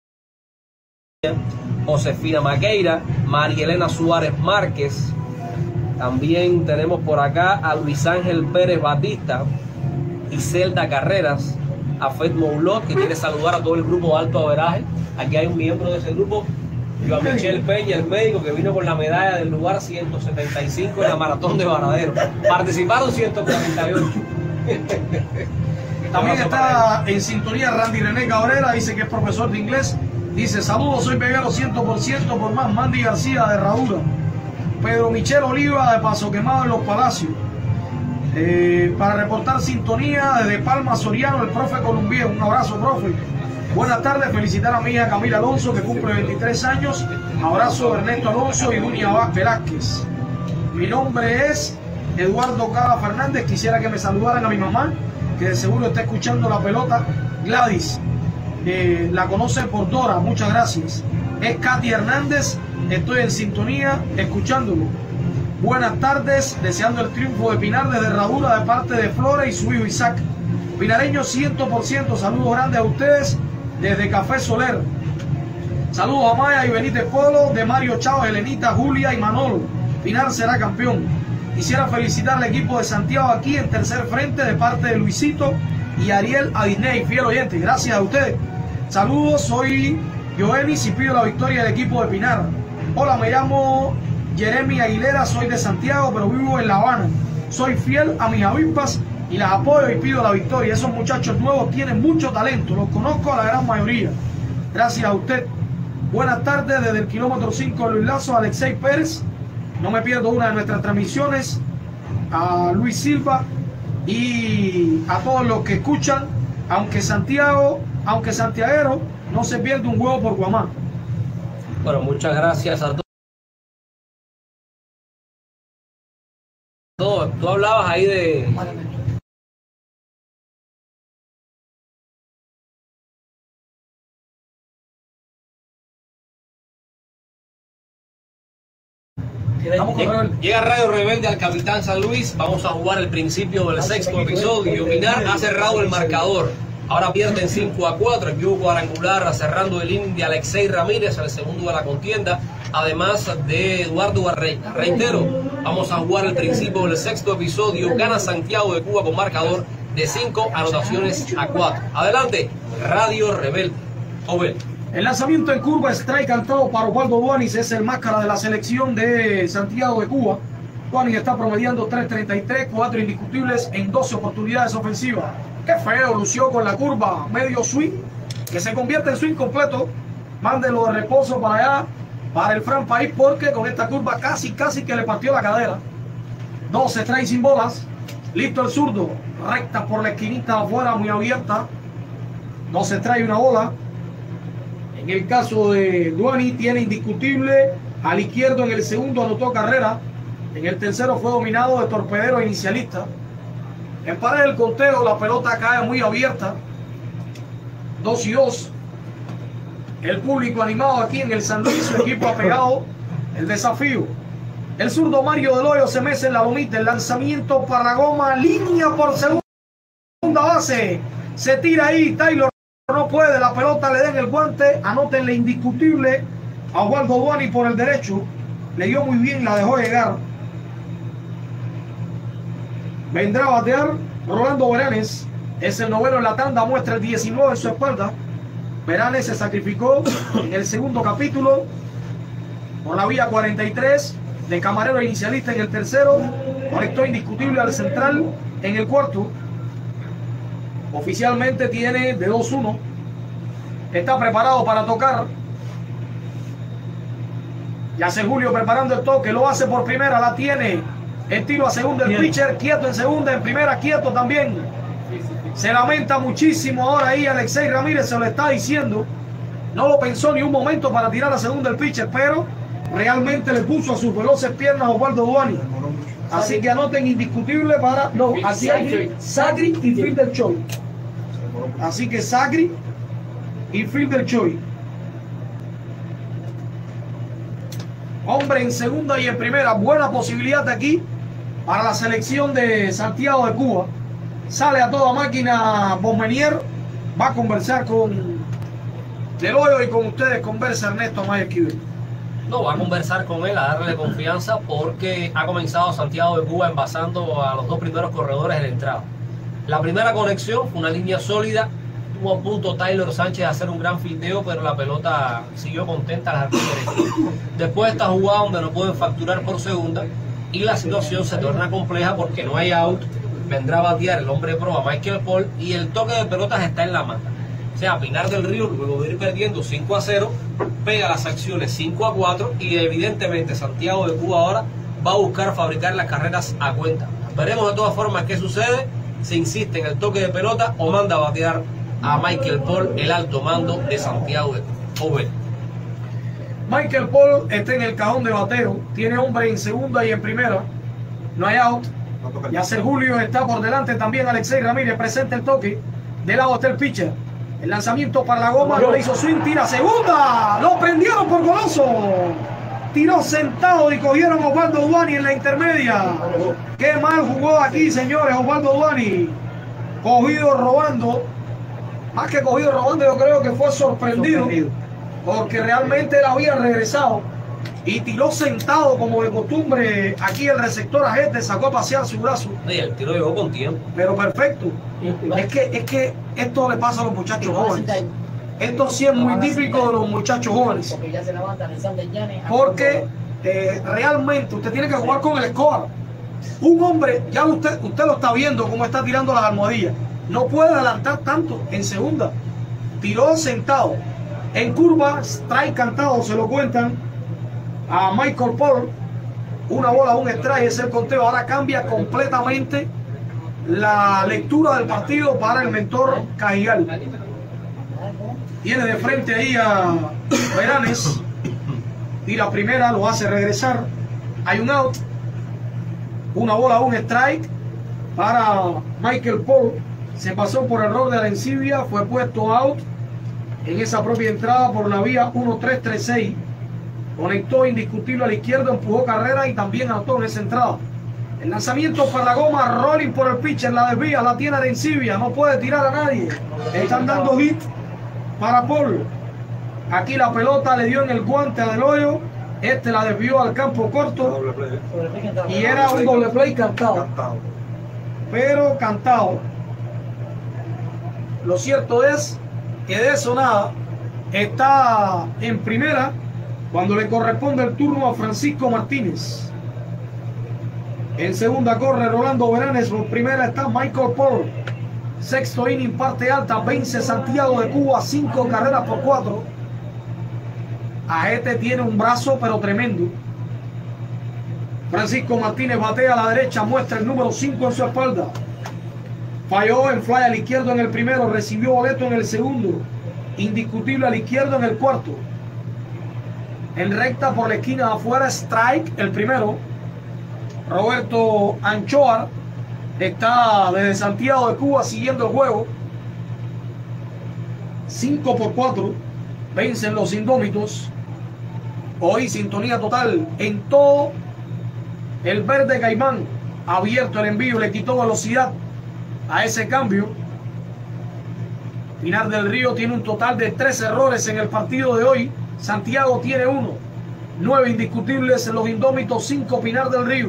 Josefina Maqueira, María Elena Suárez Márquez. También tenemos por acá a Luis Ángel Pérez Batista, Iselda Carreras, a Fed Moulot, que quiere saludar a todo el grupo de Alto Averaje. Aquí hay un miembro de ese grupo, Joan Michel Peña, el médico, que vino con la medalla del lugar ciento setenta y cinco en la maratón de Varadero. Participaron ciento cuarenta y ocho. También está en sintonía Randy René Cabrera, dice que es profesor de inglés. Dice, saludos, soy peguero cien por ciento por más. Mandy García de Herradura. Pedro Michel Oliva de Paso Quemado en Los Palacios. Eh, para reportar sintonía desde Palma Soriano, el profe Colombiano. Un abrazo, profe. Buenas tardes, felicitar a mi hija Camila Alonso, que cumple veintitrés años. Abrazo Ernesto Alonso y Dunia Velázquez. Mi nombre es Eduardo Cava Fernández. Quisiera que me saludaran a mi mamá, que de seguro está escuchando la pelota. Gladys, eh, la conoce por Dora, muchas gracias. Es Katy Hernández, estoy en sintonía, escuchándolo. Buenas tardes, deseando el triunfo de Pinar desde Herradura de parte de Flora y su hijo Isaac. Pinareño cien por ciento, saludos grandes a ustedes desde Café Soler. Saludos a Maya y Benítez Polo, de Mario Chávez, Elenita, Julia y Manolo. Pinar será campeón. Quisiera felicitar al equipo de Santiago aquí en tercer frente de parte de Luisito y Ariel Adinei, fiel oyente. Gracias a ustedes. Saludos, soy Joenis y pido la victoria del equipo de Pinar. Hola, me llamo Jeremy Aguilera, soy de Santiago, pero vivo en La Habana. Soy fiel a mis avispas y las apoyo y pido la victoria. Esos muchachos nuevos tienen mucho talento, los conozco a la gran mayoría. Gracias a usted. Buenas tardes desde el kilómetro cinco de Luis Lazo, Alexei Pérez. No me pierdo una de nuestras transmisiones. A Luis Silva y a todos los que escuchan. Aunque Santiago, aunque santiaguero, no se pierde un huevo por Guamá. Bueno, muchas gracias a todos. Tú hablabas ahí de... Llega, llega Radio Rebelde al Capitán San Luis. Vamos a jugar el principio del sexto episodio. Pinar ha cerrado el marcador. Ahora pierden cinco a cuatro. El equipo cuadrangular cerrando el inning de Alexei Ramírez, el segundo de la contienda, además de Eduardo Barreira. Reitero, vamos a jugar el principio del sexto episodio. Gana Santiago de Cuba con marcador de cinco anotaciones a cuatro. Adelante, Radio Rebelde. Joven. El lanzamiento en curva, strike cantado para Osvaldo Duanis, es el máscara de la selección de Santiago de Cuba. Duanis está promediando tres treinta y tres, cuatro indiscutibles en doce oportunidades ofensivas. Qué feo lució con la curva, medio swing, que se convierte en swing completo. Mándelo de reposo para allá, para el Fran País, porque con esta curva casi, casi que le partió la cadera. doce strikes sin bolas. Listo el zurdo, recta por la esquinita afuera, muy abierta. No se trae una bola. En el caso de Duani, tiene indiscutible. Al izquierdo en el segundo anotó carrera. En el tercero fue dominado de torpedero inicialista. En pared del conteo, la pelota cae muy abierta. dos y dos. El público animado aquí en el San Luis, su equipo ha pegado el desafío. El zurdo Mario Del Hoyo se mece en la lomita. El lanzamiento para goma, línea por segunda base. Se tira ahí, Taylor no puede, la pelota le den el guante. Anótenle indiscutible a Osvaldo Duani por el derecho. Le dio muy bien, la dejó llegar. Vendrá a batear Rolando Beranes. Es el noveno en la tanda, muestra el diecinueve en su espalda. Beranes se sacrificó en el segundo capítulo por la vía cuarenta y tres de camarero inicialista en el tercero. Conectó indiscutible al central en el cuarto. Oficialmente tiene de dos uno. Está preparado para tocar. Ya hace Julio preparando el toque. Lo hace por primera. La tiene. El tiro a segunda. El pitcher quieto en segunda. En primera quieto también. Se lamenta muchísimo ahora ahí Alexei Ramírez. Se lo está diciendo. No lo pensó ni un momento para tirar a segunda el pitcher. Pero realmente le puso a sus veloces piernas a Osvaldo Duani. Así que anoten indiscutible para... No, así hay Sagri y Fielder Choi. Así que Sagri y Fielder Choi. Hombre en segunda y en primera. Buena posibilidad aquí para la selección de Santiago de Cuba. Sale a toda máquina Bonmenier. Va a conversar con Del Hoyo y con ustedes conversa Ernesto Amaya Esquivel. No, va a conversar con él, a darle confianza, porque ha comenzado Santiago de Cuba envasando a los dos primeros corredores en la entrada. La primera conexión fue una línea sólida. Tuvo a punto Taylor Sánchez a hacer un gran fildeo, pero la pelota siguió contenta al jardín derecho. Después de esta jugada donde no pueden facturar por segunda y la situación se torna compleja porque no hay out, vendrá a batear el hombre de proa Michael Paul y el toque de pelotas está en la mano. O sea, Pinar del Río, luego de ir perdiendo cinco a cero, pega las acciones cinco a cuatro y evidentemente Santiago de Cuba ahora va a buscar fabricar las carreras a cuenta. Veremos de todas formas qué sucede, si insiste en el toque de pelota o manda a batear a Michael Paul, el alto mando de Santiago de Cuba. Michael Paul está en el cajón de bateo, tiene hombre en segunda y en primera, no hay out. Yasser Julio está por delante, también Alexei Ramírez presenta el toque, de lado está el pitcher. El lanzamiento para la goma, lo hizo swing, tira segunda, lo prendieron por golazo. Tiró sentado y cogieron a Osvaldo Duani en la intermedia. Qué mal jugó aquí, señores, Osvaldo Duani. Cogido robando, más que cogido robando, yo creo que fue sorprendido, sorprendido. porque realmente él había regresado y tiró sentado como de costumbre. Aquí el receptor agente sacó a pasear su brazo. Y el tiro llegó con tiempo. Pero perfecto. Es que, es que esto le pasa a los muchachos jóvenes. Esto sí es muy típico de los muchachos jóvenes. Porque eh, realmente usted tiene que jugar con el score. Un hombre, ya usted, usted lo está viendo cómo está tirando las almohadillas. No puede adelantar tanto en segunda. Tiró sentado. En curva, strike cantado, se lo cuentan a Michael Paul. Una bola, un strike, es el conteo. Ahora cambia completamente la lectura del partido para el mentor Cajigal. Tiene de frente ahí a Veranes. Tira primera, lo hace regresar. Hay un out. Una bola, un strike para Michael Paul. Se pasó por error de Arencibia, fue puesto out en esa propia entrada por la vía uno tres tres seis. Conectó indiscutible a la izquierda, empujó carrera y también anotó en esa entrada. El lanzamiento para la goma, rolling por el pitcher, la desvía, la tiene Arencibia, no puede tirar a nadie. Están dando hit para Paul. Aquí la pelota le dio en el guante a Del Hoyo. Este la desvió al campo corto. Y era un doble play cantado. Pero cantado. Lo cierto es que de eso nada. Está en primera cuando le corresponde el turno a Francisco Martínez. En segunda corre Rolando Veranes. Por primera está Michael Paul. Sexto inning, parte alta, vence Santiago de Cuba, cinco carreras por cuatro. Ajete tiene un brazo pero tremendo. Francisco Martínez batea a la derecha, muestra el número cinco en su espalda. Falló en fly al izquierdo en el primero, recibió boleto en el segundo. Indiscutible al izquierdo en el cuarto. En recta por la esquina de afuera, strike el primero. Roberto Anchoa está desde Santiago de Cuba siguiendo el juego. cinco por cuatro. Vencen los indómitos. Hoy sintonía total en todo el verde Caimán. Abierto el envío, le quitó velocidad a ese cambio. Pinar del Río tiene un total de tres errores en el partido de hoy. Santiago tiene uno. Nueve indiscutibles en los indómitos, cinco Pinar del Río.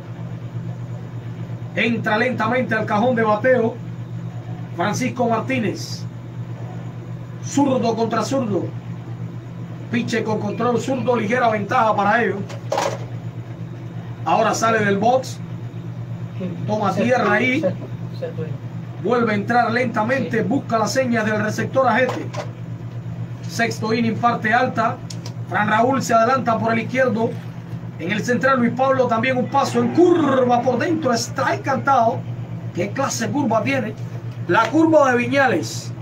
Entra lentamente al cajón de bateo Francisco Martínez. Zurdo contra zurdo. Piche con control zurdo, ligera ventaja para ellos. Ahora sale del box. Toma tierra ahí. Vuelve a entrar lentamente. Busca las señas del receptor Ajete. Sexto inning, parte alta. Fran Raúl se adelanta por el izquierdo. En el central Luis Pablo también un paso en curva por dentro. Strike cantado. ¿Qué clase de curva tiene? La curva de Viñales.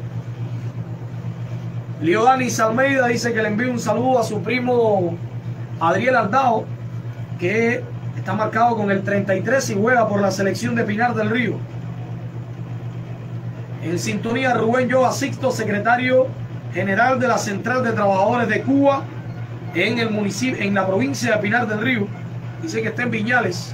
Leodanis Almeida dice que le envía un saludo a su primo Adriel Aldao, que está marcado con el treinta y tres y juega por la selección de Pinar del Río. En sintonía Rubén Yoa Sixto, secretario general de la Central de Trabajadores de Cuba en el municipio, en la provincia de Pinar del Río. Dice que está en Viñales.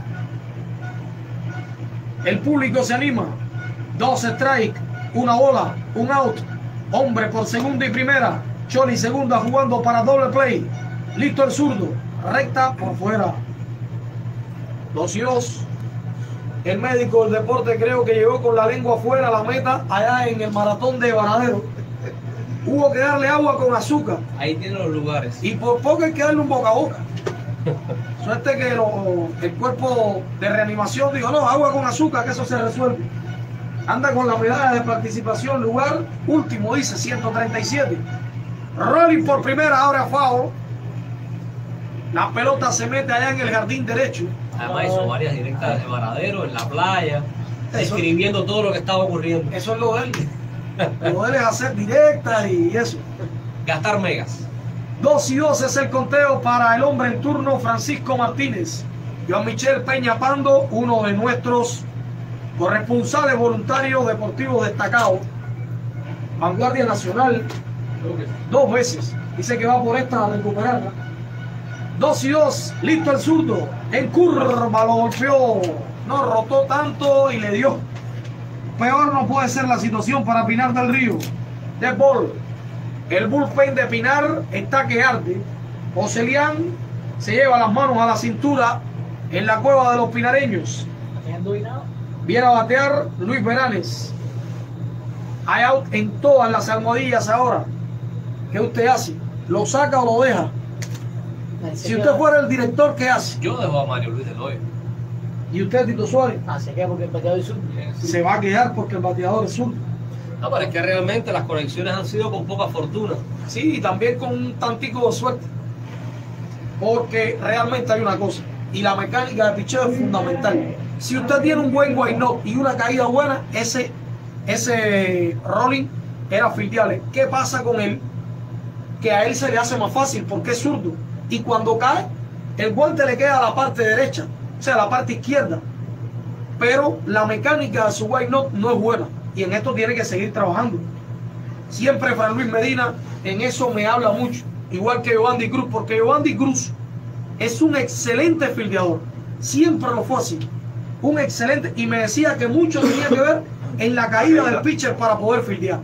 El público se anima. Dos strike, una bola, un out. Hombre por segunda y primera. Choli segunda jugando para doble play. Listo el zurdo. Recta por fuera. Dos y dos. El médico del deporte creo que llegó con la lengua afuera a la meta allá en el maratón de Varadero. Hubo que darle agua con azúcar. Ahí tienen los lugares. Y por poco hay que darle un boca a boca. Suerte que lo, el cuerpo de reanimación dijo, no, agua con azúcar, que eso se resuelve. Anda con la medalla de participación, lugar último, dice, ciento treinta y siete. Rolling por primera, ahora foul. La pelota se mete allá en el jardín derecho. Además hizo varias directas de Varadero, en la playa, Eso- describiendo todo lo que estaba ocurriendo. Eso es lo de él. Lo de él es hacer directas y eso. Gastar megas. Dos y dos es el conteo para el hombre en turno, Francisco Martínez. Joan Michel Peña Pando, uno de nuestros corresponsales voluntarios deportivos destacados. Vanguardia Nacional, dos veces. Dice que va por esta a recuperarla. Dos y dos, listo el zurdo. En curva lo golpeó. No rotó tanto y le dio. Peor no puede ser la situación para Pinar del Río. De ball. El bullpen de Pinar está que arde. Ocelián se lleva las manos a la cintura en la cueva de los pinareños. Viene a batear Luis Beranes. Hay out en todas las almohadillas ahora. ¿Qué usted hace? ¿Lo saca o lo deja? Si usted fuera el director, ¿qué hace? Yo dejo a Mario Luis del Hoyo. ¿Y usted, Tito Suárez? Ah, se queda porque el bateador es zurdo. Se va a quedar porque el bateador es zurdo. No, pero es que realmente las conexiones han sido con poca fortuna. Sí, y también con un tantico de suerte. Porque realmente hay una cosa. Y la mecánica de picheo es fundamental. Si usted tiene un buen wide knot y una caída buena, ese, ese rolling era fildeable. ¿Qué pasa con él? Que a él se le hace más fácil porque es zurdo. Y cuando cae, el guante le queda a la parte derecha, o sea, a la parte izquierda. Pero la mecánica de su wide knot no es buena. Y en esto tiene que seguir trabajando. Siempre Fran Luis Medina en eso me habla mucho. Igual que Giovanni Cruz, porque Giovanni Cruz es un excelente fildeador. Siempre lo fue así. Un excelente. Y me decía que mucho tenía que ver en la caída del pitcher para poder fildear.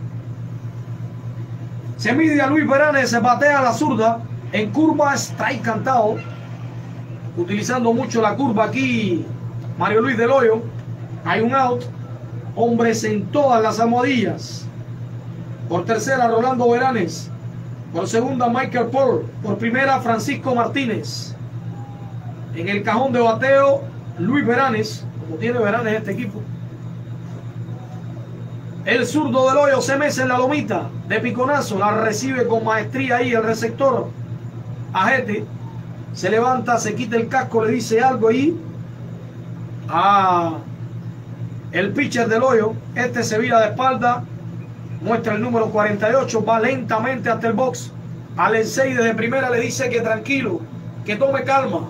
Se mide a Luis Beranes, se batea a la zurda. En curva, strike cantado. Utilizando mucho la curva aquí Mario Luis del Hoyo. Hay un out. Hombres en todas las almohadillas. Por tercera, Rolando Beranes. Por segunda, Michael Paul. Por primera, Francisco Martínez. En el cajón de bateo, Luis Beranes. Como tiene Beranes este equipo. El zurdo del Hoyo se mece en la lomita de piconazo. La recibe con maestría ahí el receptor. Ajete. Se levanta, se quita el casco, le dice algo ahí. Ah. El pitcher del Hoyo, este se vira de espalda, muestra el número cuarenta y ocho, va lentamente hasta el box. Al seis desde primera le dice que tranquilo, que tome calma.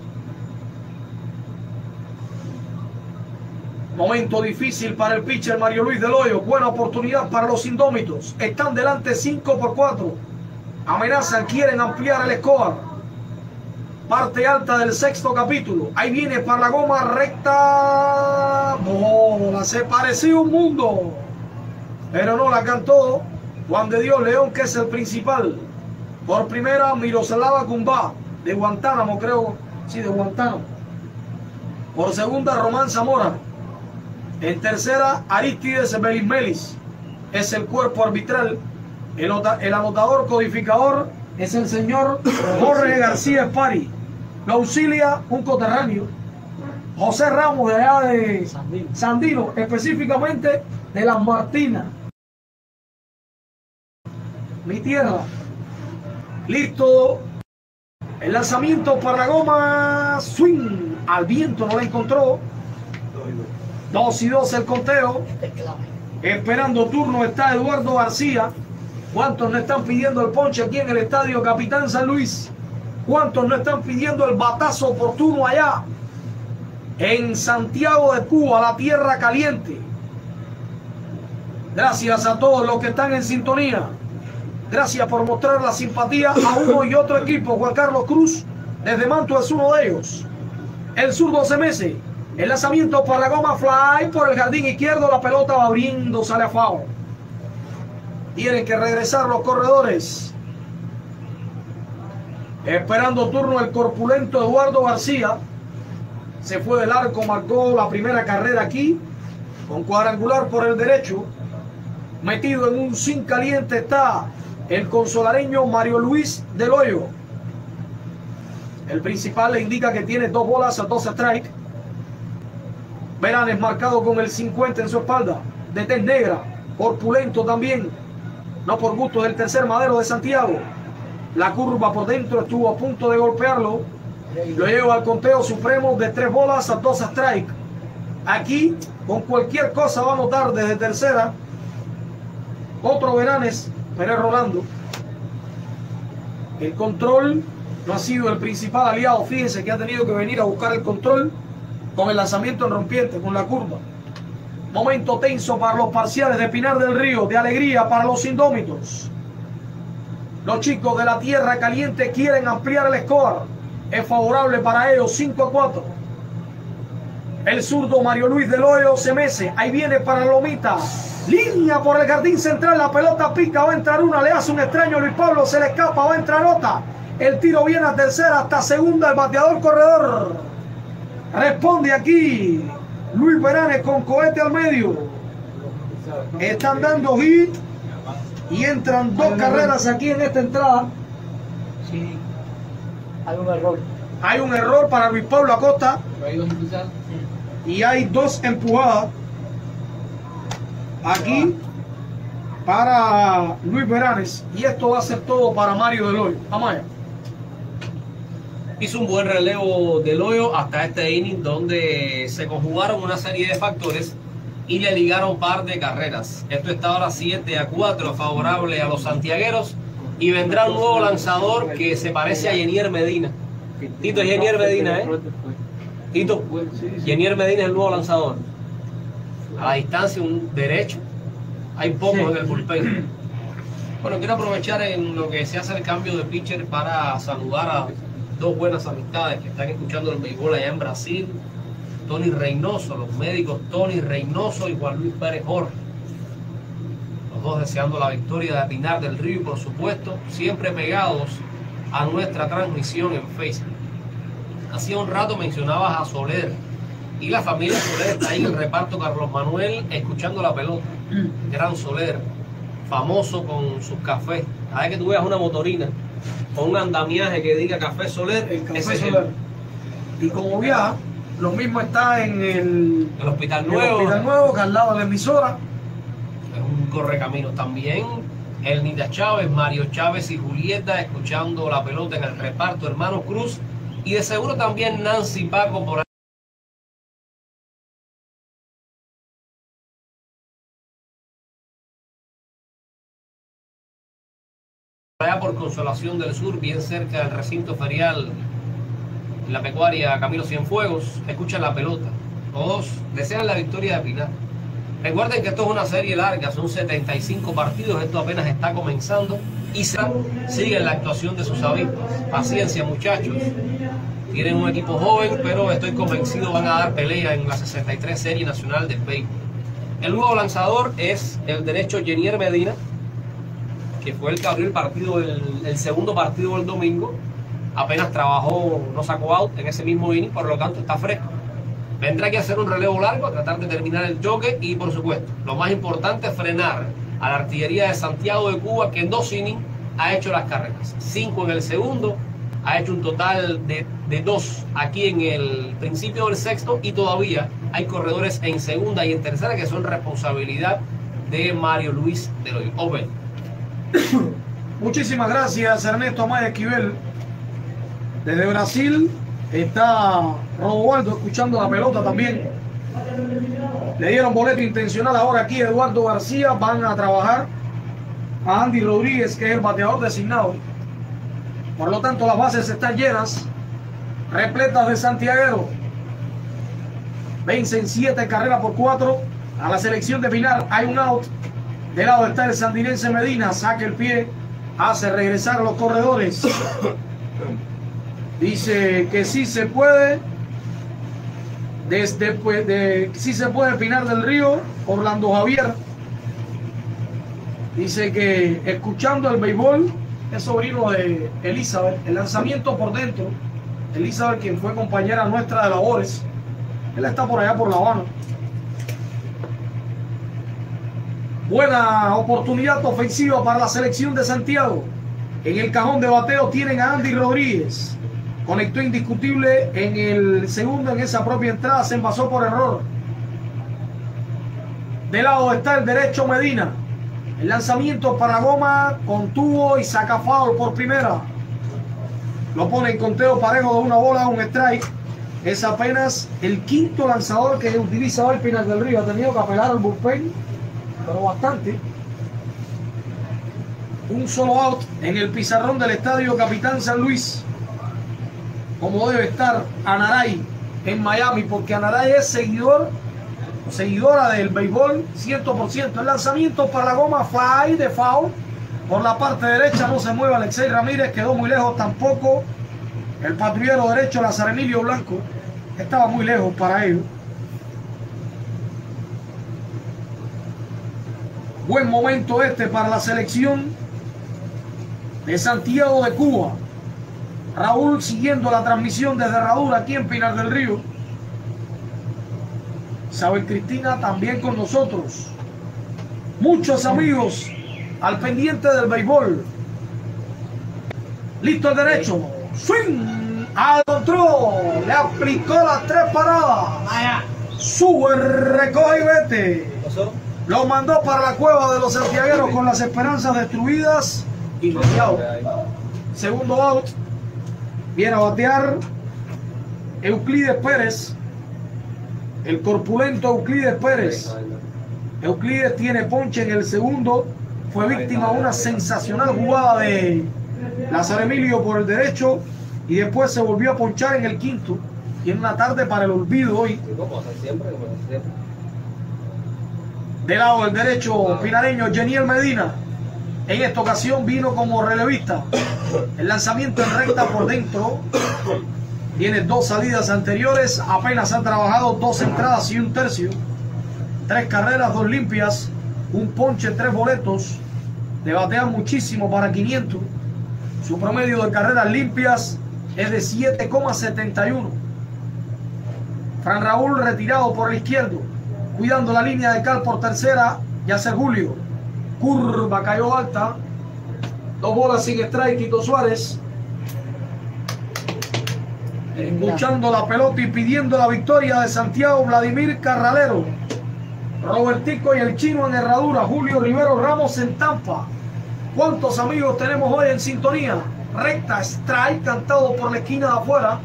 Momento difícil para el pitcher Mario Luis del Hoyo, buena oportunidad para los indómitos. Están delante cinco por cuatro. Amenazan, quieren ampliar el score. Parte alta del sexto capítulo. Ahí viene para la goma recta. Bola, se pareció un mundo. Pero no la cantó Juan de Dios León, que es el principal. Por primera, Miroslava Cumbá, de Guantánamo, creo. Sí, de Guantánamo. Por segunda, Román Zamora. En tercera, Aristides Belismelis. Es el cuerpo arbitral. El, el anotador codificador es el señor Jorge García Espari. Lo auxilia un coterráneo, José Ramos, de allá de Sandino, Sandino, específicamente de Las Martinas, mi tierra. Listo. El lanzamiento para la goma. Swing. Al viento, no la encontró. Dos y dos el conteo. Esperando turno está Eduardo García. ¿Cuántos no están pidiendo el ponche aquí en el estadio Capitán San Luis? ¿Cuántos no están pidiendo el batazo oportuno allá en Santiago de Cuba, la tierra caliente? Gracias a todos los que están en sintonía. Gracias por mostrar la simpatía a uno y otro equipo. Juan Carlos Cruz desde Manto es uno de ellos. El zurdo se mece. El lanzamiento para la goma, fly por el jardín izquierdo. La pelota va abriendo, sale a foul. Tienen que regresar los corredores. Esperando turno el corpulento Eduardo García. Se fue del arco, marcó la primera carrera aquí. Con cuadrangular por el derecho. Metido en un zinc caliente está el consolareño Mario Luis del Hoyo. El principal le indica que tiene dos bolas a dos strikes. Beranes marcado con el cincuenta en su espalda. De tez negra. Corpulento también. No por gusto del tercer madero de Santiago. La curva por dentro estuvo a punto de golpearlo. Lo llevo al conteo supremo de tres bolas a dos strikes. Aquí, con cualquier cosa va a anotar desde tercera. Otro Beranes, Pérez Rolando. El control no ha sido el principal aliado. Fíjense que ha tenido que venir a buscar el control con el lanzamiento en rompiente, con la curva. Momento tenso para los parciales de Pinar del Río, de alegría para los indómitos. Los chicos de la Tierra Caliente quieren ampliar el score. Es favorable para ellos, cinco a cuatro. El zurdo Mario Luis del Hoyo se mece. Ahí viene para Lomita. Línea por el jardín central. La pelota pica. Va a entrar una. Le hace un extraño. Luis Pablo se le escapa. Va a entrar otra. El tiro viene a tercera hasta segunda. El bateador corredor. Responde aquí Luis Beranes con cohete al medio. Están dando hit. Y entran dos carreras aquí en esta entrada. Sí. Hay un error. Hay un error para Luis Pablo Acosta. Y hay dos empujadas aquí para Luis Beranes. Y esto va a ser todo para Mario Del Hoyo. Vamos allá. Hizo un buen relevo Del Hoyo hasta este inning, donde se conjugaron una serie de factores y le ligaron un par de carreras. Esto está ahora siete a cuatro favorable a los santiagueros. Y vendrá un nuevo lanzador que se parece a Yenier Medina. Tito, es Yenier Medina, ¿eh? Tito, Yenier Medina es el nuevo lanzador. A la distancia, un derecho. Hay pocos en el bullpen. Bueno, quiero aprovechar en lo que se hace el cambio de pitcher para saludar a dos buenas amistades que están escuchando el béisbol allá en Brasil. Tony Reynoso, los médicos Tony Reynoso y Juan Luis Pérez Jorge. Los dos deseando la victoria de Pinar del Río y, por supuesto, siempre pegados a nuestra transmisión en Facebook. Hacía un rato mencionabas a Soler y la familia Soler está ahí en el reparto Carlos Manuel escuchando la pelota. Gran Soler, famoso con sus cafés. Cada vez que tú veas una motorina con un andamiaje que diga Café Soler, El Café ese es Soler. él. Y como viaja, lo mismo está en el, El Hospital el Nuevo, Hospital Nuevo, que al lado de la emisora. es un correcaminos también. El Nita Chávez, Mario Chávez y Julieta escuchando la pelota en el reparto Hermano Cruz. Y de seguro también Nancy Paco por allá por Consolación del Sur, bien cerca del recinto ferial, la pecuaria Camilo Cienfuegos. Escuchan la pelota. Todos desean la victoria de Pinar. Recuerden que esto es una serie larga, son setenta y cinco partidos, esto apenas está comenzando y sigue la actuación de sus avispas. Paciencia, muchachos. Tienen un equipo joven, pero estoy convencido van a dar pelea en la sesenta y tres Serie Nacional de Béisbol. El nuevo lanzador es el derecho Yenier Medina, que fue el que abrió el partido, el, el segundo partido del domingo. Apenas trabajó, no sacó out en ese mismo inning, por lo tanto está fresco. Vendrá que hacer un relevo largo, tratar de terminar el choque y, por supuesto, lo más importante, frenar a la artillería de Santiago de Cuba, que en dos innings ha hecho las carreras. Cinco en el segundo, ha hecho un total de, de dos aquí en el principio del sexto y todavía hay corredores en segunda y en tercera que son responsabilidad de Mario Luis del Hoyo. Over. Muchísimas gracias, Ernesto Amaya Esquivel. Desde Brasil está Rodovaldo escuchando la pelota también. Le dieron boleto intencional ahora aquí Eduardo García. Van a trabajar a Andy Rodríguez, que es el bateador designado. Por lo tanto, las bases están llenas, repletas de santiagueros. Vencen siete carreras por cuatro a la selección de Pinar. Hay un out. De lado está el sandinense Medina. Saca el pie, hace regresar a los corredores. Dice que sí se puede. Desde pues, de sí se puede Pinar del Río. Orlando Javier dice que escuchando el béisbol, es sobrino de Elizabeth. El lanzamiento por dentro, Elizabeth, quien fue compañera nuestra de labores, él está por allá por La Habana. Buena oportunidad ofensiva para la selección de Santiago. En el cajón de bateo tienen a Andy Rodríguez. Conectó indiscutible en el segundo, en esa propia entrada, se envasó por error. De lado está el derecho Medina. El lanzamiento para goma, contuvo y saca foul por primera. lo pone en conteo parejo de una bola a un strike. Es apenas el quinto lanzador que utiliza hoy Pinar del Río. Ha tenido que apelar al bullpen, pero bastante. Un solo out en el pizarrón del estadio Capitán San Luis, como debe estar Anaray en Miami, porque Anaray es seguidor, seguidora del béisbol cien por ciento. El lanzamiento para la goma, fly de foul por la parte derecha, no se mueve Alexei Ramírez, quedó muy lejos tampoco el patrullero derecho Lazar Emilio Blanco, estaba muy lejos para ellos. Buen momento este para la selección de Santiago de Cuba. Raúl siguiendo la transmisión desde Herradura aquí en Pinar del Río. Isabel Cristina también con nosotros. Muchos amigos al pendiente del béisbol. Listo el derecho. Swing al control. Le aplicó las tres paradas. Sube, recoge y vete. Lo mandó para la cueva de los santiagueros con las esperanzas destruidas. Y out. Segundo out. Viene a batear Euclides Pérez. El corpulento Euclides Pérez. Euclides tiene ponche en el segundo. Fue víctima de una sensacional jugada de Lazar Emilio por el derecho. Y después se volvió a ponchar en el quinto. Y en una tarde para el olvido hoy. Del lado del derecho pinareño, Geniel Medina. En esta ocasión vino como relevista. El lanzamiento en recta por dentro. Tiene dos salidas anteriores. Apenas ha trabajado dos entradas y un tercio. Tres carreras, dos limpias. Un ponche, tres boletos. Le batea muchísimo para quinientos. Su promedio de carreras limpias es de siete coma setenta y uno. Fran Raúl retirado por el izquierdo. Cuidando la línea de cal por tercera. Yacer Julio. Curva, cayó alta. Dos bolas sin strike, Tito Suárez. Escuchando la pelota y pidiendo la victoria de Santiago, Vladimir Carralero. Robertico y el chino en Herradura. Julio Rivero Ramos en Tampa. ¿Cuántos amigos tenemos hoy en sintonía? Recta, strike, cantado por la esquina de afuera.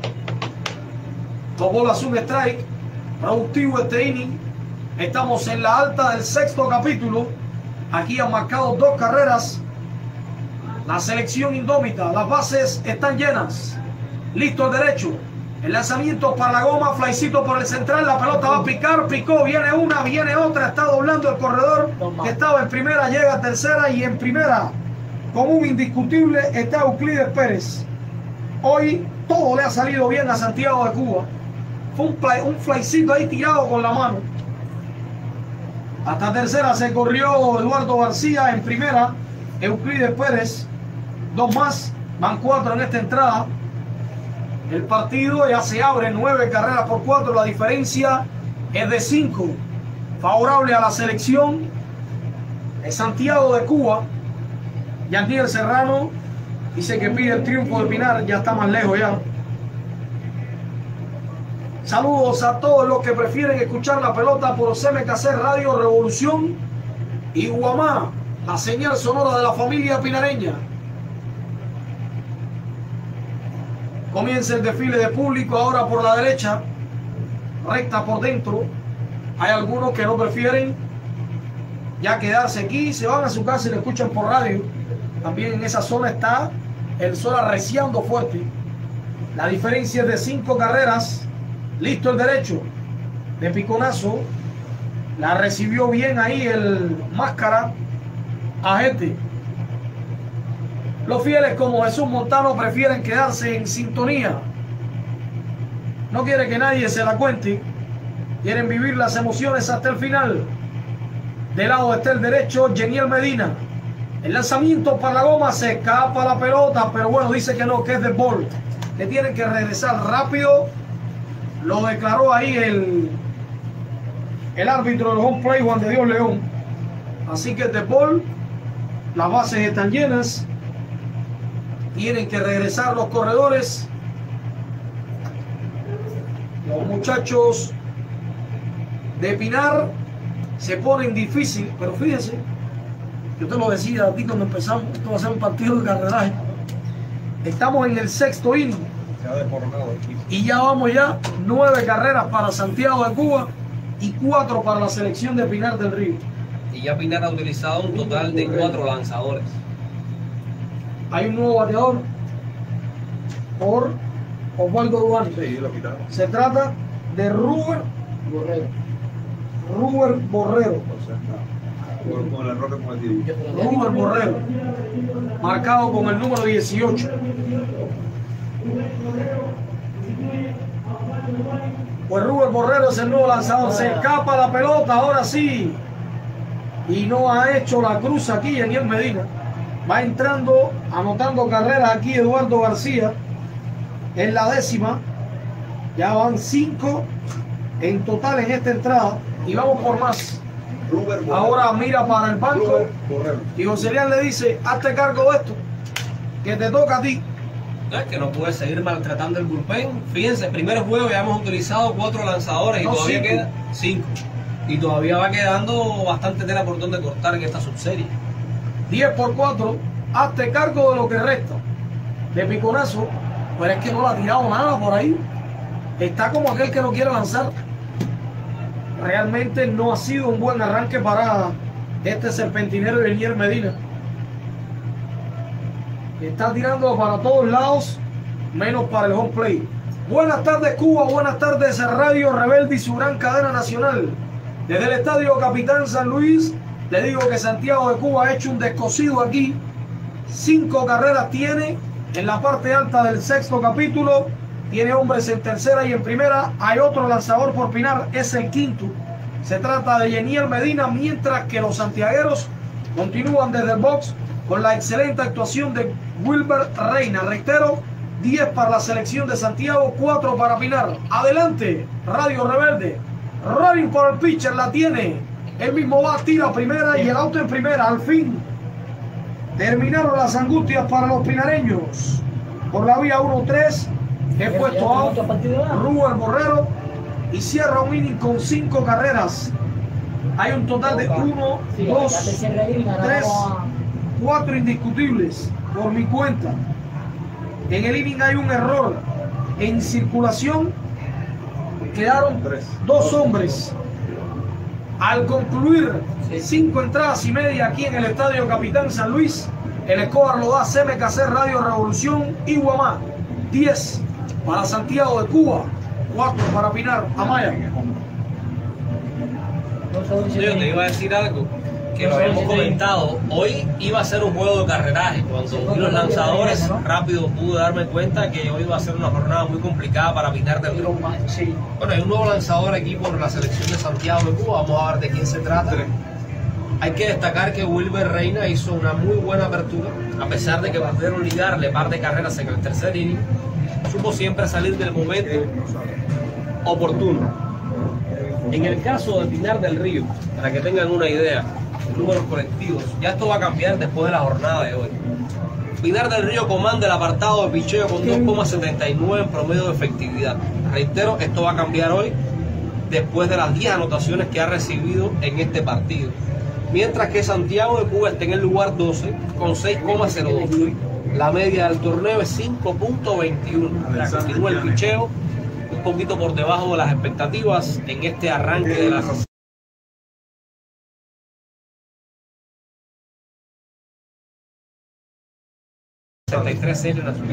Dos bolas, un strike. Productivo este inning. Estamos en la alta del sexto capítulo. Aquí han marcado dos carreras. La selección indómita. Las bases están llenas. Listo el derecho. El lanzamiento para la goma. Flycito por el central. La pelota va a picar. Picó. Viene una. Viene otra. Está doblando el corredor que estaba en primera. Llega a tercera. Y en primera, como un indiscutible, está Euclides Pérez. Hoy todo le ha salido bien a Santiago de Cuba. Fue un, play, un flycito ahí tirado con la mano. Hasta tercera se corrió Eduardo García. En primera, Euclides Pérez. Dos más. Van cuatro en esta entrada. El partido ya se abre. Nueve carreras por cuatro. La diferencia es de cinco. Favorable a la selección de Santiago de Cuba. Yandiel Serrano dice que pide el triunfo de Pinar. Ya está más lejos ya. Saludos a todos los que prefieren escuchar la pelota por C M K C Radio Revolución y Guamá, la señal sonora de la familia pinareña. Comienza el desfile de público ahora por la derecha, recta por dentro. Hay algunos que no prefieren ya quedarse aquí, se van a su casa y lo escuchan por radio. También en esa zona está el sol arreciando fuerte. La diferencia es de cinco carreras. Listo el derecho de piconazo. La recibió bien ahí el máscara Ajete. Los fieles como Jesús Montano prefieren quedarse en sintonía. No quiere que nadie se la cuente. Quieren vivir las emociones hasta el final. De lado está el derecho, Geniel Medina. El lanzamiento para la goma, se escapa la pelota, pero bueno, dice que no, que es de ball. Que tienen que regresar rápido. Lo declaró ahí el, el árbitro del home play, Juan de Dios León. Así que de ball. Las bases están llenas. Tienen que regresar los corredores. Los muchachos de Pinar se ponen difícil, pero fíjense, yo te lo decía a ti cuando empezamos, esto va a ser un partido de carreraje. Estamos en el sexto inning. Se ha desmoronado el equipo. Y ya vamos ya, nueve carreras para Santiago de Cuba y cuatro para la selección de Pinar del Río. Y ya Pinar ha utilizado un total de cuatro lanzadores. Hay un nuevo bateador por Osvaldo Duarte. Sí, lo quitaron. Se trata de Ruber Borrero. Ruber Borrero. O sea, no. Con, con el error que cometí. Ruber Borrero, marcado con el número dieciocho. Pues Ruber Borrero es el nuevo lanzador. Se escapa la pelota, ahora sí. Y no ha hecho la cruz aquí Yaniel Medina. Va entrando, anotando carreras aquí Eduardo García. En la décima. Ya van cinco en total en esta entrada. Y vamos por más. Ruber Borrero. Ahora mira para el banco. Ruber Borrero. Y José León le dice, hazte cargo de esto, que te toca a ti. No es que no puede seguir maltratando el bullpen. Fíjense, el primer juego ya hemos utilizado cuatro lanzadores y No, todavía cinco. queda cinco. Y todavía va quedando bastante tela por donde cortar en esta subserie. diez por cuatro, hazte cargo de lo que resta. De piconazo, pero es que no le ha tirado nada por ahí. Está como aquel que no quiere lanzar. Realmente no ha sido un buen arranque para este serpentinero de Yaniel Medina. Está tirando para todos lados, menos para el home play. Buenas tardes Cuba, buenas tardes Radio Rebelde y su gran cadena nacional. Desde el Estadio Capitán San Luis, le digo que Santiago de Cuba ha hecho un descosido aquí. Cinco carreras tiene en la parte alta del sexto capítulo. Tiene hombres en tercera y en primera. Hay otro lanzador por Pinar, es el quinto. Se trata de Yaniel Medina, mientras que los santiagueros continúan desde el box con la excelente actuación de Wilber Reina. Reitero, diez para la selección de Santiago, cuatro para Pinar. Adelante, Radio Rebelde. Rolling por el pitcher, la tiene. Él mismo va, tira primera y el auto en primera. Al fin terminaron las angustias para los pinareños. Por la vía uno tres, he puesto out Ruber Borrero y cierra un inning con cinco carreras. Hay un total de uno, dos, tres, cuatro indiscutibles por mi cuenta. En el inning hay un error en circulación. Quedaron dos hombres. Al concluir cinco entradas y media aquí en el Estadio Capitán San Luis, el score lo da C M K C Radio Revolución y Guamá. diez para Santiago de Cuba, cuatro para Pinar Amaya. Yo te iba a decir algo que lo habíamos comentado. Hoy iba a ser un juego de carreraje. Cuando vi los lanzadores, rápido pude darme cuenta que hoy iba a ser una jornada muy complicada para Pinar del Río. Bueno, hay un nuevo lanzador aquí por la selección de Santiago de Cuba. Vamos a ver de quién se trata. Hay que destacar que Wilber Reina hizo una muy buena apertura, a pesar de que pudieron ligarle par de carreras en el tercer inning. Supo siempre salir del momento oportuno. En el caso de Pinar del Río, para que tengan una idea, números colectivos, ya esto va a cambiar después de la jornada de hoy. Pinar del Río comanda el apartado de picheo con dos coma setenta y nueve en promedio de efectividad. Reitero, esto va a cambiar hoy después de las diez anotaciones que ha recibido en este partido. Mientras que Santiago de Cuba está en el lugar doce con seis coma cero dos. La media del torneo es cinco punto veintiuno. Continúa el picheo un poquito por debajo de las expectativas en este arranque de la sesenta y tres series nacionales.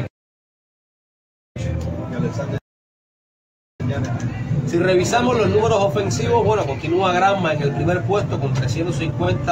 Si revisamos los números ofensivos, bueno, continúa Granma en el primer puesto con trescientos cincuenta.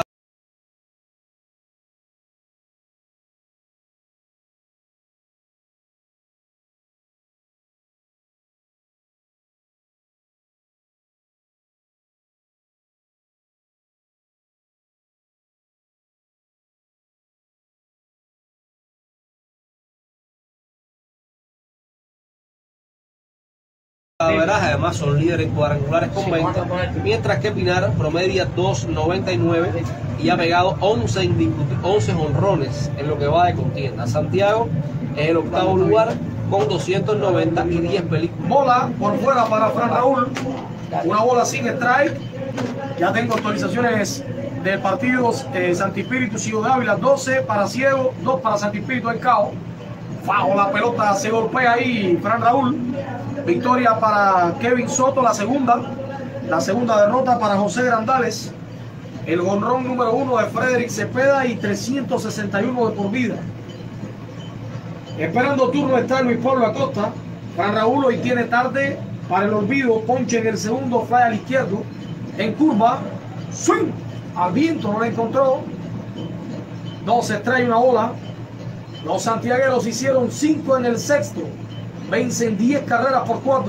Además son líderes cuadrangulares con veinte, mientras que Pinar promedia dos noventa y nueve y ha pegado once, once honrones en lo que va de contienda. Santiago es el octavo lugar con doscientos noventa y diez películas. Bola por fuera para Fran Raúl, una bola sin strike. Ya tengo actualizaciones de partidos. eh, Santi Espíritu, Ciudad Ávila, doce para Ciego, dos para Santi Espíritu El Cao. Bajo la pelota se golpea ahí Fran Raúl. Victoria para Kevin Soto, la segunda. La segunda derrota para José Grandales. El jonrón número uno de Frederick Cepeda y trescientos sesenta y uno de por vida. Esperando turno está Luis Pablo Acosta. Fran Raúl hoy tiene tarde para el olvido. Ponche en el segundo, fly al izquierdo. En curva, swing. Al viento no la encontró. Dos strikes y una bola. Los santiagueros hicieron cinco en el sexto. Vencen diez carreras por cuatro.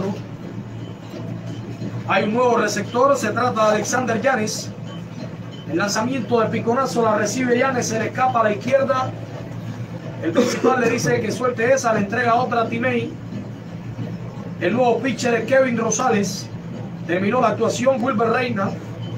Hay un nuevo receptor. Se trata de Alexander Yanes. El lanzamiento de piconazo la recibe Yanes. Se le escapa a la izquierda. El principal le dice que suelte esa. Le entrega otra a Timei. El nuevo pitcher de Kevin Rosales. Terminó la actuación Wilber Reina.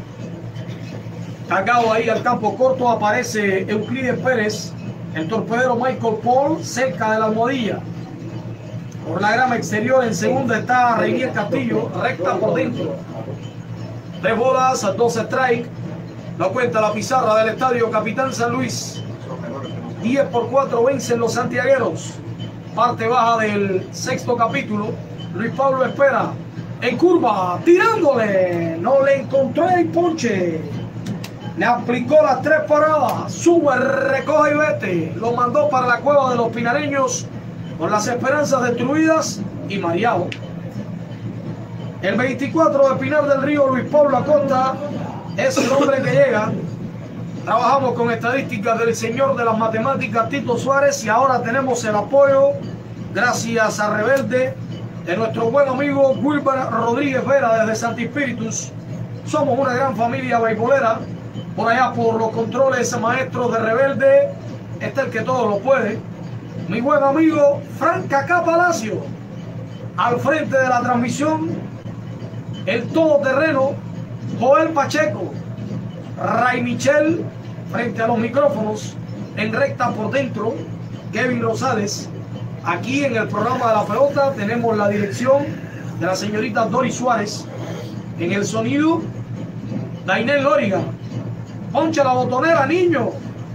Cargado ahí al campo corto aparece Euclides Pérez. El torpedero Michael Paul cerca de la almohadilla. Por la grama exterior en segunda está Reinier Castillo, recta por dentro. Tres bolas, dos strikes. Lo cuenta la pizarra del estadio Capitán San Luis. diez por cuatro vencen los santiagueros. Parte baja del sexto capítulo. Luis Pablo espera. En curva, tirándole. No le encontró el ponche. Le aplicó las tres paradas. Sube, recoge y vete. Lo mandó para la cueva de los pinareños con las esperanzas destruidas y mareado. El veinticuatro de Pinar del Río, Luis Pablo Acosta, es el hombre que llega. Trabajamos con estadísticas del señor de las matemáticas Tito Suárez y ahora tenemos el apoyo, gracias a Rebelde, de nuestro buen amigo Wilber Rodríguez Vera desde Santi Spíritus. Somos una gran familia beisbolera. Por allá por los controles maestros de Rebelde está el que todo lo puede, mi buen amigo Frank Cacá Palacio. Al frente de la transmisión, el todoterreno Joel Pacheco. Ray Michel frente a los micrófonos. En recta por dentro, Kevin Rosales. Aquí en el programa de la pelota tenemos la dirección de la señorita Doris Suárez. En el sonido, Dainel Lóriga. Poncha la botonera, niño.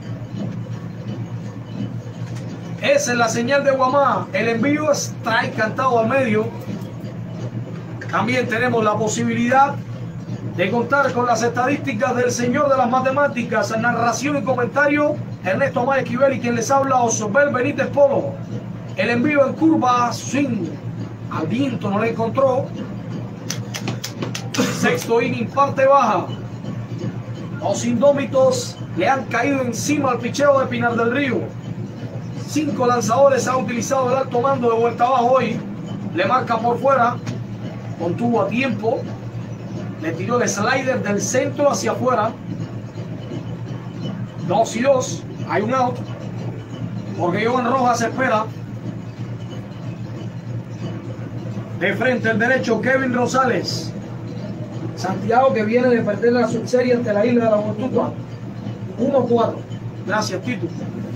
Esa es la señal de Guamá. El envío strike cantado al medio. También tenemos la posibilidad de contar con las estadísticas del señor de las matemáticas, narración y comentario, Ernesto May Esquivel, y quien les habla, Osbel Benítez Polo. El envío en curva, swing. Al viento no le encontró. Sexto inning, parte baja. Los indómitos le han caído encima al picheo de Pinar del Río. Cinco lanzadores ha utilizado el alto mando de vuelta abajo hoy. Le marca por fuera. Contuvo a tiempo. Le tiró el slider del centro hacia afuera. Dos y dos. Hay un out. Porque Johan Rojas espera. De frente el derecho Kevin Rosales. Santiago, que viene de perder la subserie ante la Isla de la Juventud. uno cuatro. Gracias, Tito.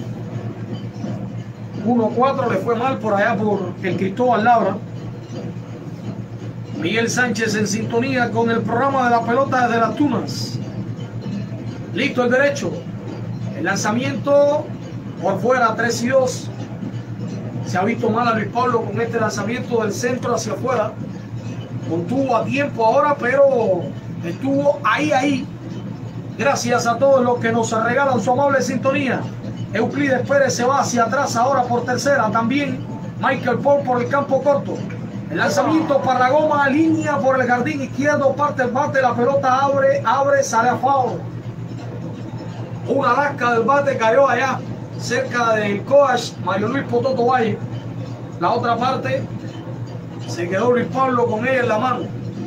uno cuatro, le fue mal por allá por el Cristóbal Labra. Miguel Sánchez en sintonía con el programa de la pelota desde las Tunas. Listo el derecho. El lanzamiento por fuera, tres y dos. Se ha visto mal a Luis Pablo con este lanzamiento del centro hacia afuera. Contuvo a tiempo ahora, pero estuvo ahí, ahí. Gracias a todos los que nos regalan su amable sintonía. Euclides Pérez se va hacia atrás ahora por tercera. También Michael Paul por el campo corto. El lanzamiento para la goma, línea por el jardín izquierdo, parte el bate, la pelota abre, abre, sale a foul. Una lasca del bate cayó allá, cerca del coach Mario Luis Pototo Valle. La otra parte se quedó Luis Pablo con ella en la mano.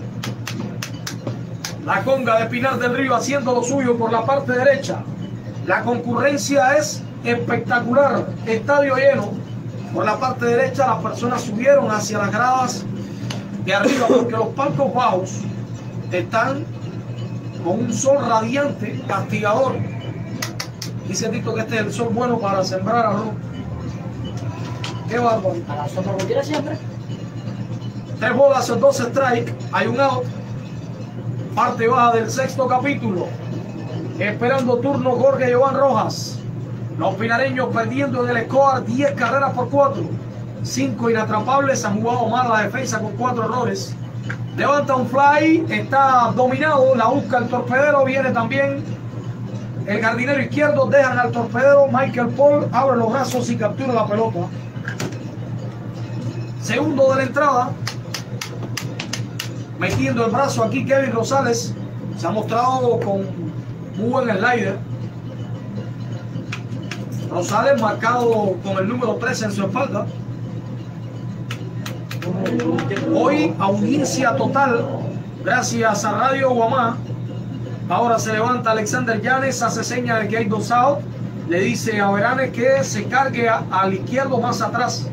La conga de Pinar del Río haciendo lo suyo por la parte derecha. La concurrencia es espectacular. Estadio lleno. Por la parte derecha las personas subieron hacia las gradas de arriba porque los palcos bajos están con un sol radiante, castigador. Dice Tito que este es el sol bueno para sembrar arroz. Qué bárbaro. A la sopa cualquiera siempre. Tres bolas, dos strikes, hay un out. Parte baja del sexto capítulo. Esperando turno Jorge Johan Rojas. Los pinareños perdiendo en el score diez carreras por cuatro. cinco inatrapables, han jugado mal la defensa con cuatro errores. Levanta un fly, está dominado, la busca el torpedero, viene también el jardinero izquierdo, dejan al torpedero, Michael Paul abre los brazos y captura la pelota. Segundo de la entrada, metiendo el brazo aquí Kevin Rosales, se ha mostrado con muy buen slider. Rosales marcado con el número trece en su espalda. Hoy audiencia total gracias a Radio Guamá. Ahora se levanta Alexander Llanes, hace seña de que hay dos out, le dice a Veranes que se cargue a, al izquierdo más atrás.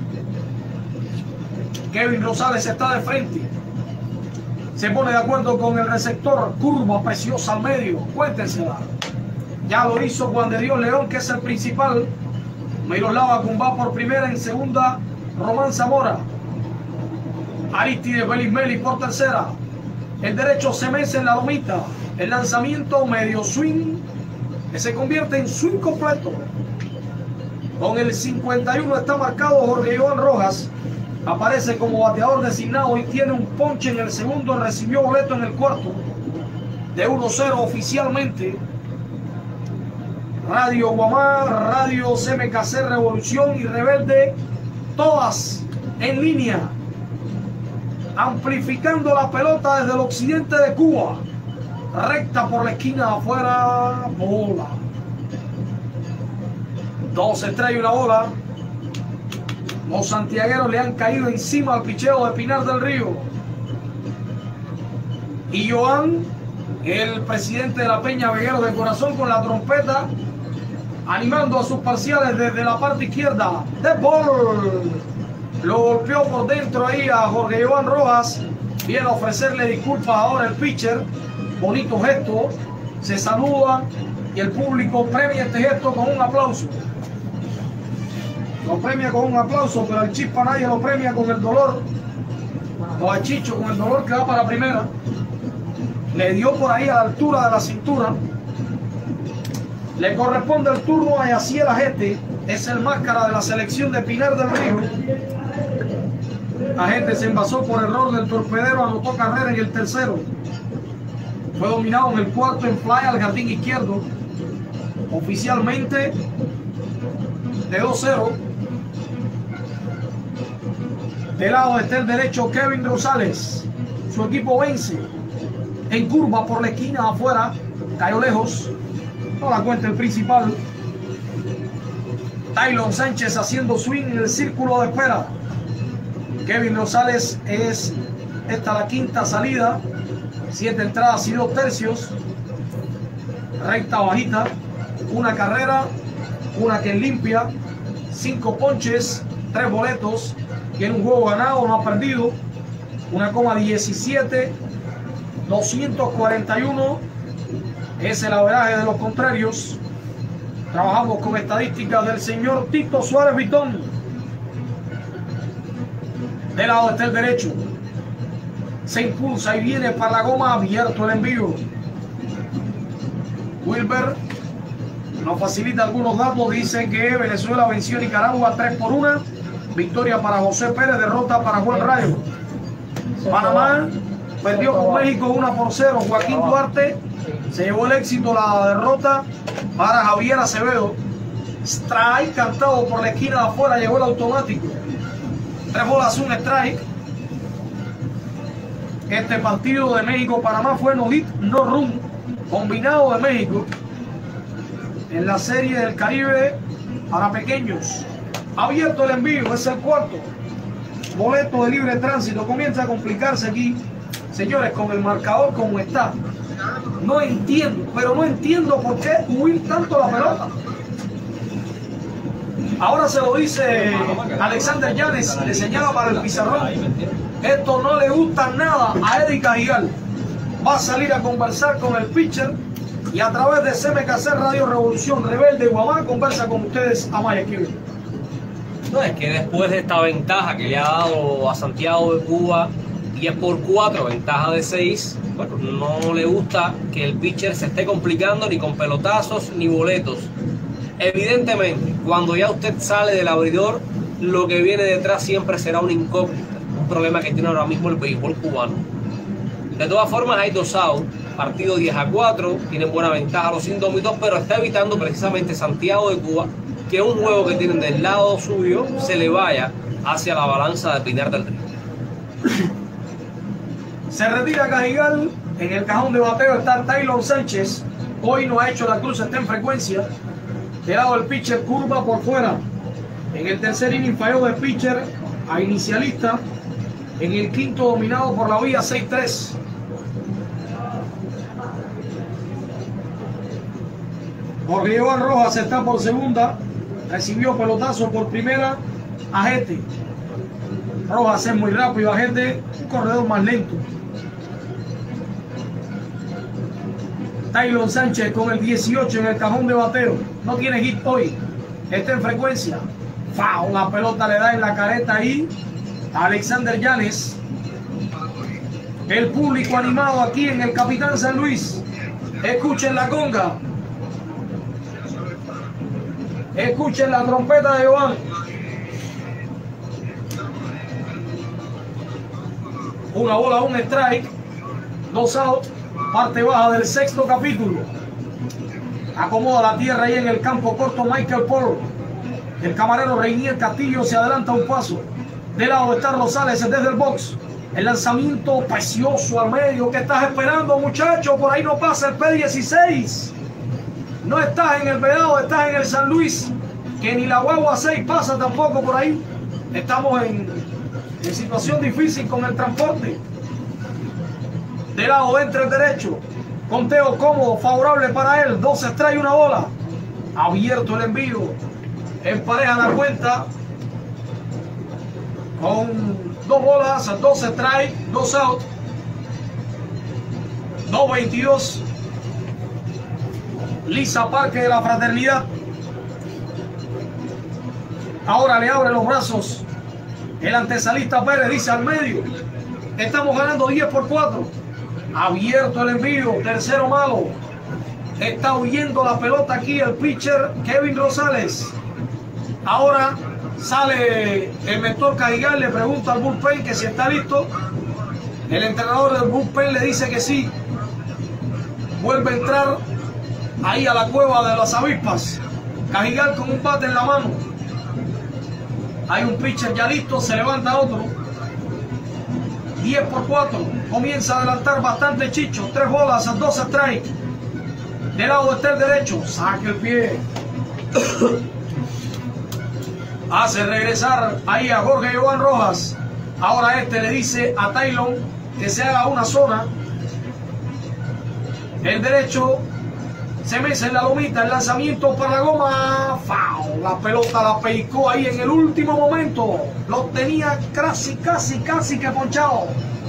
Kevin Rosales está de frente, se pone de acuerdo con el receptor, curva preciosa al medio, cuéntensela. Ya lo hizo Juan de Dios León, que es el principal. Miroslava Cumbá por primera, en segunda Román Zamora. Aristides Belismeli por tercera. El derecho se mece en la lomita. El lanzamiento medio swing, que se convierte en swing completo. Con el cincuenta y uno está marcado Jorge Iván Rojas. Aparece como bateador designado y tiene un ponche en el segundo. Recibió boleto en el cuarto. De uno cero oficialmente. Radio Guamá, Radio C M K C, Revolución y Rebelde, todas en línea, amplificando la pelota desde el occidente de Cuba, recta por la esquina de afuera, bola. Dos estrellas y una bola. Los santiagueros le han caído encima al picheo de Pinar del Río. Y Joan, el presidente de la Peña Veguero de corazón, con la trompeta, animando a sus parciales desde la parte izquierda. De ball. Lo golpeó por dentro ahí a Jorge Iván Rojas. Viene a ofrecerle disculpas ahora el pitcher. Bonito gesto. Se saluda y el público premia este gesto con un aplauso. Lo premia con un aplauso, pero al Chispa nadie lo premia con el dolor. O a Chicho con el dolor que va para primera. Le dio por ahí a la altura de la cintura. Le corresponde el turno a Yaciel Ajete, es el máscara de la selección de Pinar del Río. Ajete se envasó por error del torpedero, anotó carrera en el tercero. Fue dominado en el cuarto en fly al jardín izquierdo. Oficialmente de dos cero. Del lado está el derecho Kevin Rosales. Su equipo vence en curva por la esquina afuera. Cayó lejos. No la cuenta el principal. Taylon Sánchez haciendo swing en el círculo de espera. Kevin Rosales es esta la quinta salida. Siete entradas y dos tercios. Recta bajita. Una carrera. Una que limpia. Cinco ponches. Tres boletos. Tiene un juego ganado, no ha perdido. Una coma diecisiete. doscientos cuarenta y uno. Es el averaje de los contrarios. Trabajamos con estadísticas del señor Tito Suárez Vitón. Del lado está el derecho. Se impulsa y viene para la goma, abierto el envío. Wilber nos facilita algunos datos. Dice que Venezuela venció a Nicaragua tres por una. Victoria para José Pérez, derrota para Juan Rayo. Panamá perdió con México uno por cero. Joaquín Duarte se llevó el éxito, la derrota para Javier Acevedo. Strike cantado por la esquina de afuera, llegó el automático. Tres bolas, un strike. Este partido de México-Panamá fue no hit, no run, combinado de México en la serie del Caribe para pequeños. Abierto el envío, es el cuarto. Boleto de libre tránsito. Comienza a complicarse aquí, señores, con el marcador como está. No entiendo, pero no entiendo por qué huir tanto la pelota. Ahora se lo dice Alexander Llanes, le señala para el pizarrón. Esto no le gusta nada a Eddie Cajigal. Va a salir a conversar con el pitcher y a través de C M K C Radio Revolución Rebelde Guamá conversa con ustedes a Maya Esquivel. No, es que después de esta ventaja que le ha dado a Santiago de Cuba, diez por cuatro, ventaja de seis, bueno, no le gusta que el pitcher se esté complicando ni con pelotazos ni boletos. Evidentemente, cuando ya usted sale del abridor, lo que viene detrás siempre será una incógnita, un problema que tiene ahora mismo el béisbol cubano. De todas formas, hay dos outs, partido diez a cuatro, tienen buena ventaja los indómitos, pero está evitando precisamente Santiago de Cuba que un juego que tienen del lado suyo se le vaya hacia la balanza de Pinar del Río. Se retira Cajigal, en el cajón de bateo está Taylor Sánchez, hoy no ha hecho la cruz, está en frecuencia. De lado el pitcher curva por fuera. En el tercer inning falló de pitcher a inicialista. En el quinto dominado por la vía seis tres. Jorge Iván Rojas está por segunda. Recibió pelotazo por primera. Ajete. Rojas es muy rápido. Ajete, un corredor más lento. Taylor Sánchez con el dieciocho en el cajón de bateo. No tiene hit hoy. Está en frecuencia. Foul. La pelota le da en la careta ahí a Alexander Llanes. El público animado aquí en el Capitán San Luis. Escuchen la conga. Escuchen la trompeta de Joan. Una bola, un strike. Dos out. Parte baja del sexto capítulo. Acomoda la tierra ahí en el campo corto Michael Paul. El camarero Reinier Castillo se adelanta un paso. De lado está Rosales desde el box. El lanzamiento precioso al medio. ¿Qué estás esperando, muchacho? Por ahí no pasa el P dieciséis. No estás en el Vedado, estás en el San Luis. Que ni la guagua seis pasa tampoco por ahí. Estamos en, en situación difícil con el transporte. De lado entra el derecho. Conteo cómodo, favorable para él. Dos strikes y una bola. Abierto el envío. Empareja la cuenta. Con dos bolas, dos strikes, dos out. dos veintidós. Lisa Parque de la Fraternidad. Ahora le abre los brazos. El antesalista Pérez dice al medio. Estamos ganando diez por cuatro. Abierto el envío, tercero malo. Está huyendo la pelota aquí el pitcher Kevin Rosales. Ahora sale el mentor Cajigal, le pregunta al bullpen que si está listo. El entrenador del bullpen le dice que sí. Vuelve a entrar ahí a la cueva de las avispas. Cajigal con un bate en la mano. Hay un pitcher ya listo, se levanta otro. diez por cuatro. Comienza a adelantar bastante Chicho. Tres bolas, dos strikes. De lado está el derecho. Saca el pie. Hace regresar ahí a Jorge Joan Rojas. Ahora este le dice a Taylor que se haga una zona. El derecho se mece en la lomita. El lanzamiento para la goma. ¡Foul! La pelota la peicó ahí en el último momento. Lo tenía casi, casi, casi que ponchado.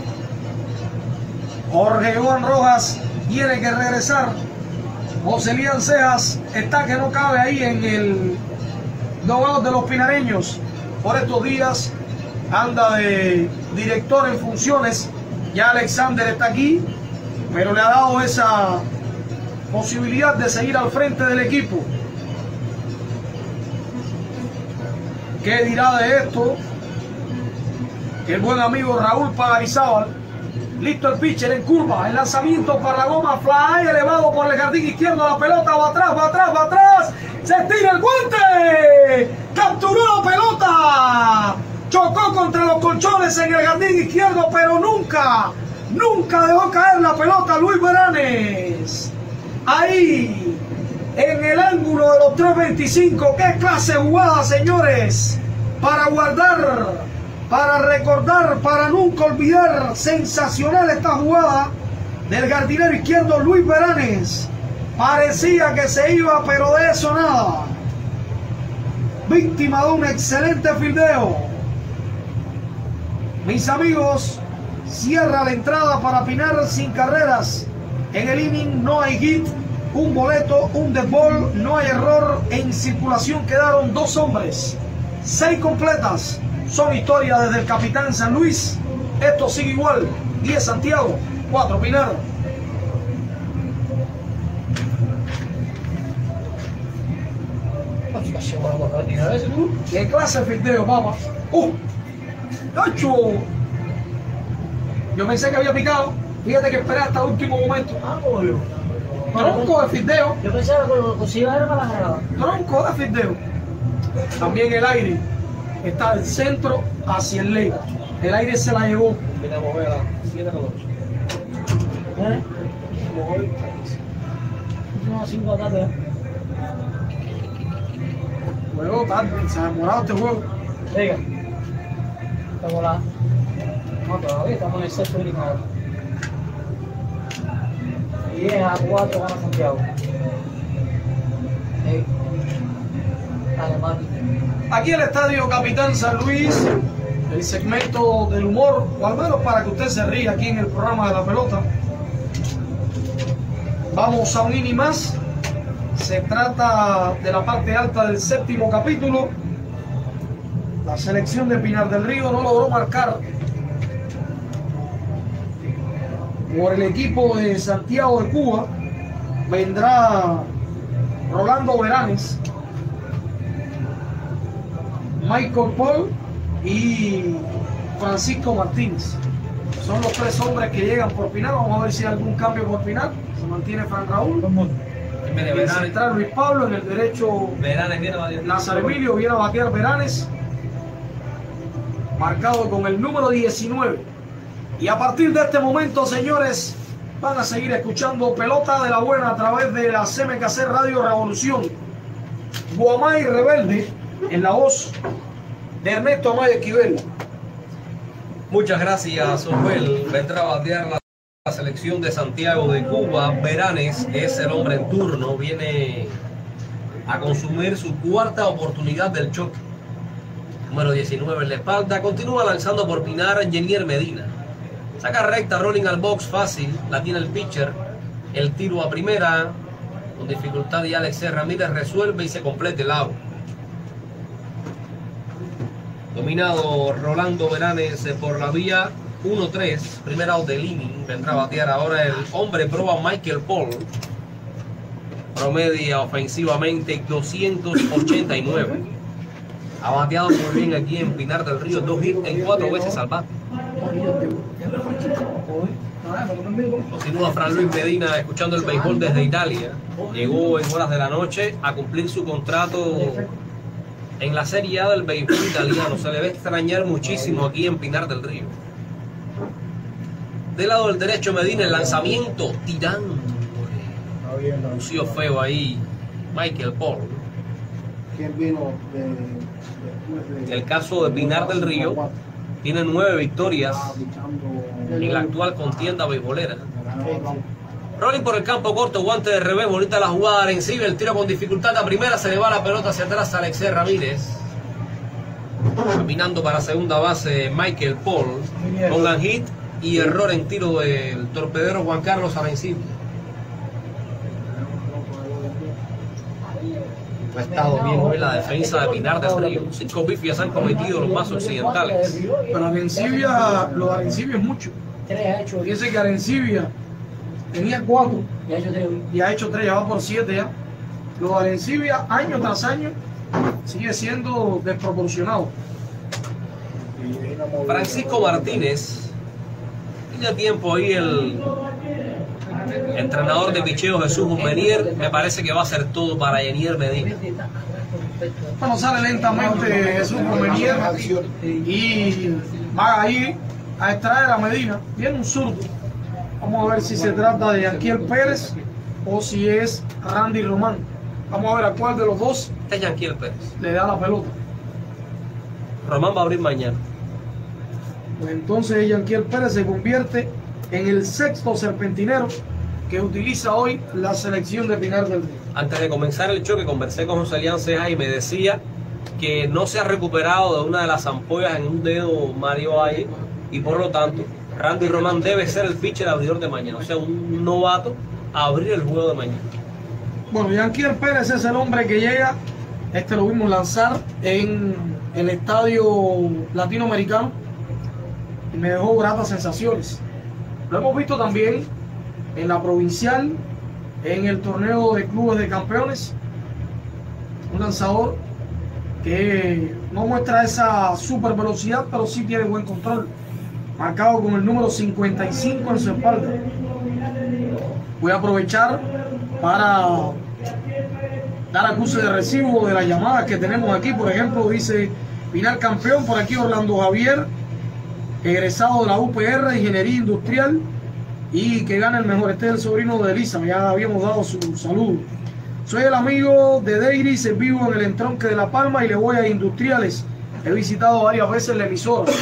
Jorge Joan Rojas tiene que regresar. José Lían Cejas está que no cabe ahí en el dugout de los pinareños. Por estos días anda de director en funciones. Ya Alexander está aquí, pero le ha dado esa posibilidad de seguir al frente del equipo. ¿Qué dirá de esto el buen amigo Raúl Pagarizábal? Listo el pitcher en curva, el lanzamiento para la goma, fly elevado por el jardín izquierdo, la pelota va atrás, va atrás, va atrás, se estira el guante, capturó la pelota, chocó contra los colchones en el jardín izquierdo, pero nunca, nunca dejó caer la pelota Luis Beranes. Ahí, en el ángulo de los tres veinticinco, qué clase de jugada, señores, para guardar, para recordar, para nunca olvidar. Sensacional esta jugada del jardinero izquierdo Luis Beranes. Parecía que se iba, pero de eso nada. Víctima de un excelente fildeo. Mis amigos, cierra la entrada para Pinar sin carreras. En el inning no hay hit, un boleto, un dead ball, no hay error. En circulación quedaron dos hombres. Seis completas. Son historias desde el Capitán San Luis. Esto sigue igual. diez Santiago, cuatro Pinar. ¿Qué clase de fildeo, papá? ¡Uh! ¡Nacho! Yo pensé que había picado. Fíjate que esperé hasta el último momento. Tronco de fildeo. Yo pensaba que lo consiguió era para la grada. Tronco de fildeo. También el aire está del centro hacia el ley. El aire se la llevó. Viene a mover a las siete con ocho. ¿Eh? Son las cinco de la tarde. Juego tarde, se ha demorado este juego. Venga. Estamos la. No, todavía estamos en el sexto inning ahora. diez a cuatro gana Santiago. Hey. Además. Aquí el estadio Capitán San Luis, el segmento del humor, o al menos para que usted se ría aquí en el programa de la pelota. Vamos a un inning más. Se trata de la parte alta del séptimo capítulo. La selección de Pinar del Río no logró marcar por el equipo de Santiago de Cuba. Vendrá Rolando Veranes, Michael Paul y Francisco Martínez. Son los tres hombres que llegan por Pinar. Vamos a ver si hay algún cambio por Pinar. Se mantiene Fran Raúl. En el central Luis Pablo, en el derecho Veranes viene a batear. Lázaro Emilio, viene a batear Veranes, marcado con el número diecinueve. Y a partir de este momento, señores, van a seguir escuchando Pelota de la Buena a través de la C M K C Radio Revolución. Guamay Rebelde, en la voz de Ernesto Amaya Esquivel. Muchas gracias, Orwell. Vendrá a batear la La selección de Santiago de Cuba. Veranes es el hombre en turno, viene a consumir su cuarta oportunidad del choque. Número diecinueve en la espalda, continúa lanzando por Pinar Jenier Medina. Saca recta, rolling al box fácil, la tiene el pitcher. El tiro a primera, con dificultad, y Alex C. Ramírez resuelve y se completa el out. Dominado Rolando Veranes por la vía uno tres, primer out del inning. Vendrá a batear ahora el hombre proba Michael Paul. Promedia ofensivamente doscientos ochenta y nueve. Ha bateado muy bien aquí en Pinar del Río, dos hits en cuatro veces al bate. Continúa Fran Luis Medina escuchando el béisbol desde Italia. Llegó en horas de la noche a cumplir su contrato en la Serie A del béisbol italiano. Se le va a extrañar muchísimo aquí en Pinar del Río. Del lado del derecho Medina, el lanzamiento tirando. Lució feo ahí Michael Paul. En el caso de Pinar del Río, tiene nueve victorias en la actual contienda beisbolera. Rolling por el campo corto, guante de revés, bonita la jugada de Arencibia, el tiro con dificultad a primera, se le va la pelota hacia atrás a Alexei Ramírez. Caminando para segunda base Michael Paul, pongan hit y error en tiro del torpedero Juan Carlos Arencibia. Ha estado bien hoy la defensa de Pinar del Río. Cinco pifias han cometido los más occidentales. Pero Arencibia, lo de Arencibia es mucho. Fíjense que Arencibia tenía cuatro y ha hecho tres, ya va por siete ya. Lo de Arencibia, año tras año, sigue siendo desproporcionado. Francisco Martínez, tiene tiempo ahí el entrenador de picheo Jesús Menier. Me parece que va a hacer todo para Jenier Medina. Bueno, sale lentamente Jesús Menier y va a ir a extraer a Medina. Tiene un zurdo. Vamos a ver si se trata de Yanquiel Pérez o si es Randy Román. Vamos a ver a cuál de los dos Este es Yanquiel Pérez. le da la pelota. Román va a abrir mañana. Pues entonces Yanquiel Pérez se convierte en el sexto serpentinero que utiliza hoy la selección de Pinar del Río. Antes de comenzar el choque conversé con José Elian Ceja y me decía que no se ha recuperado de una de las ampollas en un dedo Mario Valle y por lo tanto Randy Román debe ser el pitcher abridor de mañana, o sea, un novato a abrir el juego de mañana. Bueno, Yanquiel Pérez es el hombre que llega. Este lo vimos lanzar en el estadio latinoamericano y me dejó gratas sensaciones. Lo hemos visto también en la provincial, en el torneo de clubes de campeones. Un lanzador que no muestra esa super velocidad, pero sí tiene buen control. Marcado con el número cincuenta y cinco en su espalda. Voy a aprovechar para dar acuse de recibo de las llamadas que tenemos aquí. Por ejemplo, dice Pinar campeón. Por aquí Orlando Javier, egresado de la U P R, Ingeniería Industrial, y que gana el mejor. Este es el sobrino de Elisa, ya habíamos dado su saludo. Soy el amigo de Deiris, vivo en el entronque de La Palma y le voy a Industriales. He visitado varias veces la emisora.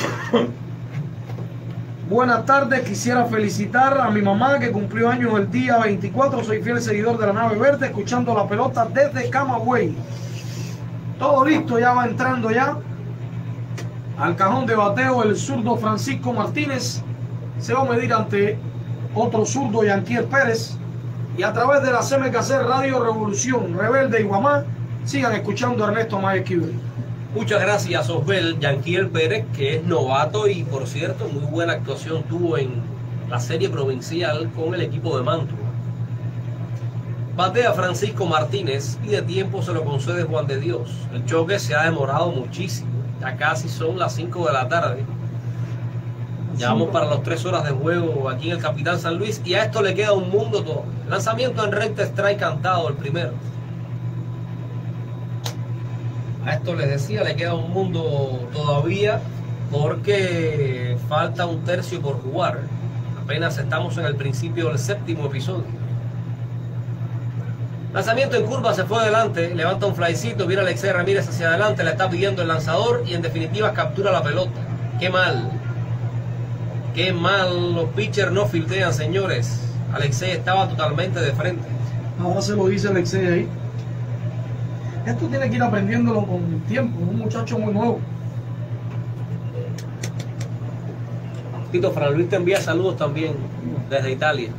Buenas tardes, quisiera felicitar a mi mamá que cumplió años el día veinticuatro. Soy fiel seguidor de la Nave Verde, escuchando la pelota desde Camagüey. Todo listo, ya va entrando ya al cajón de bateo el zurdo Francisco Martínez. Se va a medir ante otro zurdo, Yanquiel Pérez. Y a través de la C M K C Radio Revolución Rebelde y Guamá, sigan escuchando a Ernesto Mayer Esquivel. Muchas gracias, Osbel. Yanquiel Pérez, que es novato y, por cierto, muy buena actuación tuvo en la serie provincial con el equipo de Mantua. Batea Francisco Martínez y de tiempo se lo concede Juan de Dios. El choque se ha demorado muchísimo. Ya casi son las cinco de la tarde. Ya vamos para las tres horas de juego aquí en el Capitán San Luis y a esto le queda un mundo todo. Lanzamiento en recta, strike cantado el primero. A esto les decía, le queda un mundo todavía porque falta un tercio por jugar. Apenas estamos en el principio del séptimo episodio. Lanzamiento en curva, se fue adelante, levanta un flycito, viene Alexei Ramírez hacia adelante, le está pidiendo el lanzador y en definitiva captura la pelota. Qué mal. Qué mal, los pitchers no fildean, señores. Alexei estaba totalmente de frente. Ahora se lo dice Alexei ahí. Esto tiene que ir aprendiéndolo con el tiempo, un muchacho muy nuevo. Tito, Fran Luis te envía saludos también desde Italia.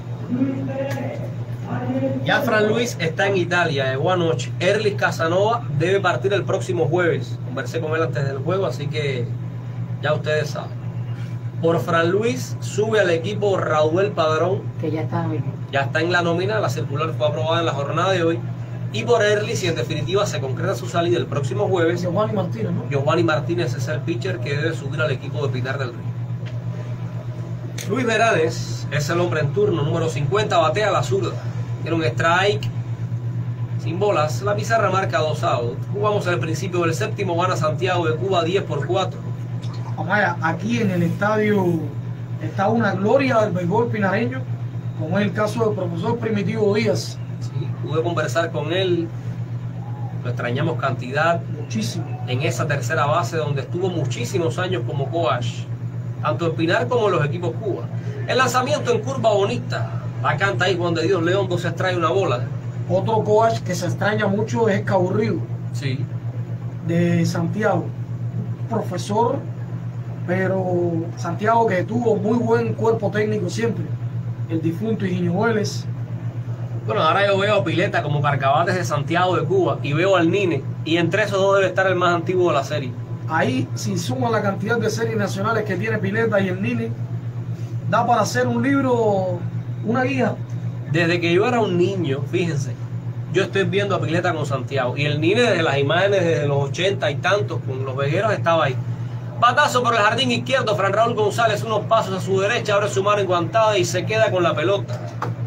Ya Fran Luis está en Italia, de buena noche. Erlis Casanova debe partir el próximo jueves. Conversé con él antes del juego, así que ya ustedes saben. Por Fran Luis sube al equipo Raúl Padrón, que ya está, ya está en la nómina, la circular fue aprobada en la jornada de hoy. Y por Erlis, si en definitiva se concreta su salida el próximo jueves, Giovanni Martínez, ¿no? Giovanni Martínez es el pitcher que debe subir al equipo de Pinar del Río. Luis Veranes es el hombre en turno, número cincuenta, batea a la zurda. Tiene un strike sin bolas, la pizarra marca dos out. Jugamos al principio del séptimo, gana Santiago de Cuba diez por cuatro. Amaya, aquí en el estadio está una gloria del béisbol pinareño, como es el caso del profesor Primitivo Díaz. Sí, pude conversar con él, lo extrañamos cantidad, muchísimo, en esa tercera base donde estuvo muchísimos años como coach, tanto en Pinar como en los equipos Cuba. El lanzamiento en curva bonita, la canta ahí Juan de Dios León, dos extrae una bola. Otro coach que se extraña mucho es Caburrido, sí, de Santiago, profesor, pero Santiago que tuvo muy buen cuerpo técnico siempre, el difunto Higinio Vélez. Bueno, ahora yo veo a Pileta como carcabates de Santiago de Cuba y veo al Nine, y entre esos dos debe estar el más antiguo de la serie. Ahí, si suma la cantidad de series nacionales que tiene Pileta y el Nine, da para hacer un libro, una guía. Desde que yo era un niño, fíjense, yo estoy viendo a Pileta con Santiago, y el Nine desde las imágenes desde los ochenta y tantos con los vegueros estaba ahí. Batazo por el jardín izquierdo, Fran Raúl González unos pasos a su derecha, abre su mano enguantada y se queda con la pelota.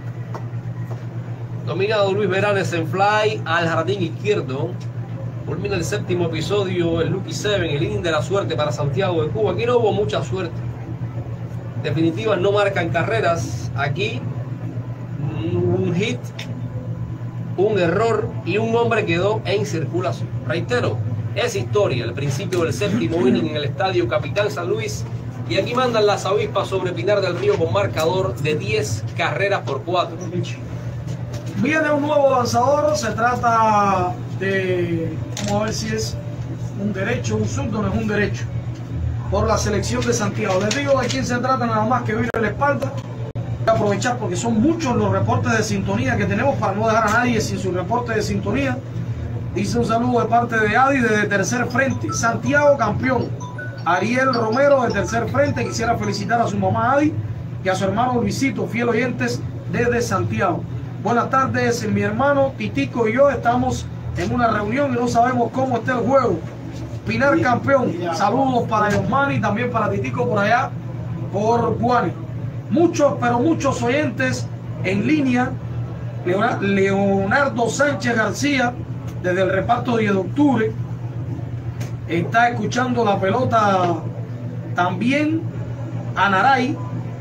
Dominado Luis Veranes en fly al jardín izquierdo. Culmina el séptimo episodio, el Lucky Seven, el inning de la suerte para Santiago de Cuba. Aquí no hubo mucha suerte. Definitivas no marcan carreras. Aquí un hit, un error y un hombre quedó en circulación. Reitero, es historia el principio del séptimo inning en el estadio Capitán San Luis. Y aquí mandan las avispas sobre Pinar del Río con marcador de diez carreras por cuatro. Viene un nuevo lanzador, se trata de, vamos a ver si es un derecho, un zurdo, no es un derecho, por la selección de Santiago. Les digo de quién se trata nada más que vire la espalda. Voy a aprovechar porque son muchos los reportes de sintonía que tenemos para no dejar a nadie sin su reporte de sintonía. Dice un saludo de parte de Adi desde Tercer Frente. Santiago campeón. Ariel Romero de Tercer Frente. Quisiera felicitar a su mamá Adi y a su hermano Luisito, fiel oyentes desde Santiago. Buenas tardes, mi hermano Titico y yo estamos en una reunión y no sabemos cómo está el juego. Pinar campeón. Saludos para Yosmani, también para Titico por allá, por Guani. Muchos, pero muchos oyentes en línea. Leonardo Sánchez García, desde el reparto diez de octubre, está escuchando la pelota también. Anaray.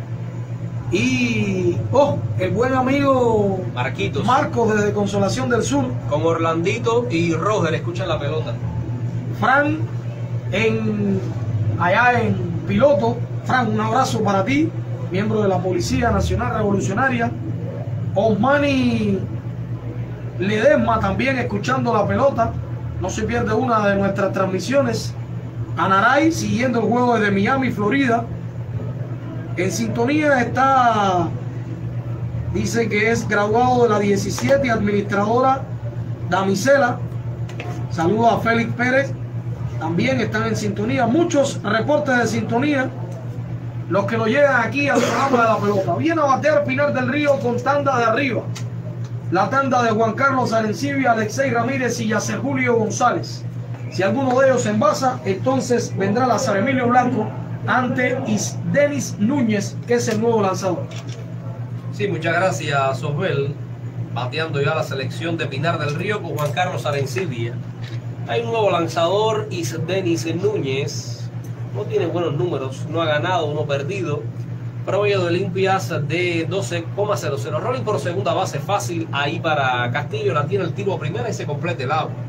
Y oh, el buen amigo Marquitos, Marcos desde Consolación del Sur. con Orlandito y Roger escuchan la pelota. Fran en allá en Piloto. Fran, un abrazo para ti, miembro de la Policía Nacional Revolucionaria. Osmani Ledesma también escuchando la pelota. No se pierde una de nuestras transmisiones. Anaray siguiendo el juego desde Miami, Florida. En sintonía está, dice que es graduado de la diecisiete, administradora Damisela. Saludos a Félix Pérez. También están en sintonía. Muchos reportes de sintonía. Los que lo llegan aquí al programa de la pelota. Viene a batear Pinar del Río con tanda de arriba. La tanda de Juan Carlos Arencibia, Alexei Ramírez y Yacer Julio González. Si alguno de ellos se envasa, entonces vendrá Lazar Emilio Blanco ante Denis Núñez, que es el nuevo lanzador. Sí, muchas gracias, Sosbel. Bateando ya la selección de Pinar del Río con Juan Carlos Arencibia. Hay un nuevo lanzador, Denis Núñez. No tiene buenos números, no ha ganado, uno perdido. Promedio de limpias de doce coma cero cero. Rolling por segunda base, fácil ahí para Castillo. La tiene el tiro a primera y se completa el out.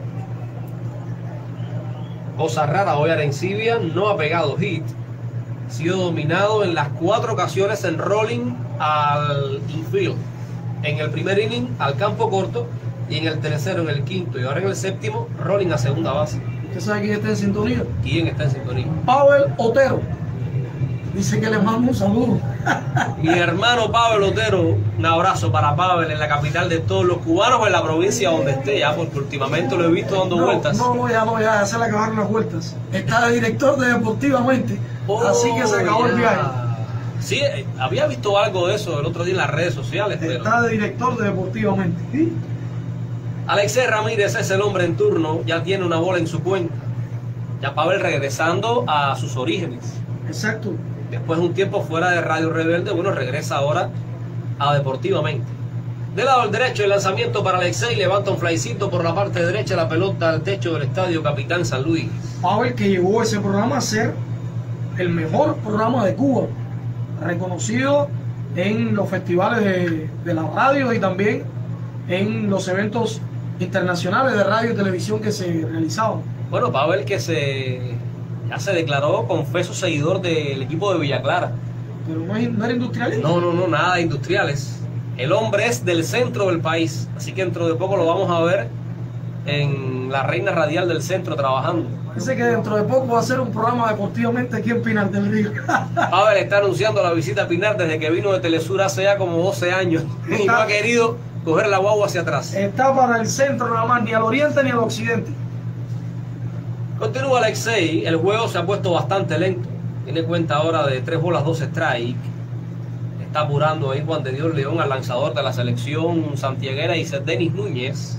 Cosa rara, hoy Arencibia no ha pegado hit. Ha sido dominado en las cuatro ocasiones en rolling al infield. En el primer inning al campo corto y en el tercero, en el quinto y ahora en el séptimo, rolling a segunda base. ¿Usted sabe quién está en sintonía? ¿Quién está en sintonía? Pavel Otero. Dice que le mando un saludo. Mi hermano Pavel Otero, un abrazo para Pavel en la capital de todos los cubanos o en la provincia donde esté, ya, porque últimamente lo he visto dando no, vueltas. No, no, ya no, ya se le acabaron las vueltas. Está de director de Deportivamente, oh, así que se acabó ya. el viaje. Sí, había visto algo de eso el otro día en las redes sociales. Está pero... de director de Deportivamente. ¿Sí? Alexei Ramírez es el hombre en turno, ya tiene una bola en su cuenta. Ya Pavel regresando a sus orígenes. Exacto. Después de un tiempo fuera de Radio Rebelde, bueno, regresa ahora a Deportivamente. Del lado del derecho, el lanzamiento para Alexei, levanta un flycito por la parte derecha, la pelota al techo del estadio Capitán San Luis. Pavel, que llevó ese programa a ser el mejor programa de Cuba, reconocido en los festivales de, de la radio y también en los eventos internacionales de radio y televisión que se realizaban. Bueno, Pavel que se ya se declaró confeso seguidor del equipo de Villa Clara. Pero no, es, no era industrialista. No, no, no, nada de industriales. El hombre es del centro del país, así que dentro de poco lo vamos a ver en la Reina Radial del Centro trabajando. Dice que dentro de poco va a ser un programa Deportivamente aquí en Pinar del Río. Pavel está anunciando la visita a Pinar desde que vino de Telesur hace ya como doce años y no ha querido coger la guagua hacia atrás. Está para el centro nada más, ni al oriente ni al occidente. Continúa Alexei, el juego se ha puesto bastante lento. Tiene cuenta ahora de tres bolas, dos strike. Está apurando ahí Juan de Dios León al lanzador de la selección santiaguera y Denis Núñez.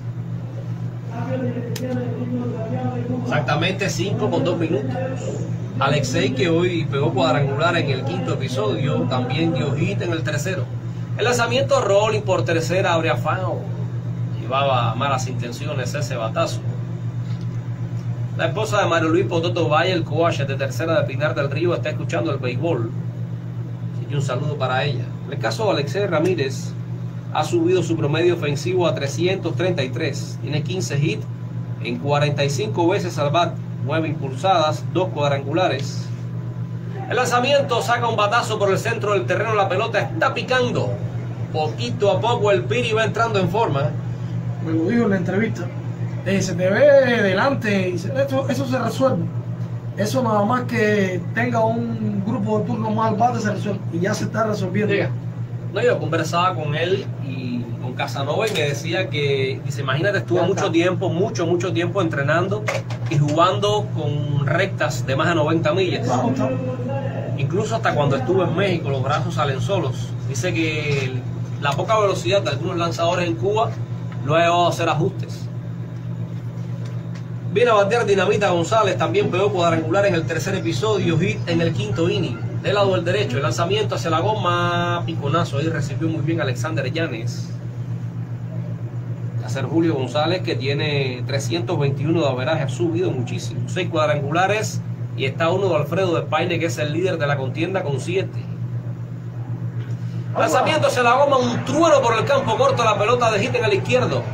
Exactamente cinco con dos minutos. Alexei, que hoy pegó cuadrangular en el quinto episodio, también dio hit en el tercero. El lanzamiento rolling por tercera abre a foul. Llevaba malas intenciones ese batazo. La esposa de Mario Luis Pototo Valle, el coach de tercera de Pinar del Río, está escuchando el béisbol. Y un saludo para ella. En el caso de Alexei Ramírez, ha subido su promedio ofensivo a trescientos treinta y tres. Tiene quince hits en cuarenta y cinco veces al bat, nueve impulsadas, dos cuadrangulares. El lanzamiento saca un batazo por el centro del terreno, la pelota está picando. Poquito a poco el Piri va entrando en forma. Me lo dijo en la entrevista. Eh, se te ve delante y se, eso, eso se resuelve. Eso nada más que tenga un grupo de turnos más al bate se resuelve. Y ya se está resolviendo. Diga. No, yo conversaba con él y con Casanova y me decía que, dice, imagínate, estuvo mucho tiempo, mucho, mucho tiempo entrenando y jugando con rectas de más de noventa millas. Incluso hasta cuando estuvo en México, los brazos salen solos. Dice que la poca velocidad de algunos lanzadores en Cuba lo ha llevado a hacer ajustes. Viene a batear Dinamita González, también pegó cuadrangular en el tercer episodio, hit en el quinto inning. Del lado del derecho, el lanzamiento hacia la goma, piconazo, ahí recibió muy bien Alexander Llanes. Hacer Julio González, que tiene trescientos veintiuno de averaje, ha subido muchísimo, seis cuadrangulares, y está uno de Alfredo Despaine, que es el líder de la contienda con siete. Lanzamiento hacia la goma, un trueno por el campo corto, la pelota de hit en el izquierdo.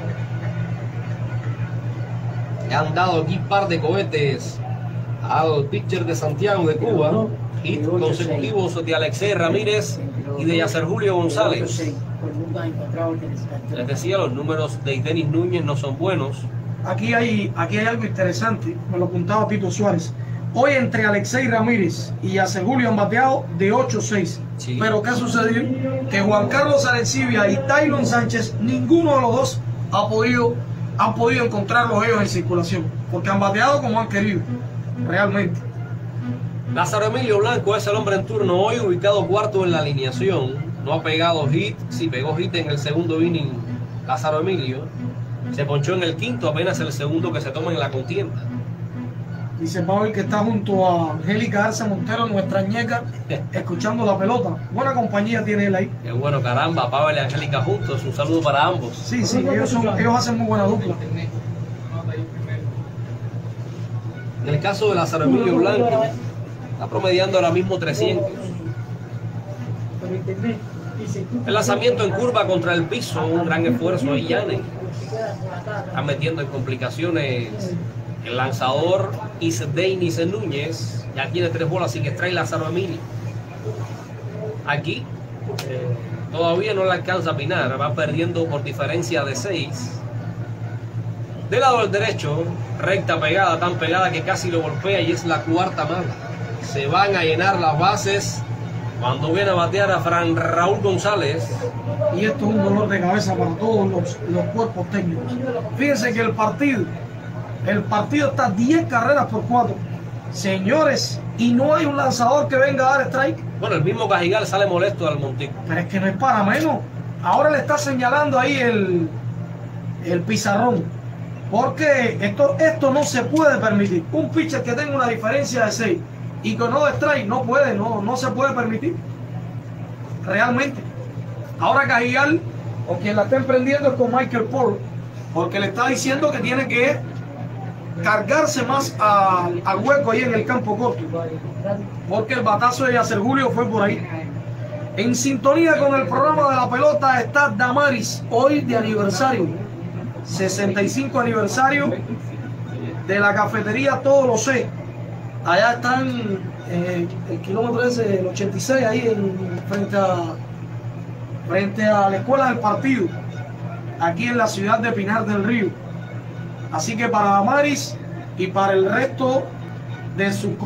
Le han dado aquí par de cohetes al pitcher de Santiago de Cuba, ¿no? Hit consecutivos de Alexei Ramírez y de Yacer Julio González. Les decía, los números de Denis Núñez no son buenos. Aquí hay, aquí hay algo interesante, me lo apuntaba Tito Suárez. Hoy entre Alexei Ramírez y Yacer Julio han bateado de ocho seis. Sí. Pero ¿qué sucedió? Que Juan Carlos Arencibia y Taylon Sánchez, ninguno de los dos ha podido, han podido encontrarlos ellos en circulación, porque han bateado como han querido, realmente. Lázaro Emilio Blanco es el hombre en turno hoy, ubicado cuarto en la alineación. No ha pegado hit, sí pegó hit en el segundo inning Lázaro Emilio. Se ponchó en el quinto, apenas el segundo que se toma en la contienda. Dice Pavel que está junto a Angélica Arce Montero, nuestra ñeca, escuchando la pelota. Buena compañía tiene él ahí. Qué bueno, caramba, Pavel y Angélica juntos. Un saludo para ambos. Sí, sí, ellos, son, ellos hacen muy buena dupla. En el caso de Lázaro Emilio Blanco, está promediando ahora mismo trescientos. El lanzamiento en curva contra el piso, un gran esfuerzo ahí, Llanes. Está metiendo en complicaciones el lanzador Denis Núñez. Ya tiene tres bolas, así que trae Lázaro Emilio. Aquí eh, todavía no le alcanza a Pinar, va perdiendo por diferencia de seis. Del lado del derecho, recta pegada, tan pegada que casi lo golpea, y es la cuarta mala. Se van a llenar las bases cuando viene a batear a Fran Raúl González. Y esto es un dolor de cabeza para todos los, los cuerpos técnicos. Fíjense que el partido, el partido está diez carreras por cuatro. Señores, y no hay un lanzador que venga a dar strike. Bueno, el mismo Cajigal sale molesto del Montico. Pero es que no es para menos. Ahora le está señalando ahí el, el pizarrón. Porque esto, esto no se puede permitir. Un pitcher que tenga una diferencia de seis y que no de strike, no puede, no, no se puede permitir. Realmente. Ahora Cajigal, o quien la está emprendiendo, es con Michael Paul, porque le está diciendo que tiene que cargarse más a, al hueco ahí en el campo corto, porque el batazo de Yacer Julio fue por ahí. En sintonía con el programa de la pelota está Damaris, hoy de aniversario, sesenta y cinco aniversario de la cafetería Todo Lo Sé. Allá están eh, el kilómetro ese, el ochenta y seis, ahí en, frente a frente a la escuela del partido, aquí en la ciudad de Pinar del Río. Así que para Damaris y para el resto de su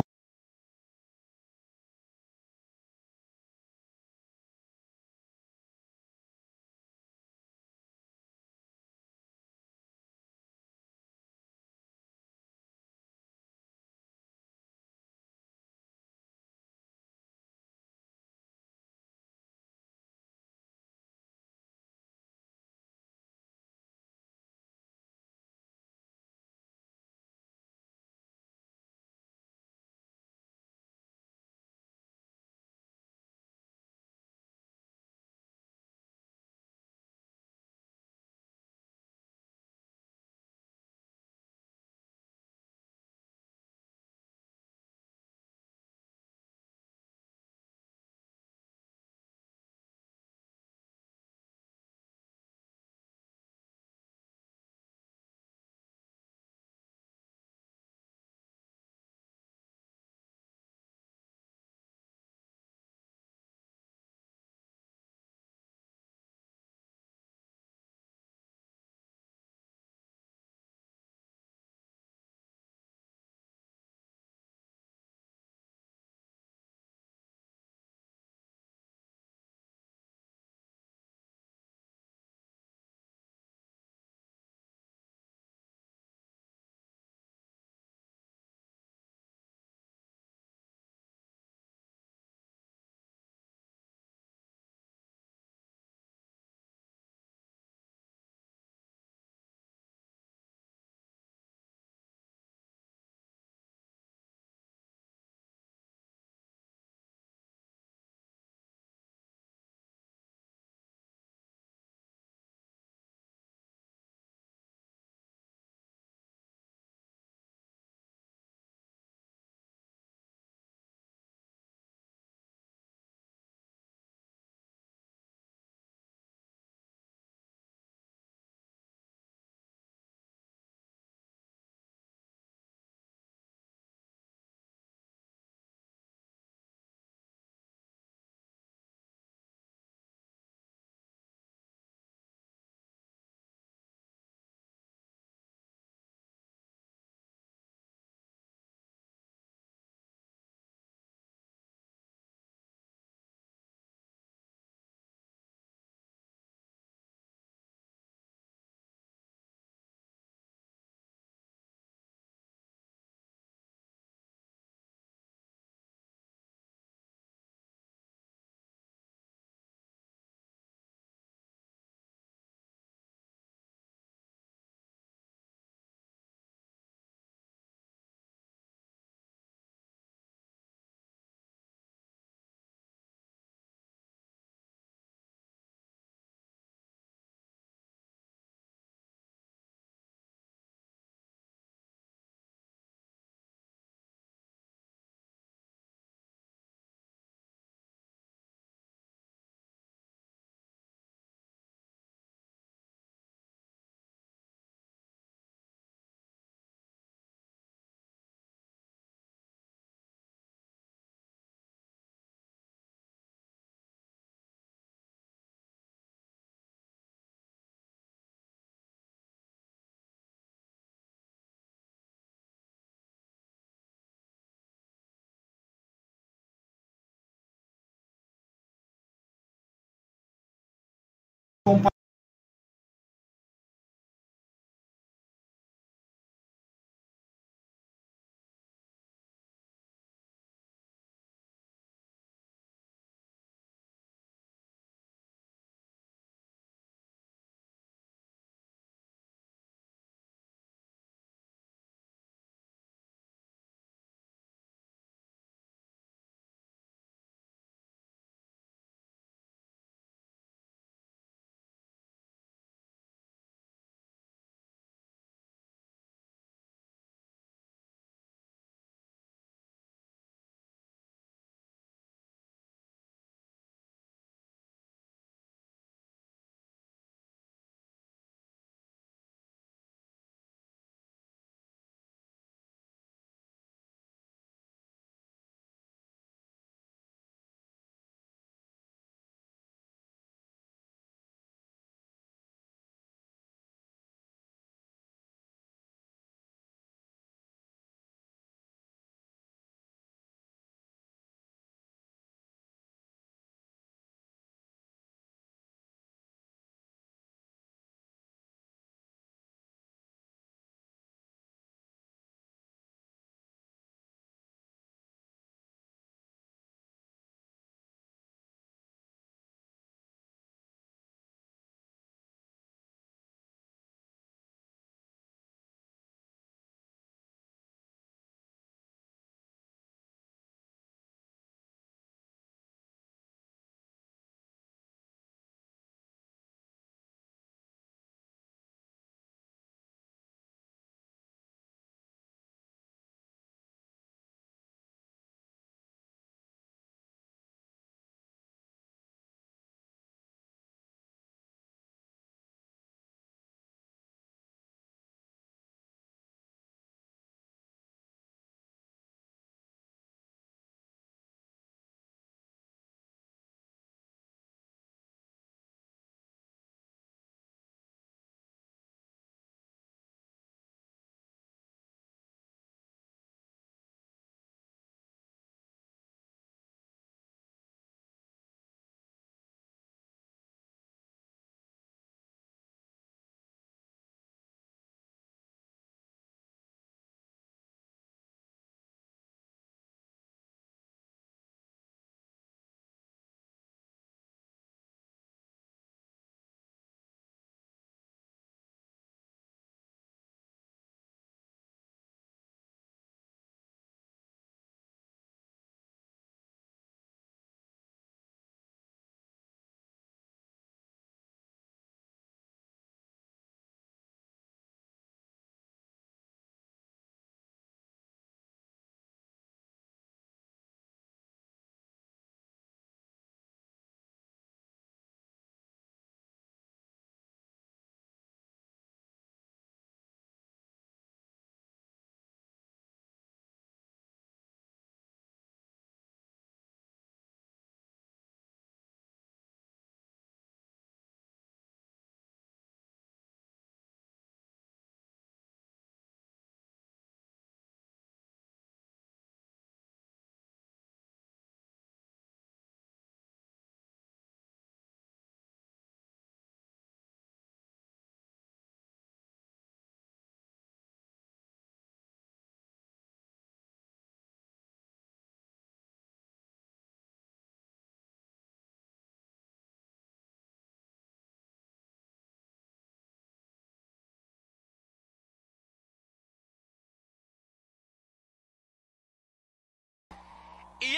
Y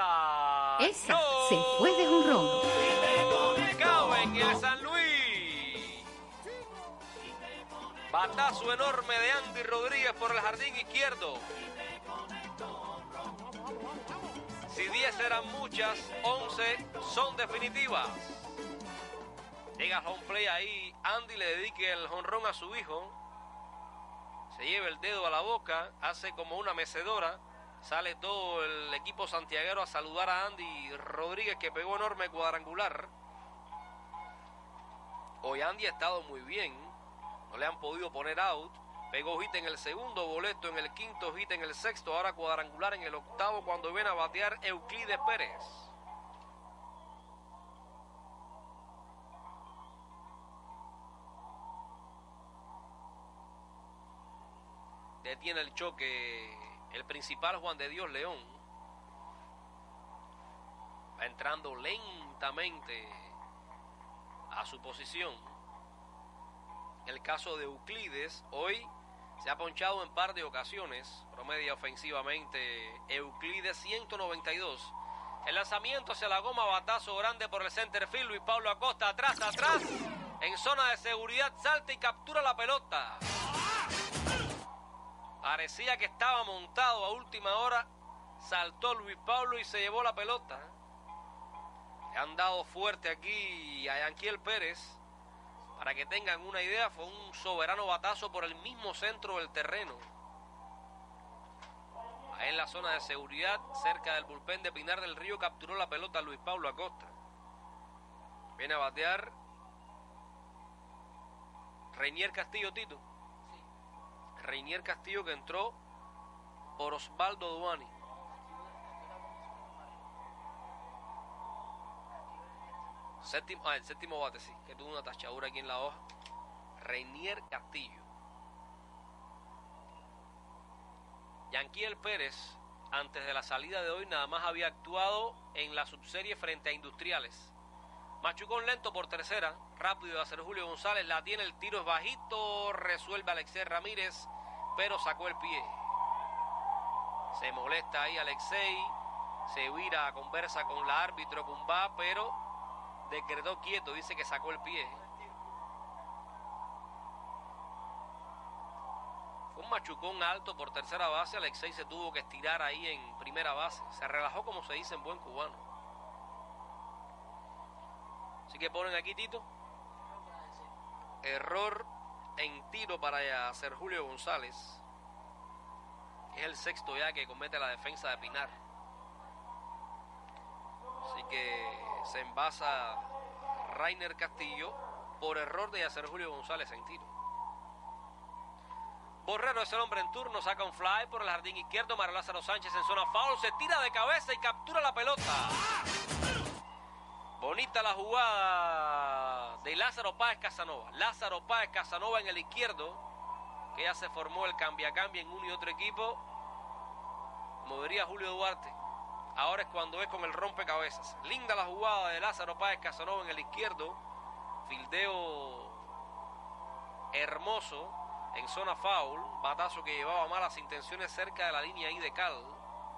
esa, Esa no se fue de jonrón. Cao en el San Luis. Batazo enorme de Andy Rodríguez por el jardín izquierdo. Si diez eran muchas, once son definitivas. Llega home play ahí. Andy le dedique el jonrón a su hijo. Se lleva el dedo a la boca, hace como una mecedora. Sale todo el equipo santiaguero a saludar a Andy Rodríguez, que pegó enorme cuadrangular. Hoy Andy ha estado muy bien. No le han podido poner out. Pegó hit en el segundo, boleto en el quinto, hit en el sexto. Ahora cuadrangular en el octavo cuando viene a batear Euclides Pérez. detiene el choque el principal Juan de Dios León. Va entrando lentamente a su posición. El caso de Euclides, hoy se ha ponchado en par de ocasiones, promedia ofensivamente Euclides ciento noventa y dos. El lanzamiento hacia la goma, batazo grande por el center field. Luis Pablo Acosta atrás, atrás, en zona de seguridad, salta y captura la pelota. Parecía que estaba montado a última hora, saltó Luis Pablo y se llevó la pelota. Le han dado fuerte aquí a Yanquiel Pérez. Para que tengan una idea, fue un soberano batazo por el mismo centro del terreno. Ahí en la zona de seguridad, cerca del bullpen de Pinar del Río, capturó la pelota Luis Pablo Acosta. Viene a batear Reinier Castillo, Tito. Reinier Castillo, que entró por Osvaldo Duani. Séptimo, ah, el séptimo bate, sí, que tuvo una tachadura aquí en la hoja. Reinier Castillo. Yanquiel Pérez, antes de la salida de hoy, nada más había actuado en la subserie frente a Industriales. Machucón lento por tercera, rápido de hacer Julio González, la tiene, el tiro es bajito, resuelve Alexei Ramírez, pero sacó el pie. Se molesta ahí Alexei, se vira, conversa con la árbitro Cumbá, pero decretó quieto, dice que sacó el pie. Fue un machucón alto por tercera base, Alexei se tuvo que estirar ahí en primera base, se relajó como se dice en buen cubano. Así que ponen aquí, Tito, error en tiro para hacer Julio González. Es el sexto ya que comete la defensa de Pinar. Así que se envasa Reinier Castillo por error de hacer Julio González en tiro. Borrero es el hombre en turno, saca un fly por el jardín izquierdo. Mario Lázaro Sánchez en zona foul, se tira de cabeza y captura la pelota. Bonita la jugada de Lázaro Páez Casanova. Lázaro Páez Casanova en el izquierdo, que ya se formó el cambia-cambia en uno y otro equipo. Como diría Julio Duarte, ahora es cuando es con el rompecabezas. Linda la jugada de Lázaro Páez Casanova en el izquierdo. Fildeo hermoso en zona foul. Batazo que llevaba malas intenciones cerca de la línea ahí de cal.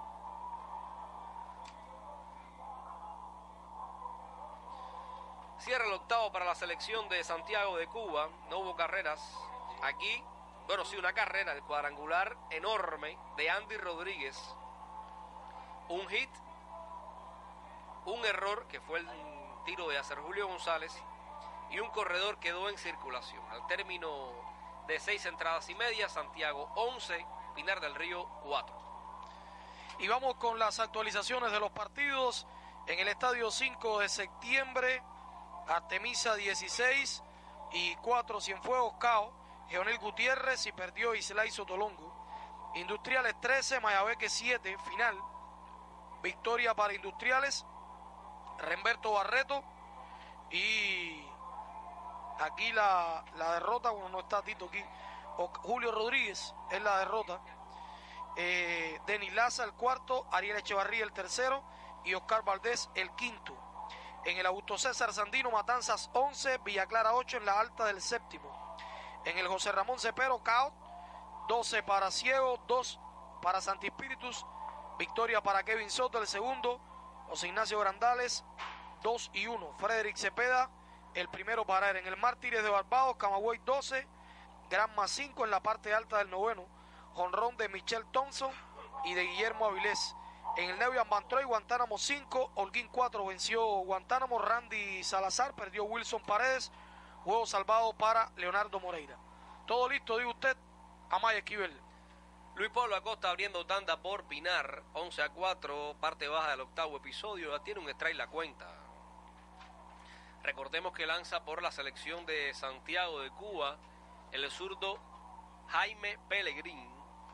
Cierra el octavo para la selección de Santiago de Cuba. No hubo carreras aquí. Bueno, sí, una carrera, el cuadrangular enorme de Andy Rodríguez. Un hit, un error, que fue el tiro de hacer Julio González, y un corredor quedó en circulación. Al término de seis entradas y media, Santiago once, Pinar del Río cuatro. Y vamos con las actualizaciones de los partidos. En el estadio cinco de septiembre, Artemisa dieciséis y cuatro Cienfuegos Cao. Geonel Gutiérrez y perdió Islay Sotolongo. Industriales trece, Mayabeque siete, final. Victoria para Industriales, Remberto Barreto. Y aquí la, la derrota, bueno, no está Tito aquí, o, Julio Rodríguez es la derrota. eh, Denis Laza el cuarto, Ariel Echevarría el tercero y Oscar Valdés el quinto. En el Augusto César Sandino, Matanzas once, Villa Clara ocho en la alta del séptimo. En el José Ramón Cepero, Cao doce para Ciego, dos para Santi Espíritus, victoria para Kevin Soto el segundo, José Ignacio Grandales dos y uno, Frederick Cepeda el primero para él. En el Mártires de Barbados, Camagüey doce, Granma cinco en la parte alta del noveno, jonrón de Michelle Thompson y de Guillermo Avilés. En el Neuvian Bantroy, Guantánamo cinco, Holguín cuatro, venció Guantánamo, Randy Salazar, perdió Wilson Paredes, juego salvado para Leonardo Moreira. Todo listo, diga usted, Amaya Esquivel. Luis Pablo Acosta abriendo tanda por Pinar, once a cuatro, parte baja del octavo episodio, ya tiene un strike la cuenta. Recordemos que lanza por la selección de Santiago de Cuba el zurdo Jaime Pellegrín.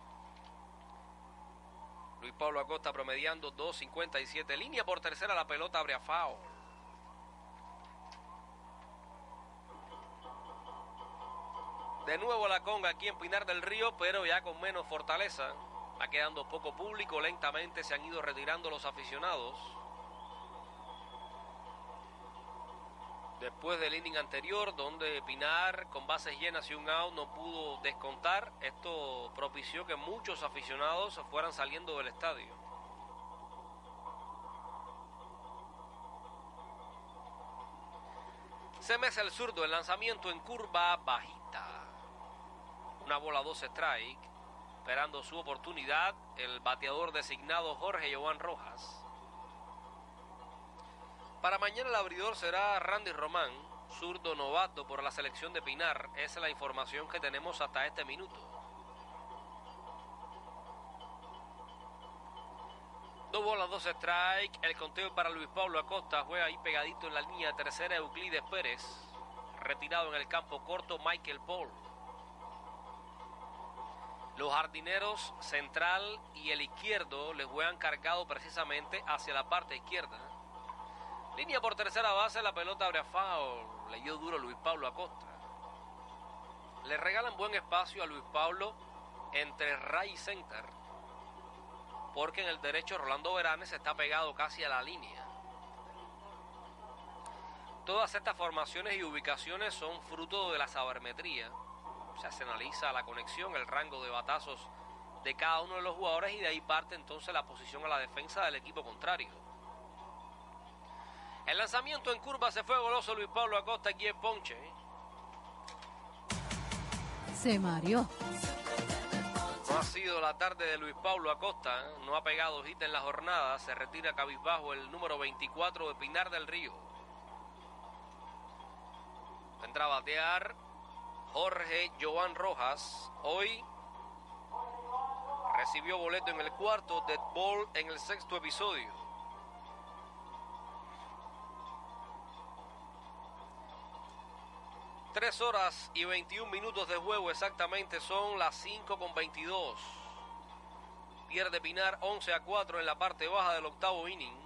Luis Pablo Acosta promediando dos cincuenta y siete, línea por tercera, la pelota abre a foul. De nuevo la conga aquí en Pinar del Río, pero ya con menos fortaleza. Va quedando poco público, lentamente se han ido retirando los aficionados. Después del inning anterior, donde Pinar con bases llenas y un out no pudo descontar, esto propició que muchos aficionados fueran saliendo del estadio. Se mece el zurdo, el lanzamiento en curva bajita. Una bola dos strike, esperando su oportunidad el bateador designado Jorge Joan Rojas. Para mañana el abridor será Randy Román, zurdo novato por la selección de Pinar. Esa es la información que tenemos hasta este minuto. Dos bolas, dos strike. El conteo para Luis Pablo Acosta. Juega ahí pegadito en la línea tercera Euclides Pérez. Retirado en el campo corto Michael Paul. Los jardineros central y el izquierdo les juegan cargado precisamente hacia la parte izquierda. Línea por tercera base, la pelota abre a foul. Le dio duro Luis Pablo Acosta. Le regalan buen espacio a Luis Pablo entre right y center, porque en el derecho Rolando Veranes está pegado casi a la línea. Todas estas formaciones y ubicaciones son fruto de la sabermetría. O sea, se analiza la conexión, el rango de batazos de cada uno de los jugadores y de ahí parte entonces la posición a la defensa del equipo contrario. El lanzamiento en curva se fue goloso Luis Pablo Acosta aquí en ponche. Se mareó. No ha sido la tarde de Luis Pablo Acosta, ¿eh? No ha pegado hit en la jornada. Se retira cabizbajo el número veinticuatro de Pinar del Río. Entra a batear Jorge Joan Rojas. Hoy recibió boleto en el cuarto, dead ball en el sexto episodio. Tres horas y veintiún minutos de juego exactamente, son las cinco con veintidós. Pierde Pinar once a cuatro en la parte baja del octavo inning.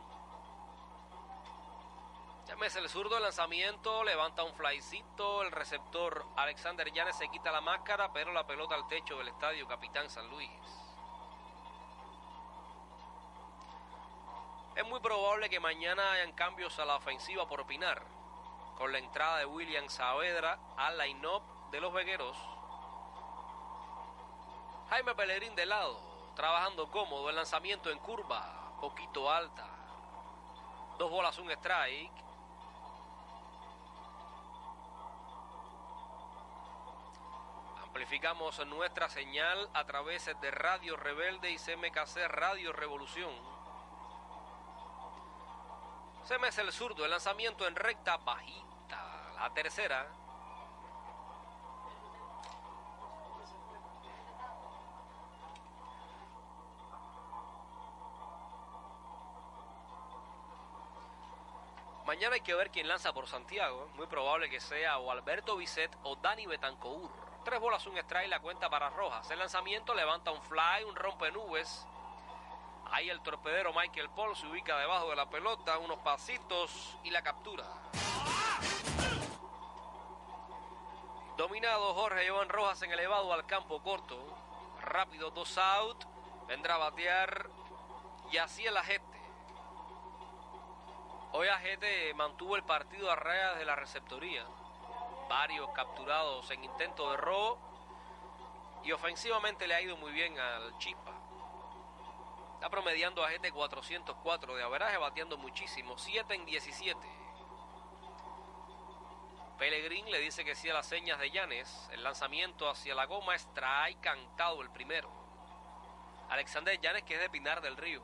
Llámese el zurdo, el lanzamiento, levanta un flycito, el receptor Alexander Llanes se quita la máscara, pero la pelota al techo del estadio Capitán San Luis. Es muy probable que mañana hayan cambios a la ofensiva por Pinar, con la entrada de William Saavedra al line-up de los Vegueros. Jaime Pellegrín de lado, trabajando cómodo, el lanzamiento en curva, poquito alta. Dos bolas, un strike. Amplificamos nuestra señal a través de Radio Rebelde y C M K C Radio Revolución. Se mece el zurdo, el lanzamiento en recta bajita. La tercera. Mañana hay que ver quién lanza por Santiago. Muy probable que sea o Alberto Bisset o Dani Betancourt. Tres bolas, un strike, la cuenta para Rojas. El lanzamiento levanta un fly, un rompenubes. Ahí el torpedero Michael Paul se ubica debajo de la pelota, unos pasitos y la captura. Dominado Jorge Joan Rojas en elevado al campo corto. Rápido, dos out. Vendrá a batear Yaciel Ajete. Hoy Ajete mantuvo el partido a raya de la receptoría. Varios capturados en intento de robo. Y ofensivamente le ha ido muy bien al Chispa. Está promediando Ajete cuatrocientos cuatro de averaje, bateando muchísimo. siete en diecisiete. Pellegrín le dice que sí a las señas de Llanes. El lanzamiento hacia la goma, strike cantado el primero. Alexander Llanes, que es de Pinar del Río,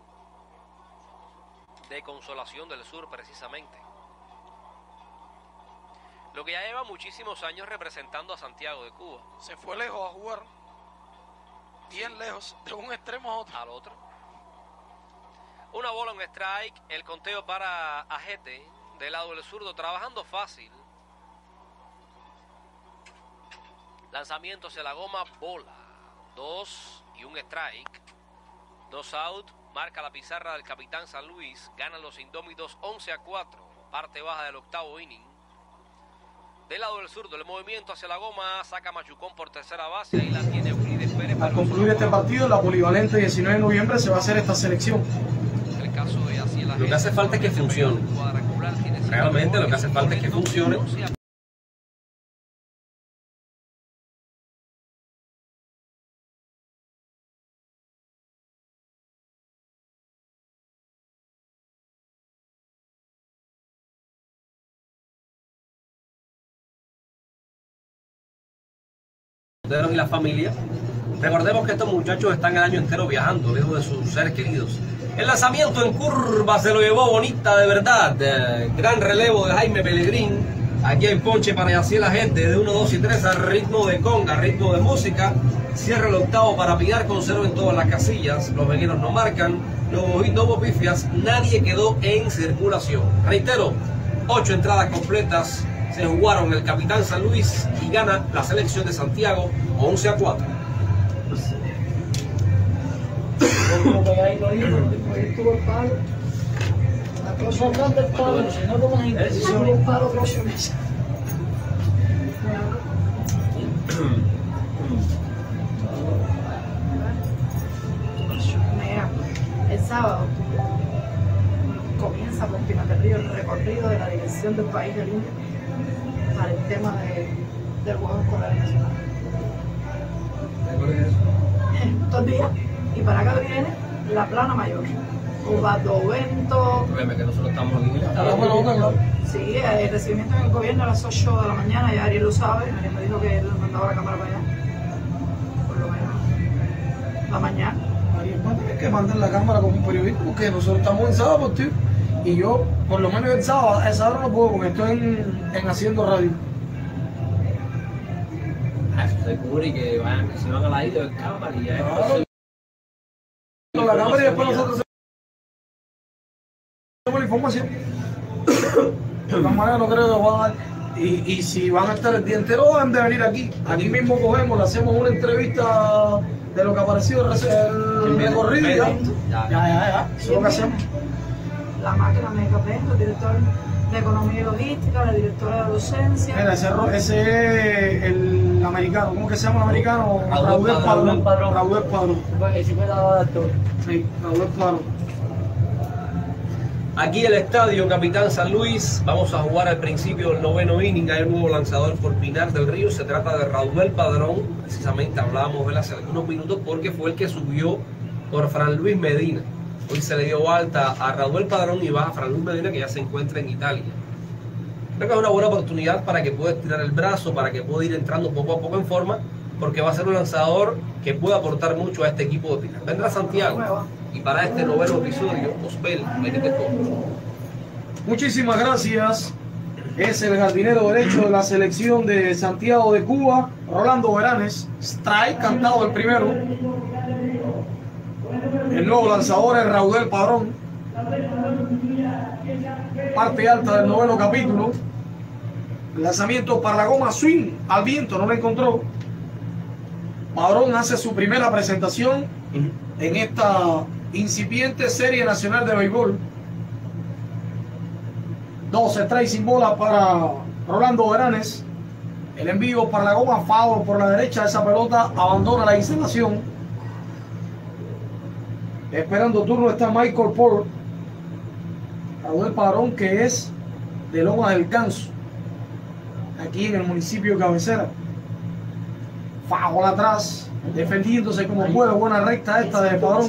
de Consolación del Sur precisamente. Lo que ya lleva muchísimos años representando a Santiago de Cuba. Se fue lejos a jugar. Bien sí. Lejos, de un extremo a otro. Al otro. Una bola, un strike. El conteo para Ajete, del lado del zurdo, trabajando fácil. Lanzamiento hacia la goma, bola. Dos y un strike. Dos out. Marca la pizarra del Capitán San Luis. Ganan los Indómitos once a cuatro. Parte baja del octavo inning. Del lado del sur del movimiento hacia la goma, saca Machucón por tercera base, ahí la tiene Euclides Pérez. Al concluir este partido, la polivalente diecinueve de noviembre se va a hacer esta selección. El caso de Asiela Lo que hace falta es que funcione. Realmente lo que hace falta es que funcione. Y la familia. Recordemos que estos muchachos están el año entero viajando lejos de sus seres queridos. El lanzamiento en curva se lo llevó bonita de verdad. Eh, gran relevo de Jaime Pellegrín. Aquí hay ponche para Yaciel Agente de uno, dos y tres al ritmo de conga, ritmo de música. Cierra el octavo para Pinar con cero en todas las casillas. Los vegueros no marcan, no hubo, no hubo pifias, nadie quedó en circulación. Reitero, ocho entradas completas se jugaron el Capitán San Luis y gana la selección de Santiago once a cuatro. Como pegadito ahí, ahí estuvo el palo. La cosa grande el palo, si no como una impresión, un palo ocho meses. Mira, el sábado comienza por Pinar del Río el recorrido de la dirección del país del Indio para el tema de, del juego escolar nacional. Estos días. Y para acá viene la plana mayor. Ubaldo Bento. Créeme que nosotros estamos aquí. Sí, el recibimiento en el gobierno a las ocho de la mañana, ya Ariel lo sabe. Ariel me dijo que él mandaba la cámara para allá. Por lo menos la mañana. Ariel va a tener que mandar la cámara como un periodista porque nosotros estamos en sábado, tío. Y yo, por lo menos el sábado, a esa hora no puedo porque estoy en, en haciendo radio. Ah, se cubre y que vayan, que se van a la isla de cámara y ya es. La cámara y después nosotros hacemos la información. De todas maneras no creo que van a dar. Y, y si van a estar el día entero, deben de venir aquí. Aquí mismo cogemos, le hacemos una entrevista de lo que ha parecido el recorrido. Ya, ya, ya, ya. Eso es lo que hacemos. La máquina Médica Bento, el director de Economía y Logística, la directora de Docencia. Mira, ese, ese es el americano. ¿Cómo que se llama el americano? Raúl Padrón. Raúl Padrón. Sí, Raúl Padrón. Aquí el estadio Capitán San Luis. Vamos a jugar al principio del noveno inning. Hay un nuevo lanzador por Pinar del Río. Se trata de Raúl Padrón. Precisamente hablábamos de él hace algunos minutos porque fue el que subió por Fran Luis Medina. Hoy se le dio alta a Raúl Padrón y baja a Fran Luis Medina, que ya se encuentra en Italia. Creo que es una buena oportunidad para que pueda estirar el brazo, para que pueda ir entrando poco a poco en forma, porque va a ser un lanzador que puede aportar mucho a este equipo de Pinar. Vendrá Santiago y para este noveno episodio, Osbel Benítez Gómez. Muchísimas gracias. Es el jardinero derecho de la selección de Santiago de Cuba, Rolando Veranes. Strike, cantado el primero. El nuevo lanzador es Raúl Padrón. Parte alta del noveno capítulo. Lanzamiento para la goma, swing al viento, no lo encontró. Padrón hace su primera presentación en esta incipiente serie nacional de béisbol. Dos strikes sin bola para Rolando Veranes. El envío para la goma, foul por la derecha. Esa pelota abandona la instalación. Esperando turno está Michael Paul. Raúl Padrón, que es de Loma del Canso, aquí en el municipio de Cabecera. Foul atrás, defendiéndose como puede. Buena recta esta de Padrón.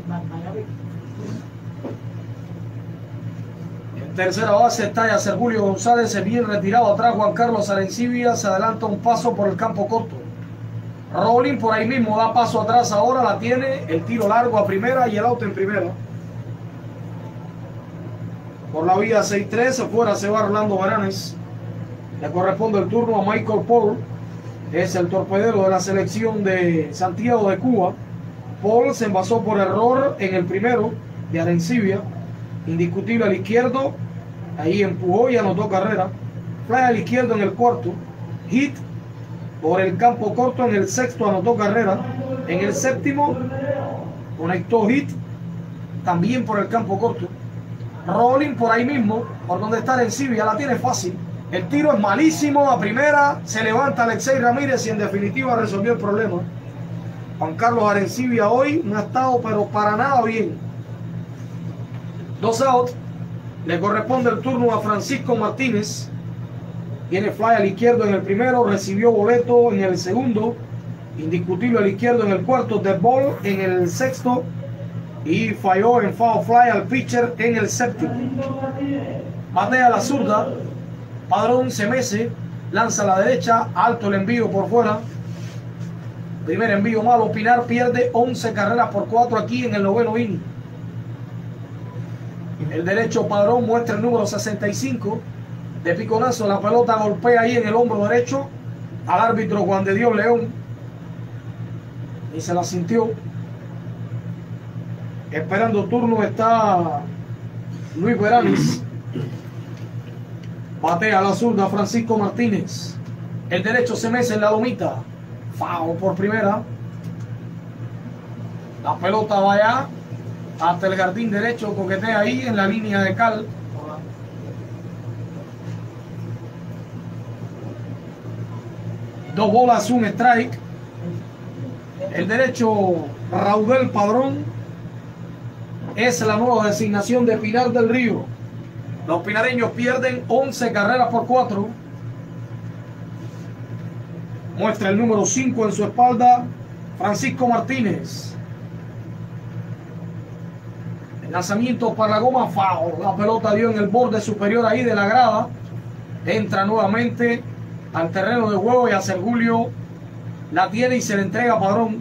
En tercera base está Yacer Julio González, se bien retirado atrás. Juan Carlos Arencibia se adelanta un paso por el campo corto. Rolling por ahí mismo da paso atrás ahora, la tiene, el tiro largo a primera y el auto en primera. Por la vía seis tres, afuera se va Rolando Veranes. Le corresponde el turno a Michael Paul, es el torpedero de la selección de Santiago de Cuba. Paul se envasó por error en el primero de Arencibia, indiscutible al izquierdo, ahí empujó y anotó carrera. Fly al izquierdo en el cuarto, hit por el campo corto en el sexto, anotó carrera. En el séptimo conectó hit también por el campo corto. Rolling por ahí mismo, por donde está Arencibia, la tiene fácil. El tiro es malísimo a primera, se levanta Alexei Ramírez y en definitiva resolvió el problema. Juan Carlos Arencibia hoy no ha estado pero para nada bien. Dos out, le corresponde el turno a Francisco Martínez. Tiene fly al izquierdo en el primero, recibió boleto en el segundo, indiscutible al izquierdo en el cuarto, dead ball en el sexto y falló en foul fly al pitcher en el séptimo. Batea la zurda, Padrón se mece, lanza a la derecha, alto el envío por fuera. Primer envío malo, Pinar pierde once carreras por cuatro aquí en el noveno inning. El derecho Padrón muestra el número sesenta y cinco. De piconazo la pelota golpea ahí en el hombro derecho al árbitro Juan de Dios León. Y se la sintió. Esperando turno está Luis Veranis. Batea la zurda Francisco Martínez. El derecho se mece en la lomita. Foul por primera. La pelota va allá hasta el jardín derecho, coquetea ahí en la línea de cal. Dos bolas, un strike. El derecho Raudel Padrón es la nueva designación de Pinar del Río. Los pinareños pierden once carreras por cuatro. Muestra el número cinco en su espalda Francisco Martínez. El lanzamiento para la goma, foul. La pelota dio en el borde superior ahí de la grada. Entra nuevamente al terreno de juego y a Sergulio la tiene y se le entrega a Padrón.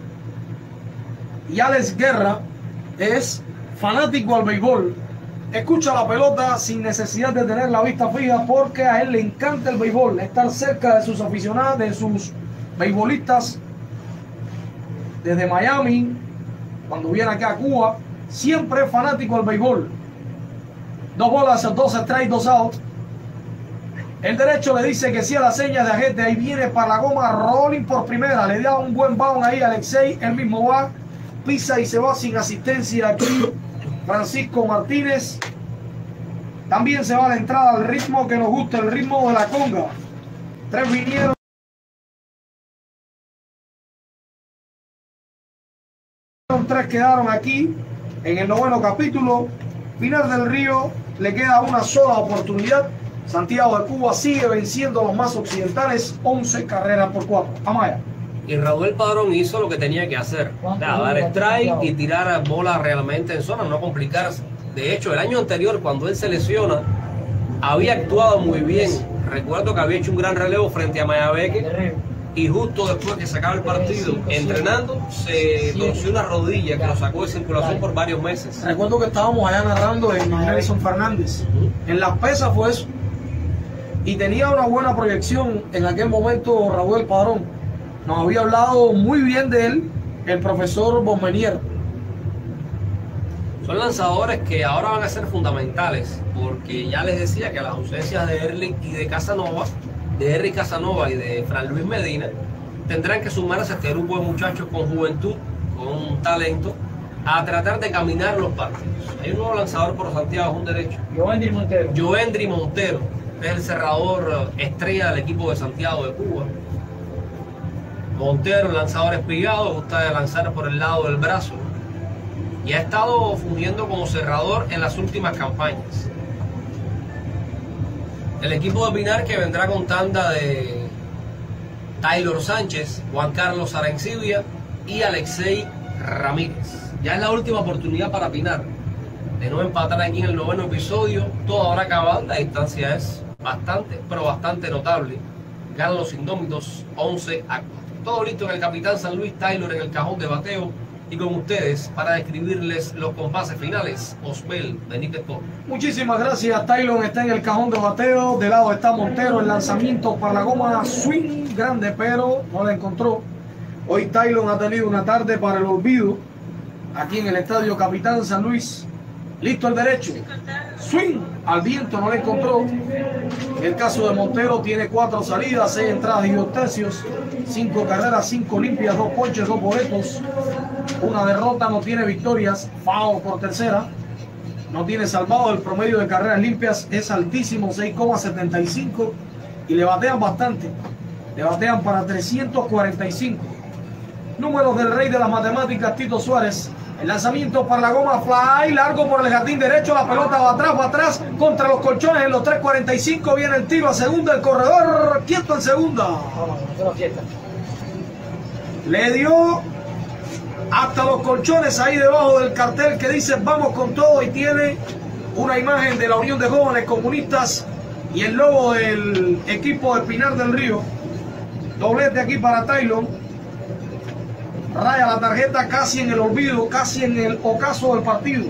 Y Alex Guerra es fanático al béisbol. Escucha la pelota sin necesidad de tener la vista fija porque a él le encanta el béisbol, estar cerca de sus aficionados, de sus beisbolistas desde Miami, cuando viene acá a Cuba, siempre es fanático al béisbol. Dos bolas, dos strikes, dos out. El derecho le dice que sí a las señas de agente, ahí viene para la goma, rolling por primera, le da un buen bound ahí a Alexei, él mismo va, pisa y se va sin asistencia aquí. Francisco Martínez también se va a la entrada al ritmo que nos gusta, el ritmo de la conga. Tres vinieron. Tres quedaron aquí en el noveno capítulo. Pinar del Río le queda una sola oportunidad. Santiago de Cuba sigue venciendo a los más occidentales, once carreras por cuatro. Amaya. Y Raúl Padrón hizo lo que tenía que hacer, o sea, dar strike y tirar bolas realmente en zona, no complicarse. De hecho, el año anterior, cuando él se lesiona, había actuado muy bien. Recuerdo que había hecho un gran relevo frente a Mayabeque y justo después que se acaba el partido, entrenando, se torció una rodilla que lo sacó de circulación por varios meses. Recuerdo que estábamos allá narrando en Nelson Fernández. En las pesas fue eso. Y tenía una buena proyección en aquel momento Raúl Padrón. Nos había hablado muy bien de él el profesor Bonmenier. Son lanzadores que ahora van a ser fundamentales, porque ya les decía que a las ausencias de Erling y de Casanova, de Henry Casanova y de Fran Luis Medina, tendrán que sumarse a este grupo de muchachos con juventud, con talento, a tratar de caminar los partidos. Hay un nuevo lanzador por Santiago, es un derecho. Joendry Montero. Joendry Montero, es el cerrador estrella del equipo de Santiago de Cuba. Montero, lanzador espigado, gusta de lanzar por el lado del brazo y ha estado fungiendo como cerrador en las últimas campañas. El equipo de Pinar, que vendrá con tanda de Taylor Sánchez, Juan Carlos Arencibia y Alexei Ramírez. Ya es la última oportunidad para Pinar de no empatar aquí en el noveno episodio. Todo habrá acabado, la distancia es bastante, pero bastante notable. Ganan los indómitos once a cuatro. Todo listo en el Capitán San Luis, Taylor en el cajón de bateo y con ustedes para describirles los compases finales, Osbel Benítez Pop. Muchísimas gracias. Taylor está en el cajón de bateo, de lado está Montero, el lanzamiento para la goma, swing grande, pero no la encontró. Hoy Taylor ha tenido una tarde para el olvido aquí en el estadio Capitán San Luis. Listo el derecho, swing al viento, no la encontró. En el caso de Montero tiene cuatro salidas, seis entradas y dos tercios, cinco carreras, cinco limpias, dos ponches, dos boletos, una derrota, no tiene victorias, foul por tercera. no tiene salvado. El promedio de carreras limpias es altísimo, seis coma setenta y cinco, y le batean bastante, le batean para trescientos cuarenta y cinco. Números del rey de las matemáticas, Tito Suárez. El lanzamiento para la goma, fly, largo por el jardín derecho, la pelota va atrás, va atrás, contra los colchones en los tres cuarenta y cinco, viene el tiro a segunda, el corredor quieto en segunda. Le dio hasta los colchones ahí debajo del cartel que dice vamos con todo, y tiene una imagen de la Unión de Jóvenes Comunistas y el logo del equipo de Pinar del Río. Doblete aquí para Taylor. Raya la tarjeta casi en el olvido, casi en el ocaso del partido.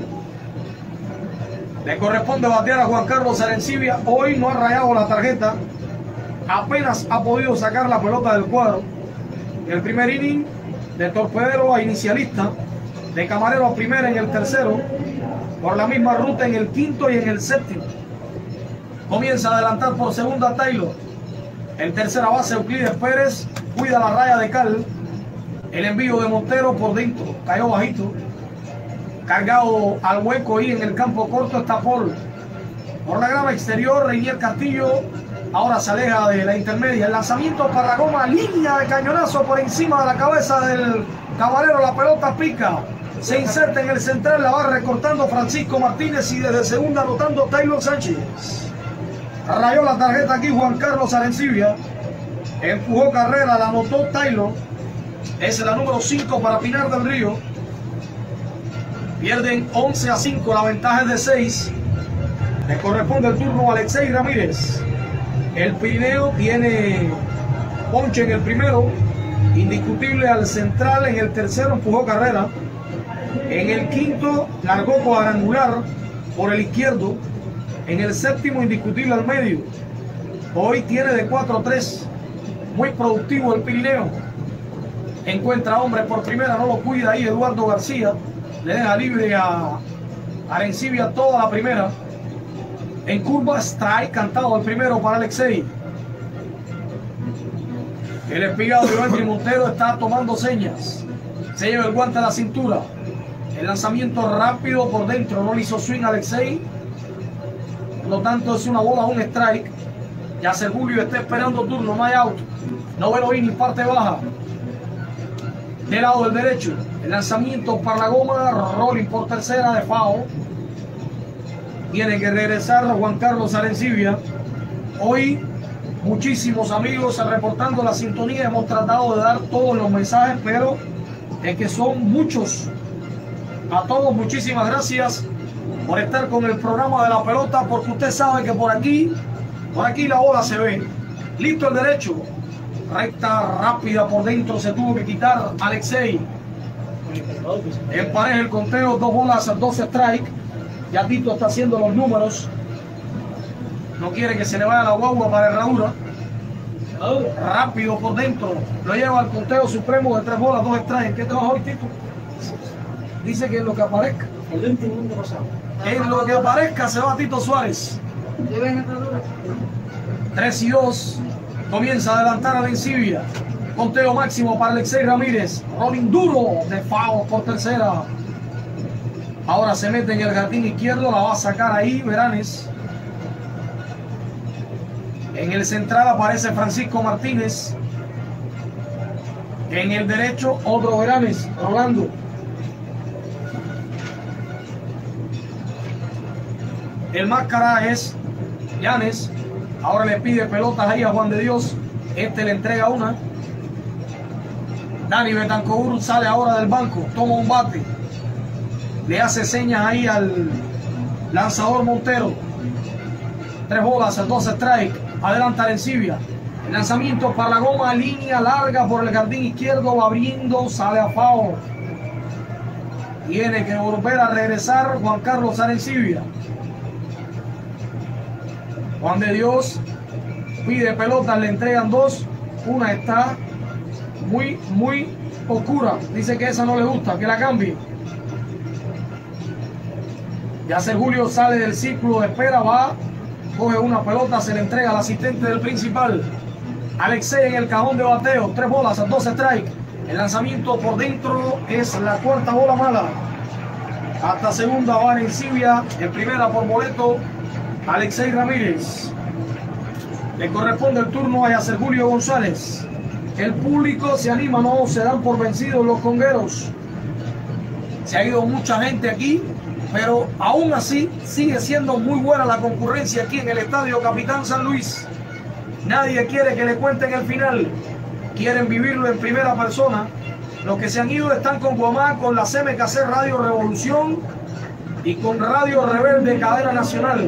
Le corresponde batear a Juan Carlos Arencibia. Hoy no ha rayado la tarjeta, apenas ha podido sacar la pelota del cuadro. El primer inning, de torpedero a inicialista, de camarero a primera en el tercero, por la misma ruta en el quinto y en el séptimo. Comienza a adelantar por segunda Taylor. En tercera base Euclides Pérez cuida la raya de cal. El envío de Montero por dentro, cayó bajito. Cargado al hueco y en el campo corto está Paul. Por la grama exterior, Reinier Castillo ahora se aleja de la intermedia. El lanzamiento para la goma, línea de cañonazo por encima de la cabeza del camarero. La pelota pica, se inserta en el central, la va recortando Francisco Martínez y desde segunda anotando Taylor Sánchez. Rayó la tarjeta aquí Juan Carlos Arencibia. Empujó carrera, la anotó Taylor. Es la número cinco para Pinar del Río. Pierden once a cinco, la ventaja es de seis. Le corresponde el turno a Alexei Ramírez. El Pirineo tiene ponche en el primero, indiscutible al central. En el tercero empujó carrera. En el quinto largó cuadrangular por el izquierdo. En el séptimo indiscutible al medio. Hoy tiene de cuatro tres. Muy productivo el Pirineo. Encuentra hombre por primera, no lo cuida ahí Eduardo García. Le deja libre a Arencibia toda la primera. En curva, strike cantado el primero para Alexei. El espigado de Joel Montero está tomando señas. Se lleva el guante a la cintura. El lanzamiento rápido por dentro, no le hizo swing a Alexei. Por lo tanto es una bola, un strike. Ya Julio está esperando turno, no hay out. Noveno inning, parte baja. Del lado del derecho, el lanzamiento para la goma, rolling por tercera de foul. Tiene que regresar Juan Carlos Arencibia. Hoy muchísimos amigos reportando la sintonía. Hemos tratado de dar todos los mensajes, pero es que son muchos. A todos muchísimas gracias por estar con el programa de la pelota, porque usted sabe que por aquí, por aquí la bola se ve. Listo el derecho. Recta rápida por dentro, se tuvo que quitar Alexei. Empareja el conteo, dos bolas, dos strike. Ya Tito está haciendo los números. No quiere que se le vaya la guagua para Herradura. Rápido por dentro. Lo lleva al conteo supremo de tres bolas, dos strikes. ¿Qué trabaja hoy, Tito? Dice que en lo que aparezca. En lo que aparezca se va Tito Suárez. tres y dos. Comienza a adelantar a Arencibia. Conteo máximo para Alexei Ramírez. Rolling duro de foul por tercera. Ahora se mete en el jardín izquierdo. La va a sacar ahí Veranes. En el central aparece Francisco Martínez. En el derecho otro Veranes, Rolando. El máscara es Llanes. Ahora le pide pelotas ahí a Juan de Dios. Este le entrega una. Dani Betancourt sale ahora del banco. Toma un bate. Le hace señas ahí al lanzador Montero. Tres bolas, dos strikes. Adelanta Arencibia. El lanzamiento para la goma. Línea larga por el jardín izquierdo. Va abriendo. Sale a foul. Tiene que volver a regresar Juan Carlos Arencibia. Juan de Dios pide pelotas, le entregan dos. Una está muy, muy oscura. Dice que esa no le gusta, que la cambie. Ya Julio sale del círculo de espera, va, coge una pelota, se le entrega al asistente del principal. Alexei en el cajón de bateo, tres bolas, dos strikes. El lanzamiento por dentro es la cuarta bola mala. Hasta segunda va Arencibia. En primera por boleto, Alexei Ramírez. Le corresponde el turno a Yacer Julio González. El público se anima, no se dan por vencidos los congueros. Se ha ido mucha gente aquí, pero aún así sigue siendo muy buena la concurrencia aquí en el Estadio Capitán San Luis. Nadie quiere que le cuenten el final, quieren vivirlo en primera persona. Los que se han ido están con Guamá, con la C M K C Radio Revolución y con Radio Rebelde Cadena Nacional.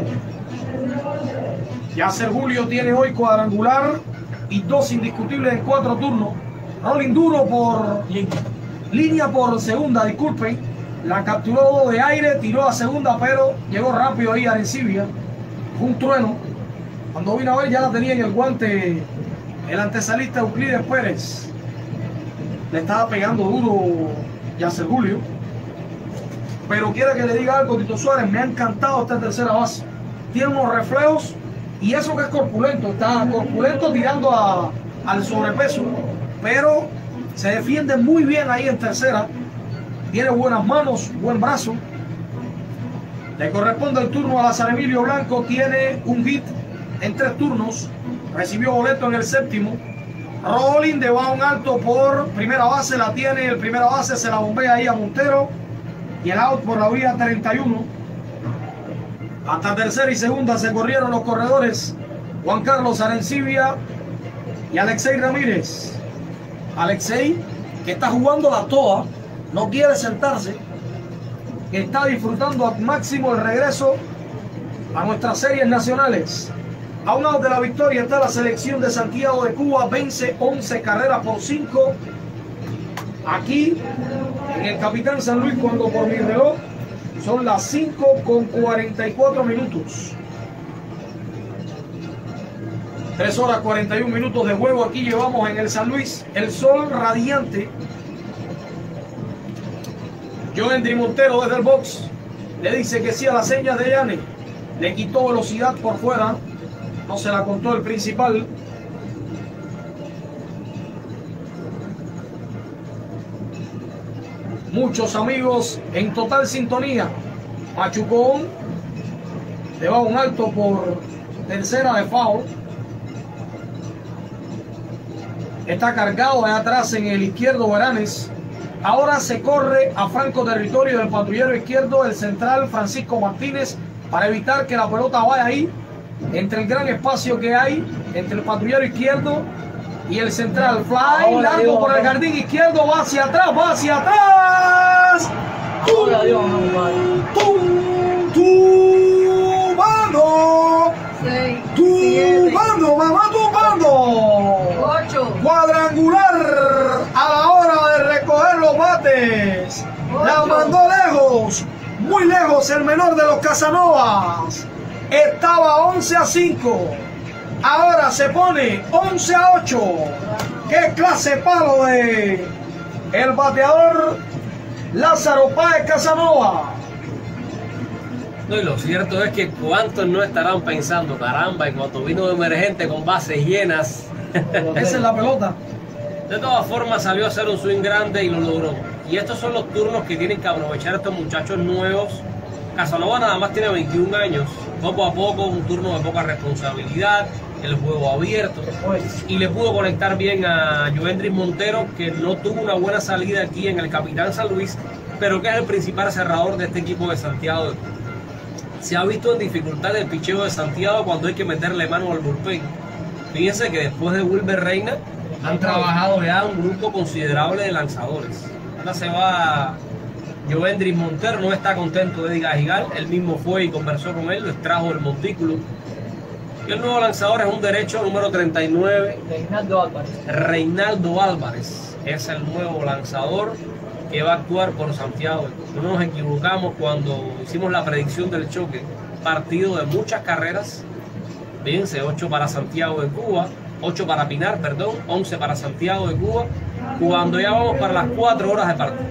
Yacer Julio tiene hoy cuadrangular y dos indiscutibles en cuatro turnos. Rolling duro por línea por segunda, disculpen. La capturó de aire, tiró a segunda, pero llegó rápido ahí a Arencibia. Fue un trueno. Cuando vino a ver ya la tenía en el guante el antesalista Euclides Pérez. Le estaba pegando duro Yacer Julio. Pero quiero que le diga algo, Tito Suárez, me ha encantado esta tercera base. Tiene unos reflejos y eso que es corpulento, está corpulento tirando a, al sobrepeso, pero se defiende muy bien ahí en tercera. Tiene buenas manos, buen brazo. Le corresponde el turno a Lazar Emilio Blanco, tiene un hit en tres turnos, recibió boleto en el séptimo. Rolling de va un alto por primera base, la tiene, el primera base se la bombea ahí a Montero y el out por la vía treinta y uno. Hasta tercera y segunda se corrieron los corredores Juan Carlos Arencibia y Alexei Ramírez. Alexei, que está jugando la toa, no quiere sentarse, que está disfrutando al máximo el regreso a nuestras series nacionales. A un lado de la victoria está la selección de Santiago de Cuba, vence once carreras por cinco. Aquí, en el Capitán San Luis, cuando por mi reloj son las cinco con cuarenta y cuatro minutos. tres horas cuarenta y un minutos de juego aquí llevamos en el San Luis. El sol radiante. Joendry Montero desde el box le dice que sí a las señas de Yane. Le quitó velocidad por fuera. No se la contó el principal. Muchos amigos en total sintonía. Machucón le va un alto por tercera de foul. Está cargado allá atrás en el izquierdo Veranes. Ahora se corre a franco territorio del patrullero izquierdo, el central Francisco Martínez, para evitar que la pelota vaya ahí, entre el gran espacio que hay entre el patrullero izquierdo y el central. Fly, largo por el jardín izquierdo, va hacia atrás, va hacia atrás. ¡Tum! ¡Tumbando! ¡Tumbando, mamá, tumbando! Cuadrangular a la hora de recoger los bates. La mandó lejos, muy lejos el menor de los Casanovas. Estaba once a cinco. Ahora se pone once a ocho. ¡Qué clase palo de el bateador Lázaro Páez Casanova! No, y lo cierto es que cuántos no estarán pensando, caramba, en cuanto vino de emergente con bases llenas. Esa es la pelota. De todas formas salió a hacer un swing grande y lo logró. Y estos son los turnos que tienen que aprovechar estos muchachos nuevos. Casanova nada más tiene veintiún años. Poco a poco, un turno de poca responsabilidad, el juego abierto. Y le pudo conectar bien a Joendry Montero, que no tuvo una buena salida aquí en el Capitán San Luis, pero que es el principal cerrador de este equipo de Santiago. Se ha visto en dificultad el picheo de Santiago cuando hay que meterle mano al bullpen. Fíjense que después de Wilber Reina han trabajado ya un grupo considerable de lanzadores. Ahora se va Joendry Montero, no está contento de Edgar Gigal, él mismo fue y conversó con él, lo extrajo del montículo. Y el nuevo lanzador es un derecho número treinta y nueve, Reinaldo Álvarez. Reinaldo Álvarez, es el nuevo lanzador que va a actuar por Santiago. No nos equivocamos cuando hicimos la predicción del choque, partido de muchas carreras. Fíjense, ocho para Santiago de Cuba, ocho para Pinar, perdón, once para Santiago de Cuba, cuando ya vamos para las cuatro horas de partido.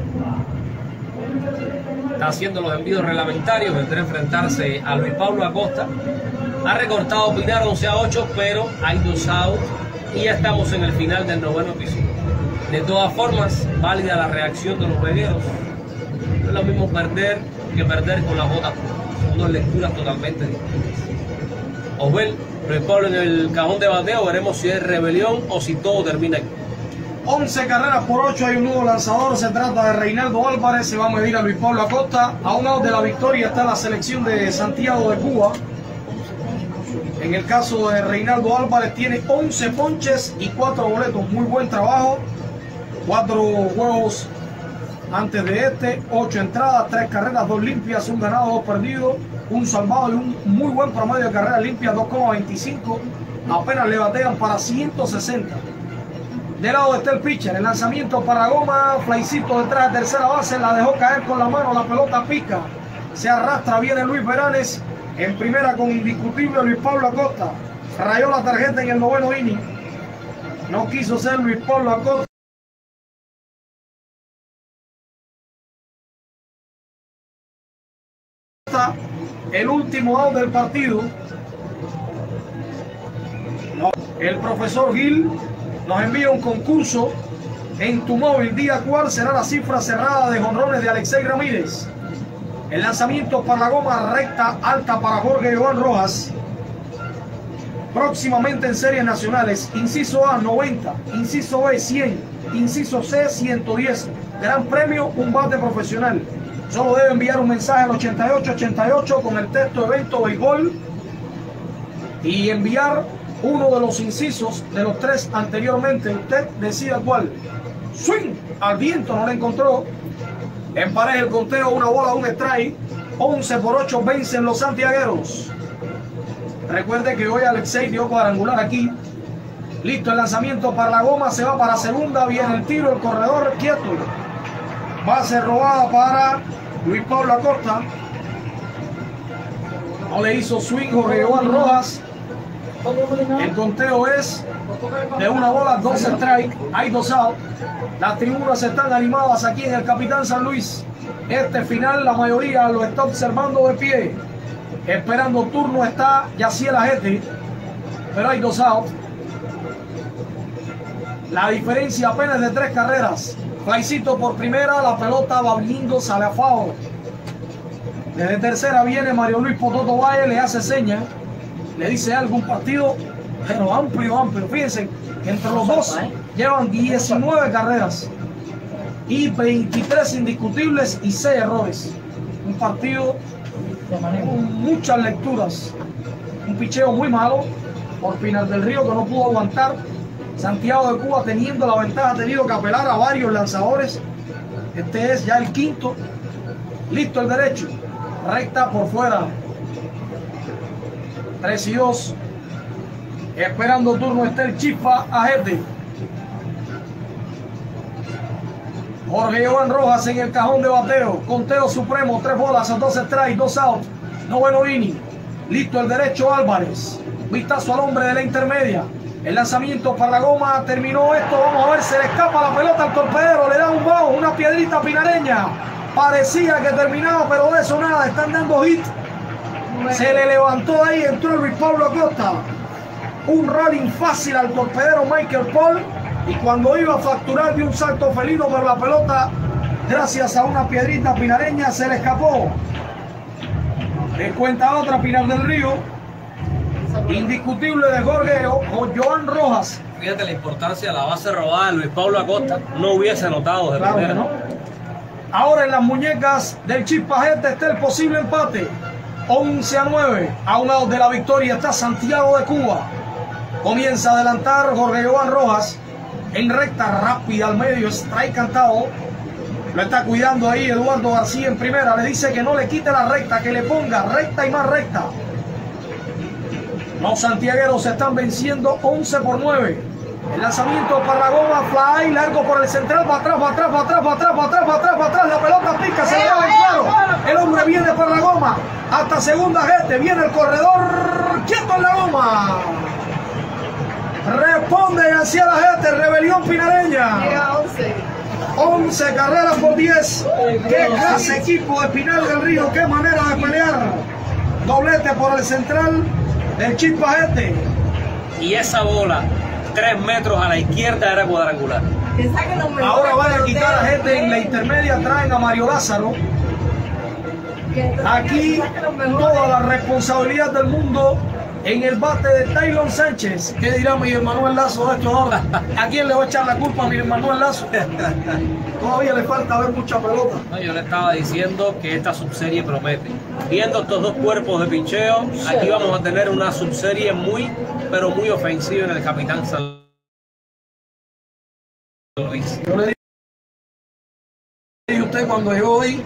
Está haciendo los envíos reglamentarios, vendrá a enfrentarse a Luis Pablo Acosta. Ha recortado Pinar once a ocho, pero hay dos outs y ya estamos en el final del noveno episodio. De todas formas, válida la reacción de los vegueros. No es lo mismo perder que perder con las botas puestas. Son dos lecturas totalmente distintas. Osbel, Luis Pablo en el cajón de bateo, veremos si es rebelión o si todo termina aquí. once carreras por ocho, hay un nuevo lanzador, se trata de Reinaldo Álvarez, se va a medir a Luis Pablo Acosta. A un lado de la victoria está la selección de Santiago de Cuba. En el caso de Reinaldo Álvarez tiene once ponches y cuatro boletos, muy buen trabajo. Cuatro juegos antes de este, ocho entradas, tres carreras, dos limpias, un ganado, dos perdidos, un salvado y un muy buen promedio de carreras limpias, dos coma veinticinco. Apenas le batean para ciento sesenta. De lado está el pitcher, el lanzamiento para goma, Flycito detrás de tercera base, la dejó caer con la mano, la pelota pica, se arrastra, viene Luis Veranes, en primera con indiscutible Luis Pablo Acosta, rayó la tarjeta en el noveno inning, no quiso ser Luis Pablo Acosta. El último out del partido, el profesor Gil nos envía un concurso en tu móvil, día cuál será la cifra cerrada de jonrones de Alexei Ramírez. El lanzamiento para la goma, recta alta para Jorge Joan Rojas. Próximamente en series nacionales, inciso A noventa, inciso B cien, inciso C ciento diez. Gran premio, un bate profesional. Solo debe enviar un mensaje al ochenta y ocho ochenta y ocho con el texto evento béisbol y enviar uno de los incisos de los tres anteriormente. Usted decida cuál. Swing al viento, no le encontró. Empareja el conteo, una bola, un strike. once por ocho vencen los santiagueros. Recuerde que hoy Alexei dio cuadrangular aquí. Listo el lanzamiento para la goma, se va para segunda, viene el tiro, el corredor quieto. Base robada para Luis Pablo Acosta. No le hizo swing Jorge Joan Rojas. El conteo es de una bola, dos strike, hay dos out. Las tribunas están animadas aquí en el Capitán San Luis. Este final la mayoría lo está observando de pie. Esperando turno está Yaciel Ajete, pero hay dos out. La diferencia apenas de tres carreras. Flycito por primera, la pelota va lindo, sale a foul. Desde tercera viene Mario Luis Pototo Valle, le hace seña, le dice algo, un partido pero amplio, amplio. Fíjense, entre los dos llevan diecinueve carreras y veintitrés indiscutibles y seis errores. Un partido con muchas lecturas. Un picheo muy malo por Pinar del Río que no pudo aguantar. Santiago de Cuba teniendo la ventaja ha tenido que apelar a varios lanzadores. Este es ya el quinto. Listo el derecho. Recta por fuera. tres y dos. Esperando turno está el Chispa Ajete. Jorge Joan Rojas en el cajón de bateo. Conteo supremo. Tres bolas a dos strikes, dos outs. Noveno inning. Listo el derecho Álvarez. Vistazo al hombre de la intermedia. El lanzamiento para la goma, terminó esto, vamos a ver, se le escapa la pelota al torpedero, le da un bajo, una piedrita pinareña. Parecía que terminaba, pero de eso nada, están dando hit. Se le levantó ahí, entró Luis Pablo Acosta. Un rally fácil al torpedero Michael Paul. Y cuando iba a facturar dio un salto felino, pero la pelota, gracias a una piedrita pinareña, se le escapó. Le cuenta otra Pinar del Río. Indiscutible de Jorge o Joan Rojas. Fíjate la importancia de la base robada de Luis Pablo Acosta. No hubiese notado de claro primera. No. Ahora en las muñecas del Chispa Ajete está el posible empate. once a nueve. A un lado de la victoria está Santiago de Cuba. Comienza a adelantar Jorge Joan Rojas. En recta rápida al medio. Strike cantado. Lo está cuidando ahí Eduardo García en primera. Le dice que no le quite la recta, que le ponga recta y más recta. Los santiagueros se están venciendo once por nueve. El lanzamiento para la goma, fly, largo por el central, va atrás, va atrás, va atrás, va atrás, va atrás, va atrás, va atrás, la pelota pica, se le va en claro. El hombre viene para la goma, hasta segunda gente, viene el corredor, quieto en la goma. Responde hacia la gente, rebelión pinareña. Llega once. once carreras por diez. Qué clase equipo de Pinar del Río, qué manera de pelear. Doblete por el central del Chispa Ajete. Y esa bola, tres metros a la izquierda, era cuadrangular. Ahora van a quitar a gente en la intermedia, traen a Mario Lázaro. Aquí toda la responsabilidad del mundo en el bate de Taylor Sánchez. ¿Qué dirá Miguel Manuel Lazo de esto ahora? ¿A quién le va a echar la culpa a Miguel Manuel Lazo? Todavía le falta ver mucha pelota. No, yo le estaba diciendo que esta subserie promete. Viendo estos dos cuerpos de picheo, aquí vamos a tener una subserie muy, pero muy ofensiva en el Capitán San Luis. Yo le dije a usted cuando llegó hoy,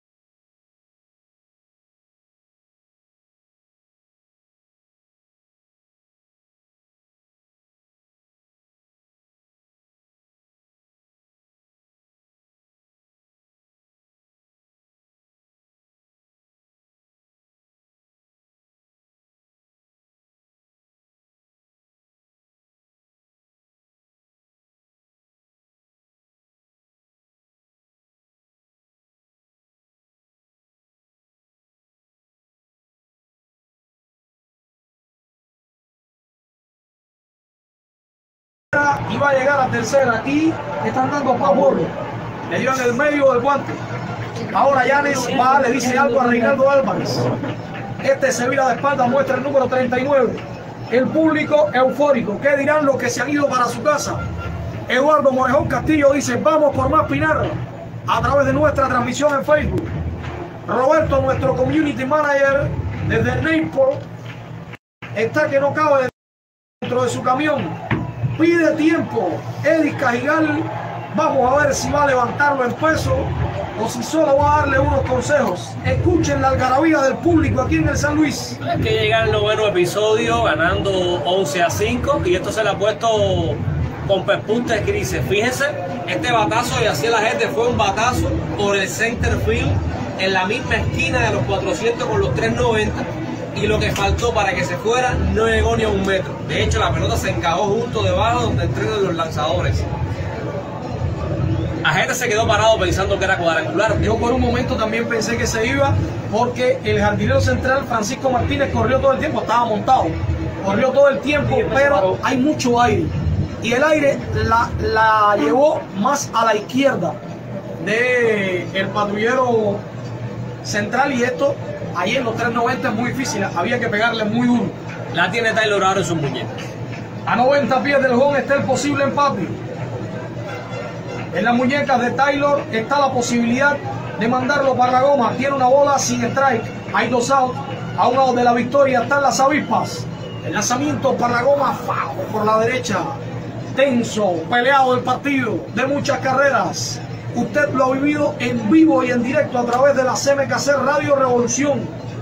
iba a llegar a tercera. Aquí están dando favor, le dio en el medio del guante. Ahora Yanes va, le dice algo a Reinaldo Álvarez. Este se vira de espalda, muestra el número treinta y nueve. El público eufórico. ¿Qué dirán los que se han ido para su casa? Eduardo Morejón Castillo dice: vamos por más Pinar, a través de nuestra transmisión en Facebook. Roberto, nuestro community manager desde Naples, está que no cabe dentro de su camión. Pide tiempo. Eddie Cajigal, vamos a ver si va a levantarlo en peso o si solo va a darle unos consejos. Escuchen la algarabía del público aquí en el San Luis. Es que llega el noveno episodio ganando once a cinco y esto se le ha puesto con pespuntes grises. Fíjense, este batazo, y así la gente, fue un batazo por el center field en la misma esquina de los cuatrocientos con los tres noventa. Y lo que faltó para que se fuera no llegó ni a un metro. De hecho, la pelota se encajó justo debajo donde entrenan los lanzadores. La gente se quedó parado pensando que era cuadrangular. Yo por un momento también pensé que se iba, porque el jardinero central Francisco Martínez corrió todo el tiempo, estaba montado, corrió todo el tiempo, pero hay mucho aire. Y el aire la, la llevó más a la izquierda del patrullero central, y esto ahí en los tres noventa es muy difícil, había que pegarle muy duro. La tiene Taylor ahora en sus muñecas. A noventa pies del home está el posible empate. En las muñecas de Taylor está la posibilidad de mandarlo para la goma. Tiene una bola sin strike, hay dos outs. A un lado de la victoria están las avispas. El lanzamiento para la goma, ¡fau! Por la derecha. Tenso, peleado el partido, de muchas carreras. Usted lo ha vivido en vivo y en directo a través de la C M K C Radio Revolución,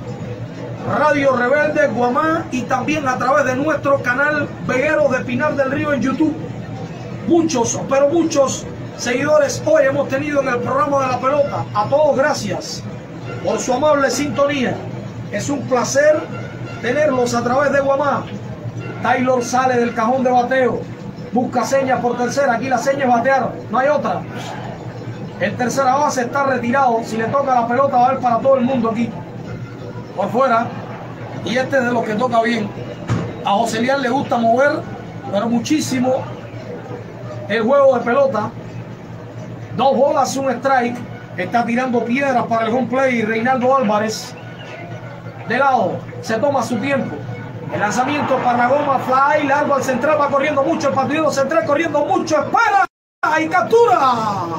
Radio Rebelde Guamá, y también a través de nuestro canal Vegueros de Pinar del Río en YouTube. Muchos, pero muchos seguidores hoy hemos tenido en el programa de la pelota. A todos gracias por su amable sintonía. Es un placer tenerlos a través de Guamá. Taylor sale del cajón de bateo, busca señas por tercera. Aquí la seña es batear, no hay otra. El tercera base está retirado. Si le toca la pelota va a ver para todo el mundo aquí por fuera, y este es de los que toca bien. A Joselian le gusta mover, pero muchísimo, el juego de pelota. Dos bolas, un strike. Está tirando piedras para el home play Reinaldo Álvarez. De lado, se toma su tiempo. El lanzamiento para la goma, fly largo al central, va corriendo mucho el partido central, corriendo mucho, espera y captura.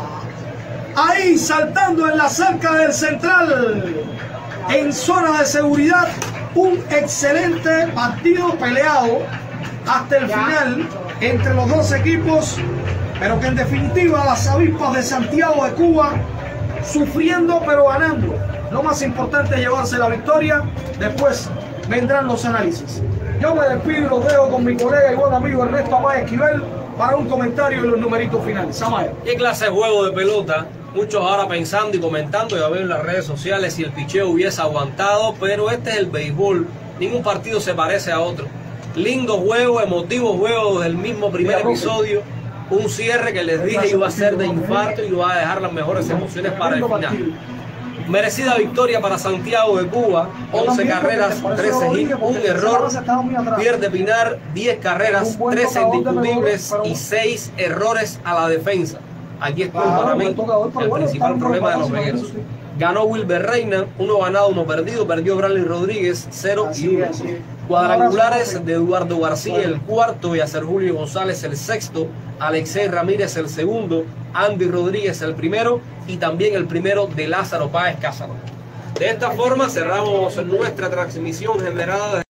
Ahí saltando en la cerca del central, en zona de seguridad. Un excelente partido peleado hasta el final entre los dos equipos, pero que en definitiva las avispas de Santiago de Cuba sufriendo pero ganando. Lo más importante es llevarse la victoria. Después vendrán los análisis. Yo me despido y los dejo con mi colega y buen amigo Ernesto Amaya Esquivel para un comentario y los numeritos finales. Amaya. ¿Qué clase de juego de pelota? Muchos ahora pensando y comentando, ya veo en las redes sociales, si el picheo hubiese aguantado, pero este es el béisbol. Ningún partido se parece a otro. Lindo juego, emotivo juego del mismo primer episodio. Un cierre que les dije iba a ser de infarto y iba a dejar las mejores emociones para el final. Merecida victoria para Santiago de Cuba. once carreras, trece hits, un error. Pierde Pinar, diez carreras, trece indiscutibles y seis errores a la defensa. Aquí estuvo para mí el principal problema de los Vegueros. Ganó Wilber Reina, uno ganado, uno perdido. Perdió Branly Rodríguez, cero y uno. Cuadrangulares de Eduardo García, el cuarto. Y Yacer Julio González, el sexto. Alexei Ramírez, el segundo. Andy Rodríguez, el primero. Y también el primero de Lázaro Páez Cáceres. De esta forma cerramos nuestra transmisión generada.